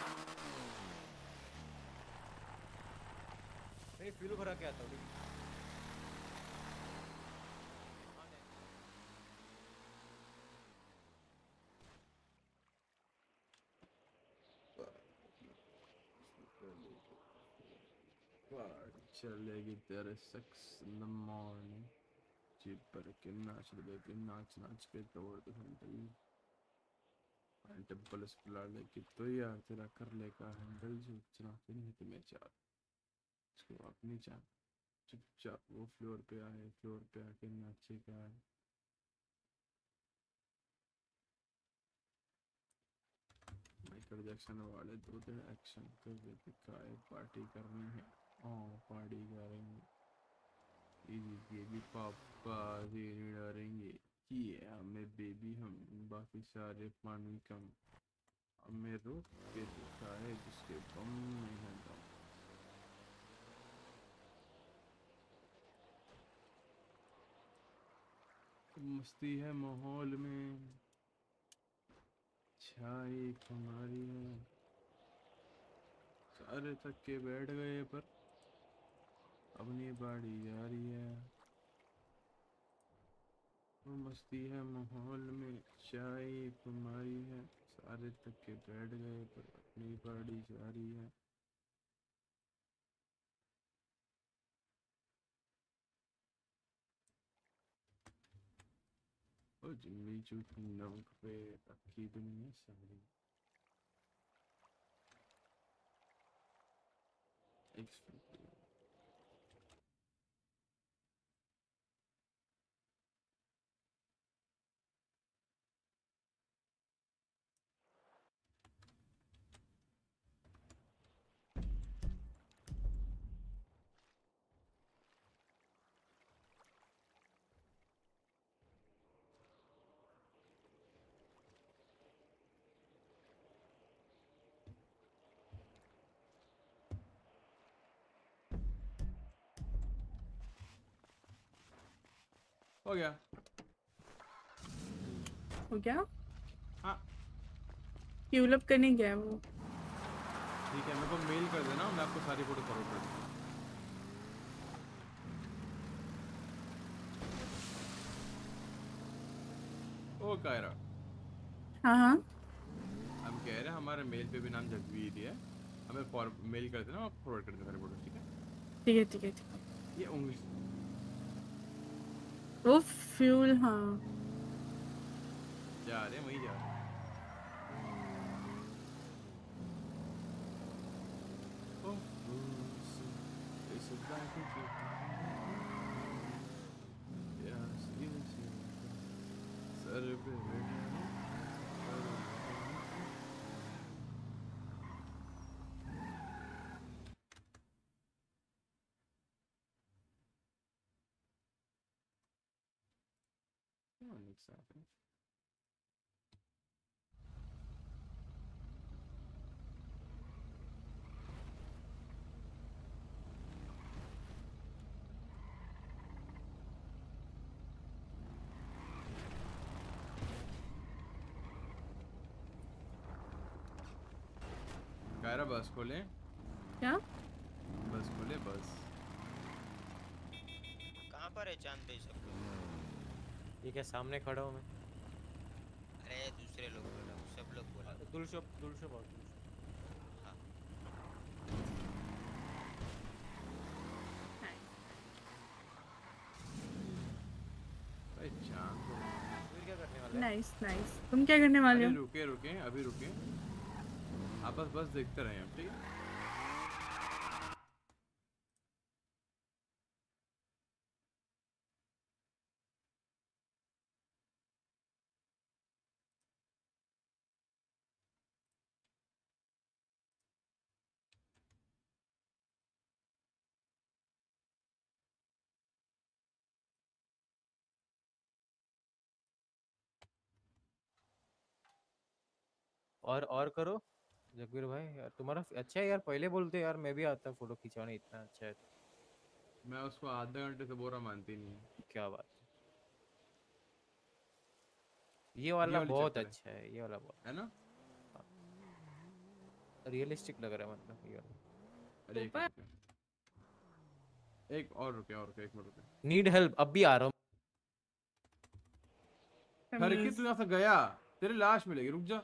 नहीं फ्यूल भरा के आता हूँ। चलेगी तेरे sex in the morning, jeep पर के नाच लेके नाच नाच के तोड़ दे हैंडल, टेम्पल स्प्ला लेके तो यार तेरा कर लेगा हैंडल, जो चलाते नहीं तुम्हें चार इसको अपनी चाह चुपचाप वो फ्लोर पे आए, फ्लोर पे आके नाचेगा। माइकल जैक्सन वाले 2 दिन एक्शन करके दिखाए, पार्टी करनी है ओ पार्टी करेंगे, ये भी पापा से डरेंगे कि हमें बेबी हम बाकी सारे पानी कम, हमें रोक के दिखाए जिसके बम में है दम। मस्ती है माहौल में छाई हमारी है, सारे थक के बैठ गए पर अपनी बाड़ी जा रही है। वो मस्ती है माहौल में चाय हमारी है, सारे थक के बैठ गए पर अपनी बाड़ी जा रही है। ओ जिम्मी चूठी नमक पे अक्की दुनिया सारी। हो गया हो गया। हाँ फ्यूल अप करने गया वो। ठीक है, मेरे को मेल कर देना, मैं आपको सारी फोटो फॉरवर्ड कर दूँगा। ओ कायरा, हाँ हाँ हम कह रहे हैं हमारे मेल पे भी नाम जगवीर ही है, हमें मेल कर देना, आप फॉरवर्ड कर देना सारी फोटो, ठीक है? ठीक है ठीक है ठीक है। ये उंगली वो फ्यूल हाँ जा रहे हैं, वहीं जा रहे हैं। सर पे exactly. कायरा बस खोले। क्या? बस खोले बस। कहाँ पर है चांद भाई सब लोग? ये क्या सामने खड़ा हूँ मैं? अरे दूसरे लोग बोला, सब लोग बोला। दुलशो बहुत हाँ। भाई चांद फिर क्या करने वाला है? Nice nice. तुम क्या करने वाले हो? रुके रुके अभी रुके, आप बस देखते रहे, ठीक है? और करो। जगवीर भाई यार तुम्हारा अच्छा है यार, पहले बोलते यार, मैं भी आता फोटो खिंचवाने, इतना अच्छा है। मैं उसको आधे घंटे से बोरा मानती नहीं है। क्या बात है, ये वाला वाली बहुत चक्कर अच्छा है, ये वाला बहुत है ना, रियलिस्टिक लग रहा है, मतलब ये वाला। अरे एक मिनट और रुके, एक मिनट रुके। नीड हेल्प, अब भी आ रहा हूँ। हर के तू यहाँ से गया, तेरी लाश मिलेगी, रुक जा।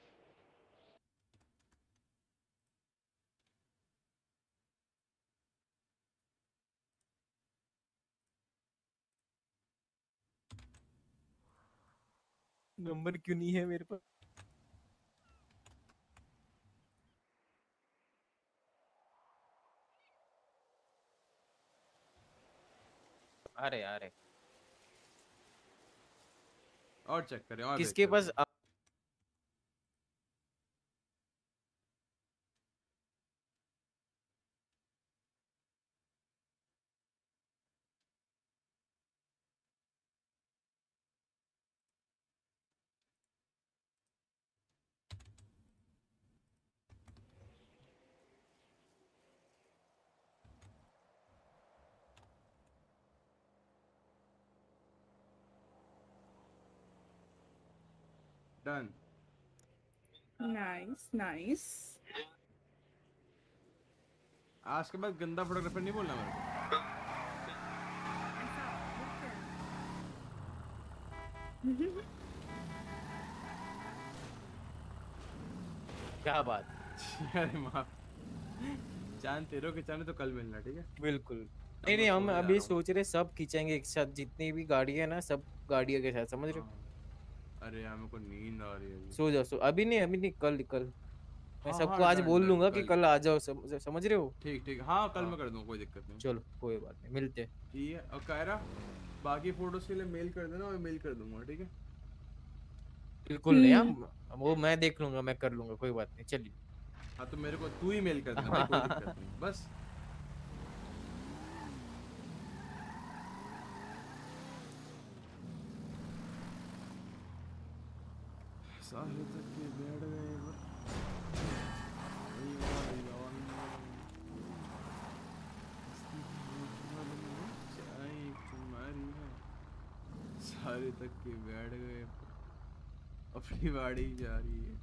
नंबर क्यों नहीं है मेरे पास? अरे अरे और चेक करें, और किसके पास डन। Nice nice. आज के बाद गंदा फोटोग्राफर नहीं बोलना मेरे को। क्या बात? अरे माफ, चांद तेरों के चांद तो कल मिलना, ठीक है? बिल्कुल। नहीं नहीं, हम अभी सोच रहे सब खींचेंगे एक साथ, जितनी भी गाड़ी है ना, सब गाड़ियों के साथ, समझ रहे हो? अरे यार मेरे को नींद आ रही है। सो जाओ, अभी नहीं, कल कल मैं हाँ, सबको हाँ, आज डन, बोल डन, दूंगा कि कल। कल आ जाओ, समझ रहे हो? ठीक, हाँ कल मैं कर दूंगा, कोई दिक्कत नहीं। चलो कोई बात नहीं, मिलते हैं। ठीक है, और कायरा बाकी फोटोज के लिए मेल कर देना, मैं मेल कर दूंगा, ठीक है? बिल्कुल नहीं, वो मैं देख लूंगा, मैं कर लूंगा, कोई बात नहीं, चलिए। हाँ तो मेरे को तू ही मेल कर देना भाई, कोई दिक्कत नहीं, बस। साहिल तक के बैठ गए सारे तक के बैठ गए, अपनी बाड़ी जा रही है।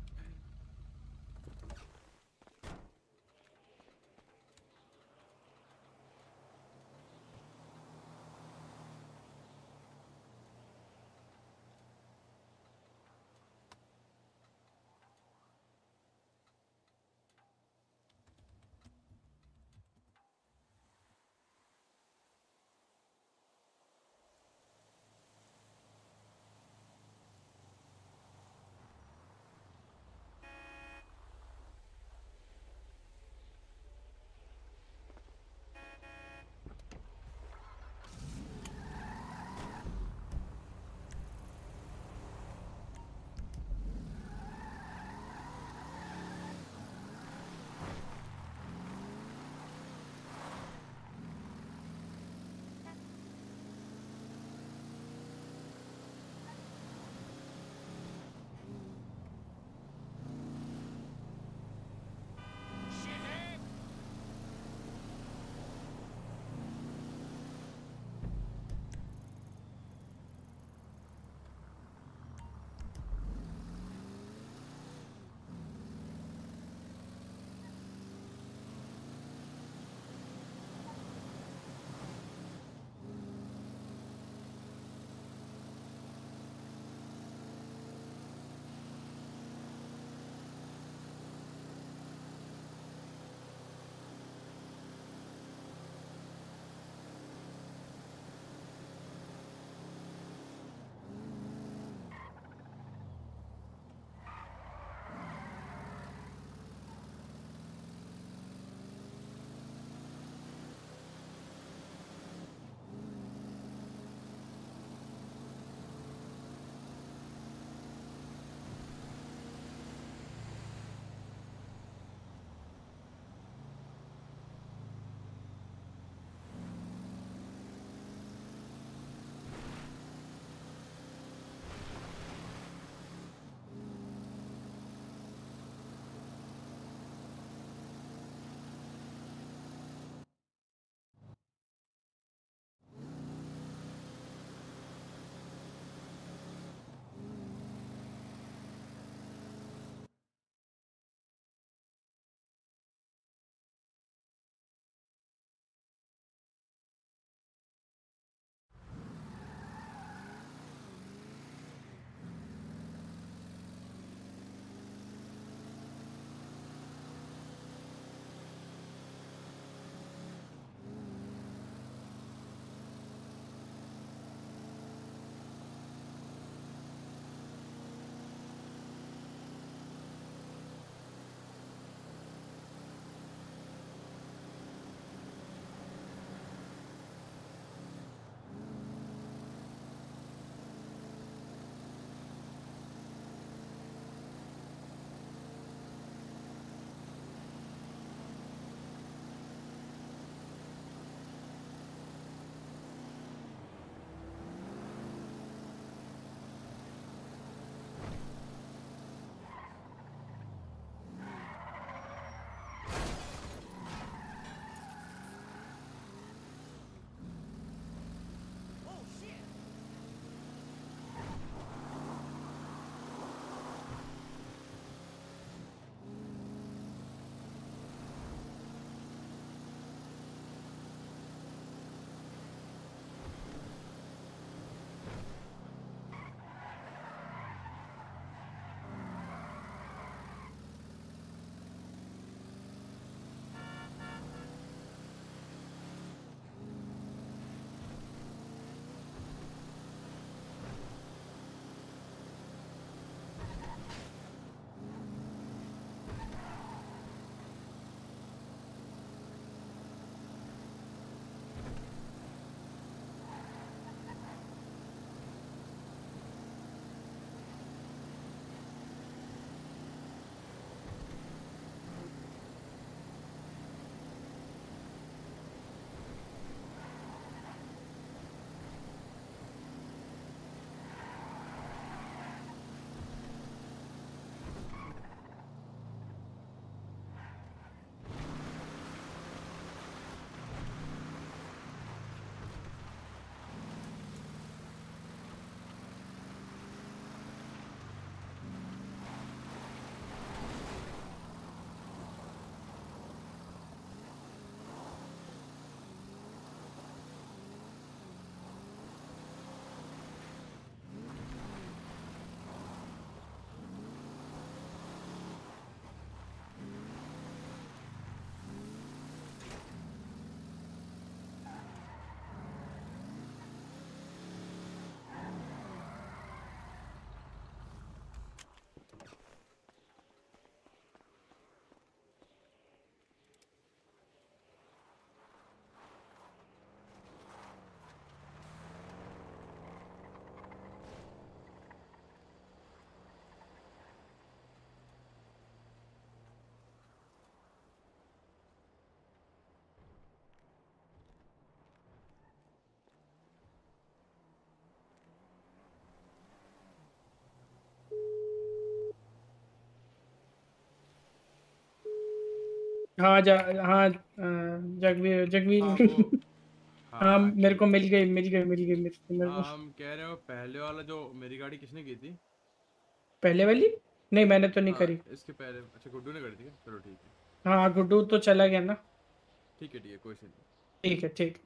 हाँ हाँ जगवीर जगवीर हाँ वो हाँ हाँ मेरे को ठीक है। मेरे को हम कह रहे हो पहले वाला जो मेरी गाड़ी किसने की थी? पहले वाली नहीं मैंने तो नहीं हाँ करी। इसके पहले अच्छा गुड्डू ने करी थी क्या? चलो ठीक है हाँ गुड्डू तो चला गया ना। ठीक है कोई सी नहीं। ठीक है ठीक।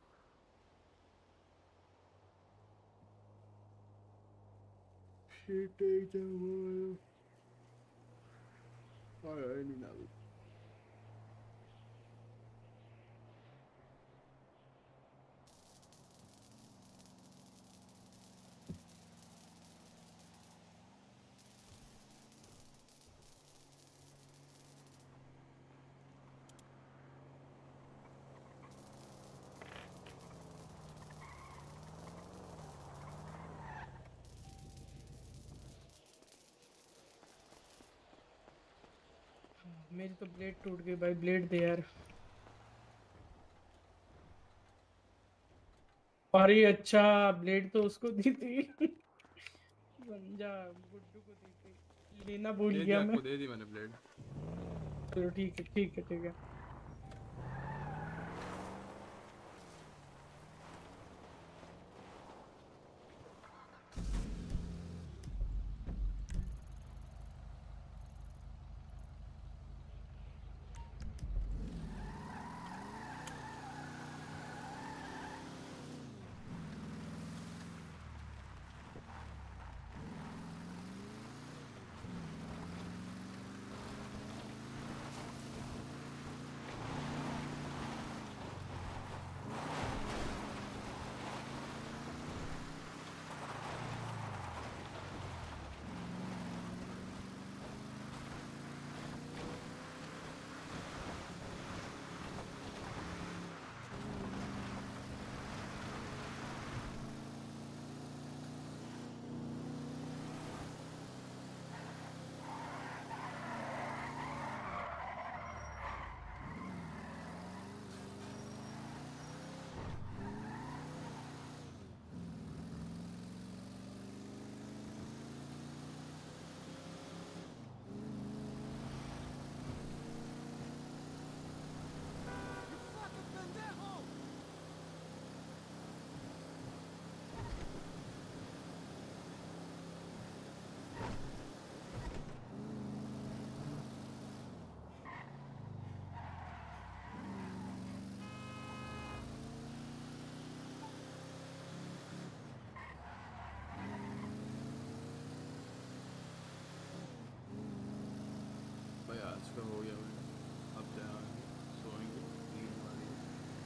मेरी तो ब्लेड टूट गई भाई ब्लेड दे यार। अरे अच्छा ब्लेड तो उसको दी थी समझा गुड्डू को दी थी लेना भूल गया मैं। दे दी मैंने ब्लेड। चलो ठीक है ठीक है ठीक है। भाई आज का हो गया भाई अब जाएंगे सोएंगे नींद मारेंगे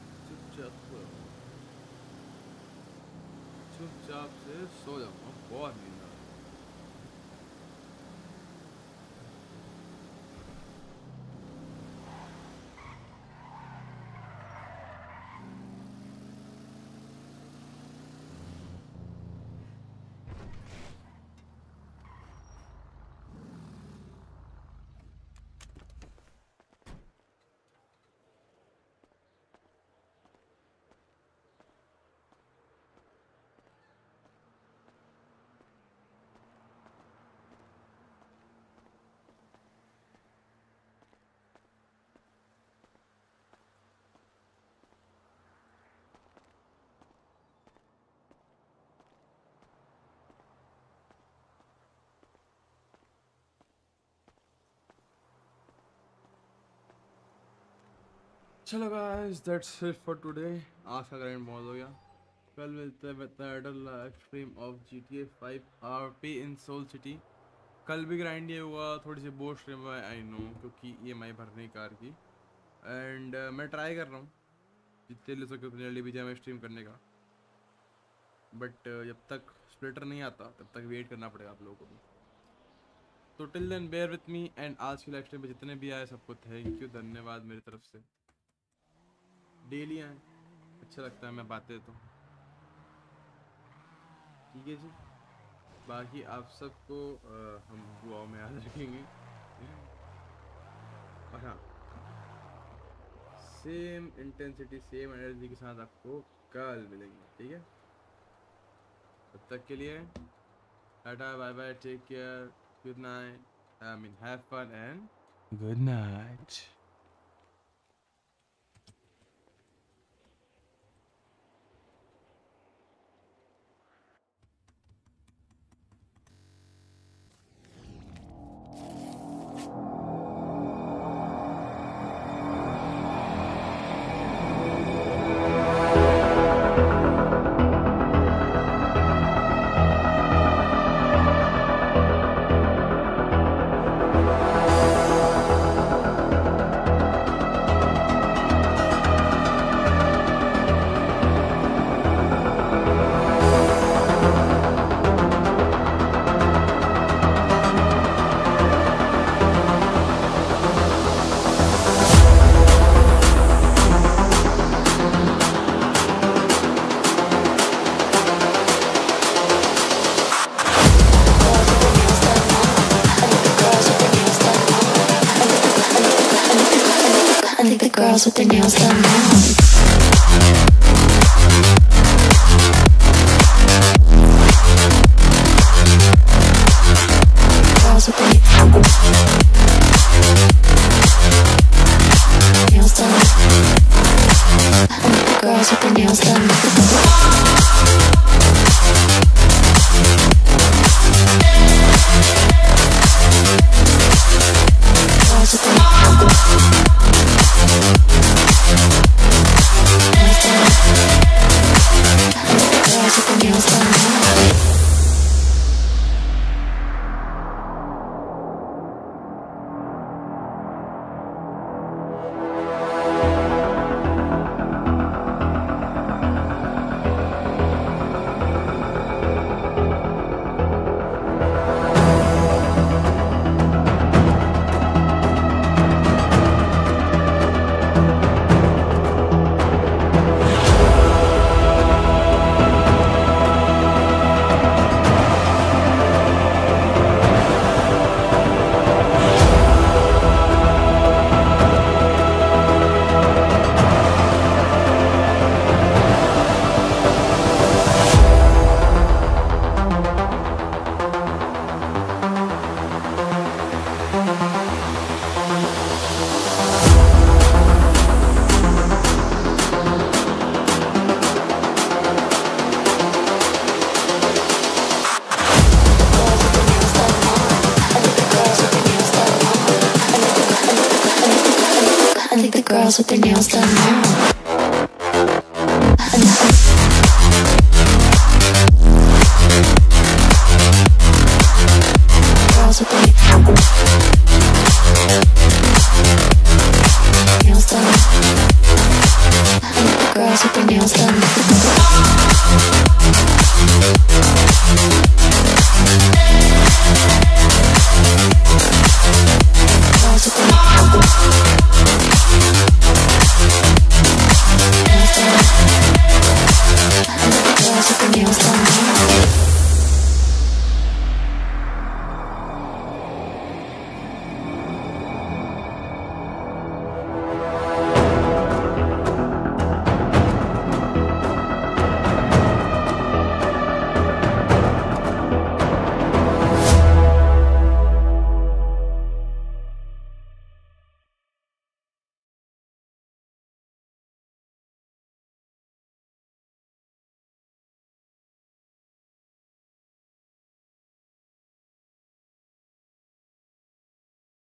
चुपचाप से सो जाऊंगा बहुत नींद आ रही है। चलो guys that's it for today. आज का ग्रैंड मॉल हो गया। कल मिलते हैं with the live stream of GTA 5 RP in Soul City. कल भी ग्राइंड ये हुआ थोड़ी सी बोर स्ट्रीम है आई नो क्योंकि EMI भरने की कार की एंड मैं ट्राई कर रहा हूँ जितने ले सके उतने जल्दी भी स्ट्रीम करने का बट जब तक स्प्लिटर नहीं आता तब तक वेट करना पड़ेगा आप लोगों को भी। तो till then bear with me and आज की लाइव स्ट्रीम पे जितने भी आए सबको थैंक यू धन्यवाद मेरी तरफ से। डेली आए अच्छा लगता है मैं बातें तो ठीक है जी। बाकी आप सबको हम दुआओं में याद रखेंगे और हाँ सेम इंटेंसिटी सेम एनर्जी के साथ आपको कल मिलेंगे ठीक है। तब तक के लिए टाटा bye bye take care good night I mean have fun and good night. I think the girls with their nails done now. Girls with their nails done. I think the girls with their nails done. Girls with their nails done. I think the girls with their nails done now. Girls with their nails done. I think the girls with their nails done.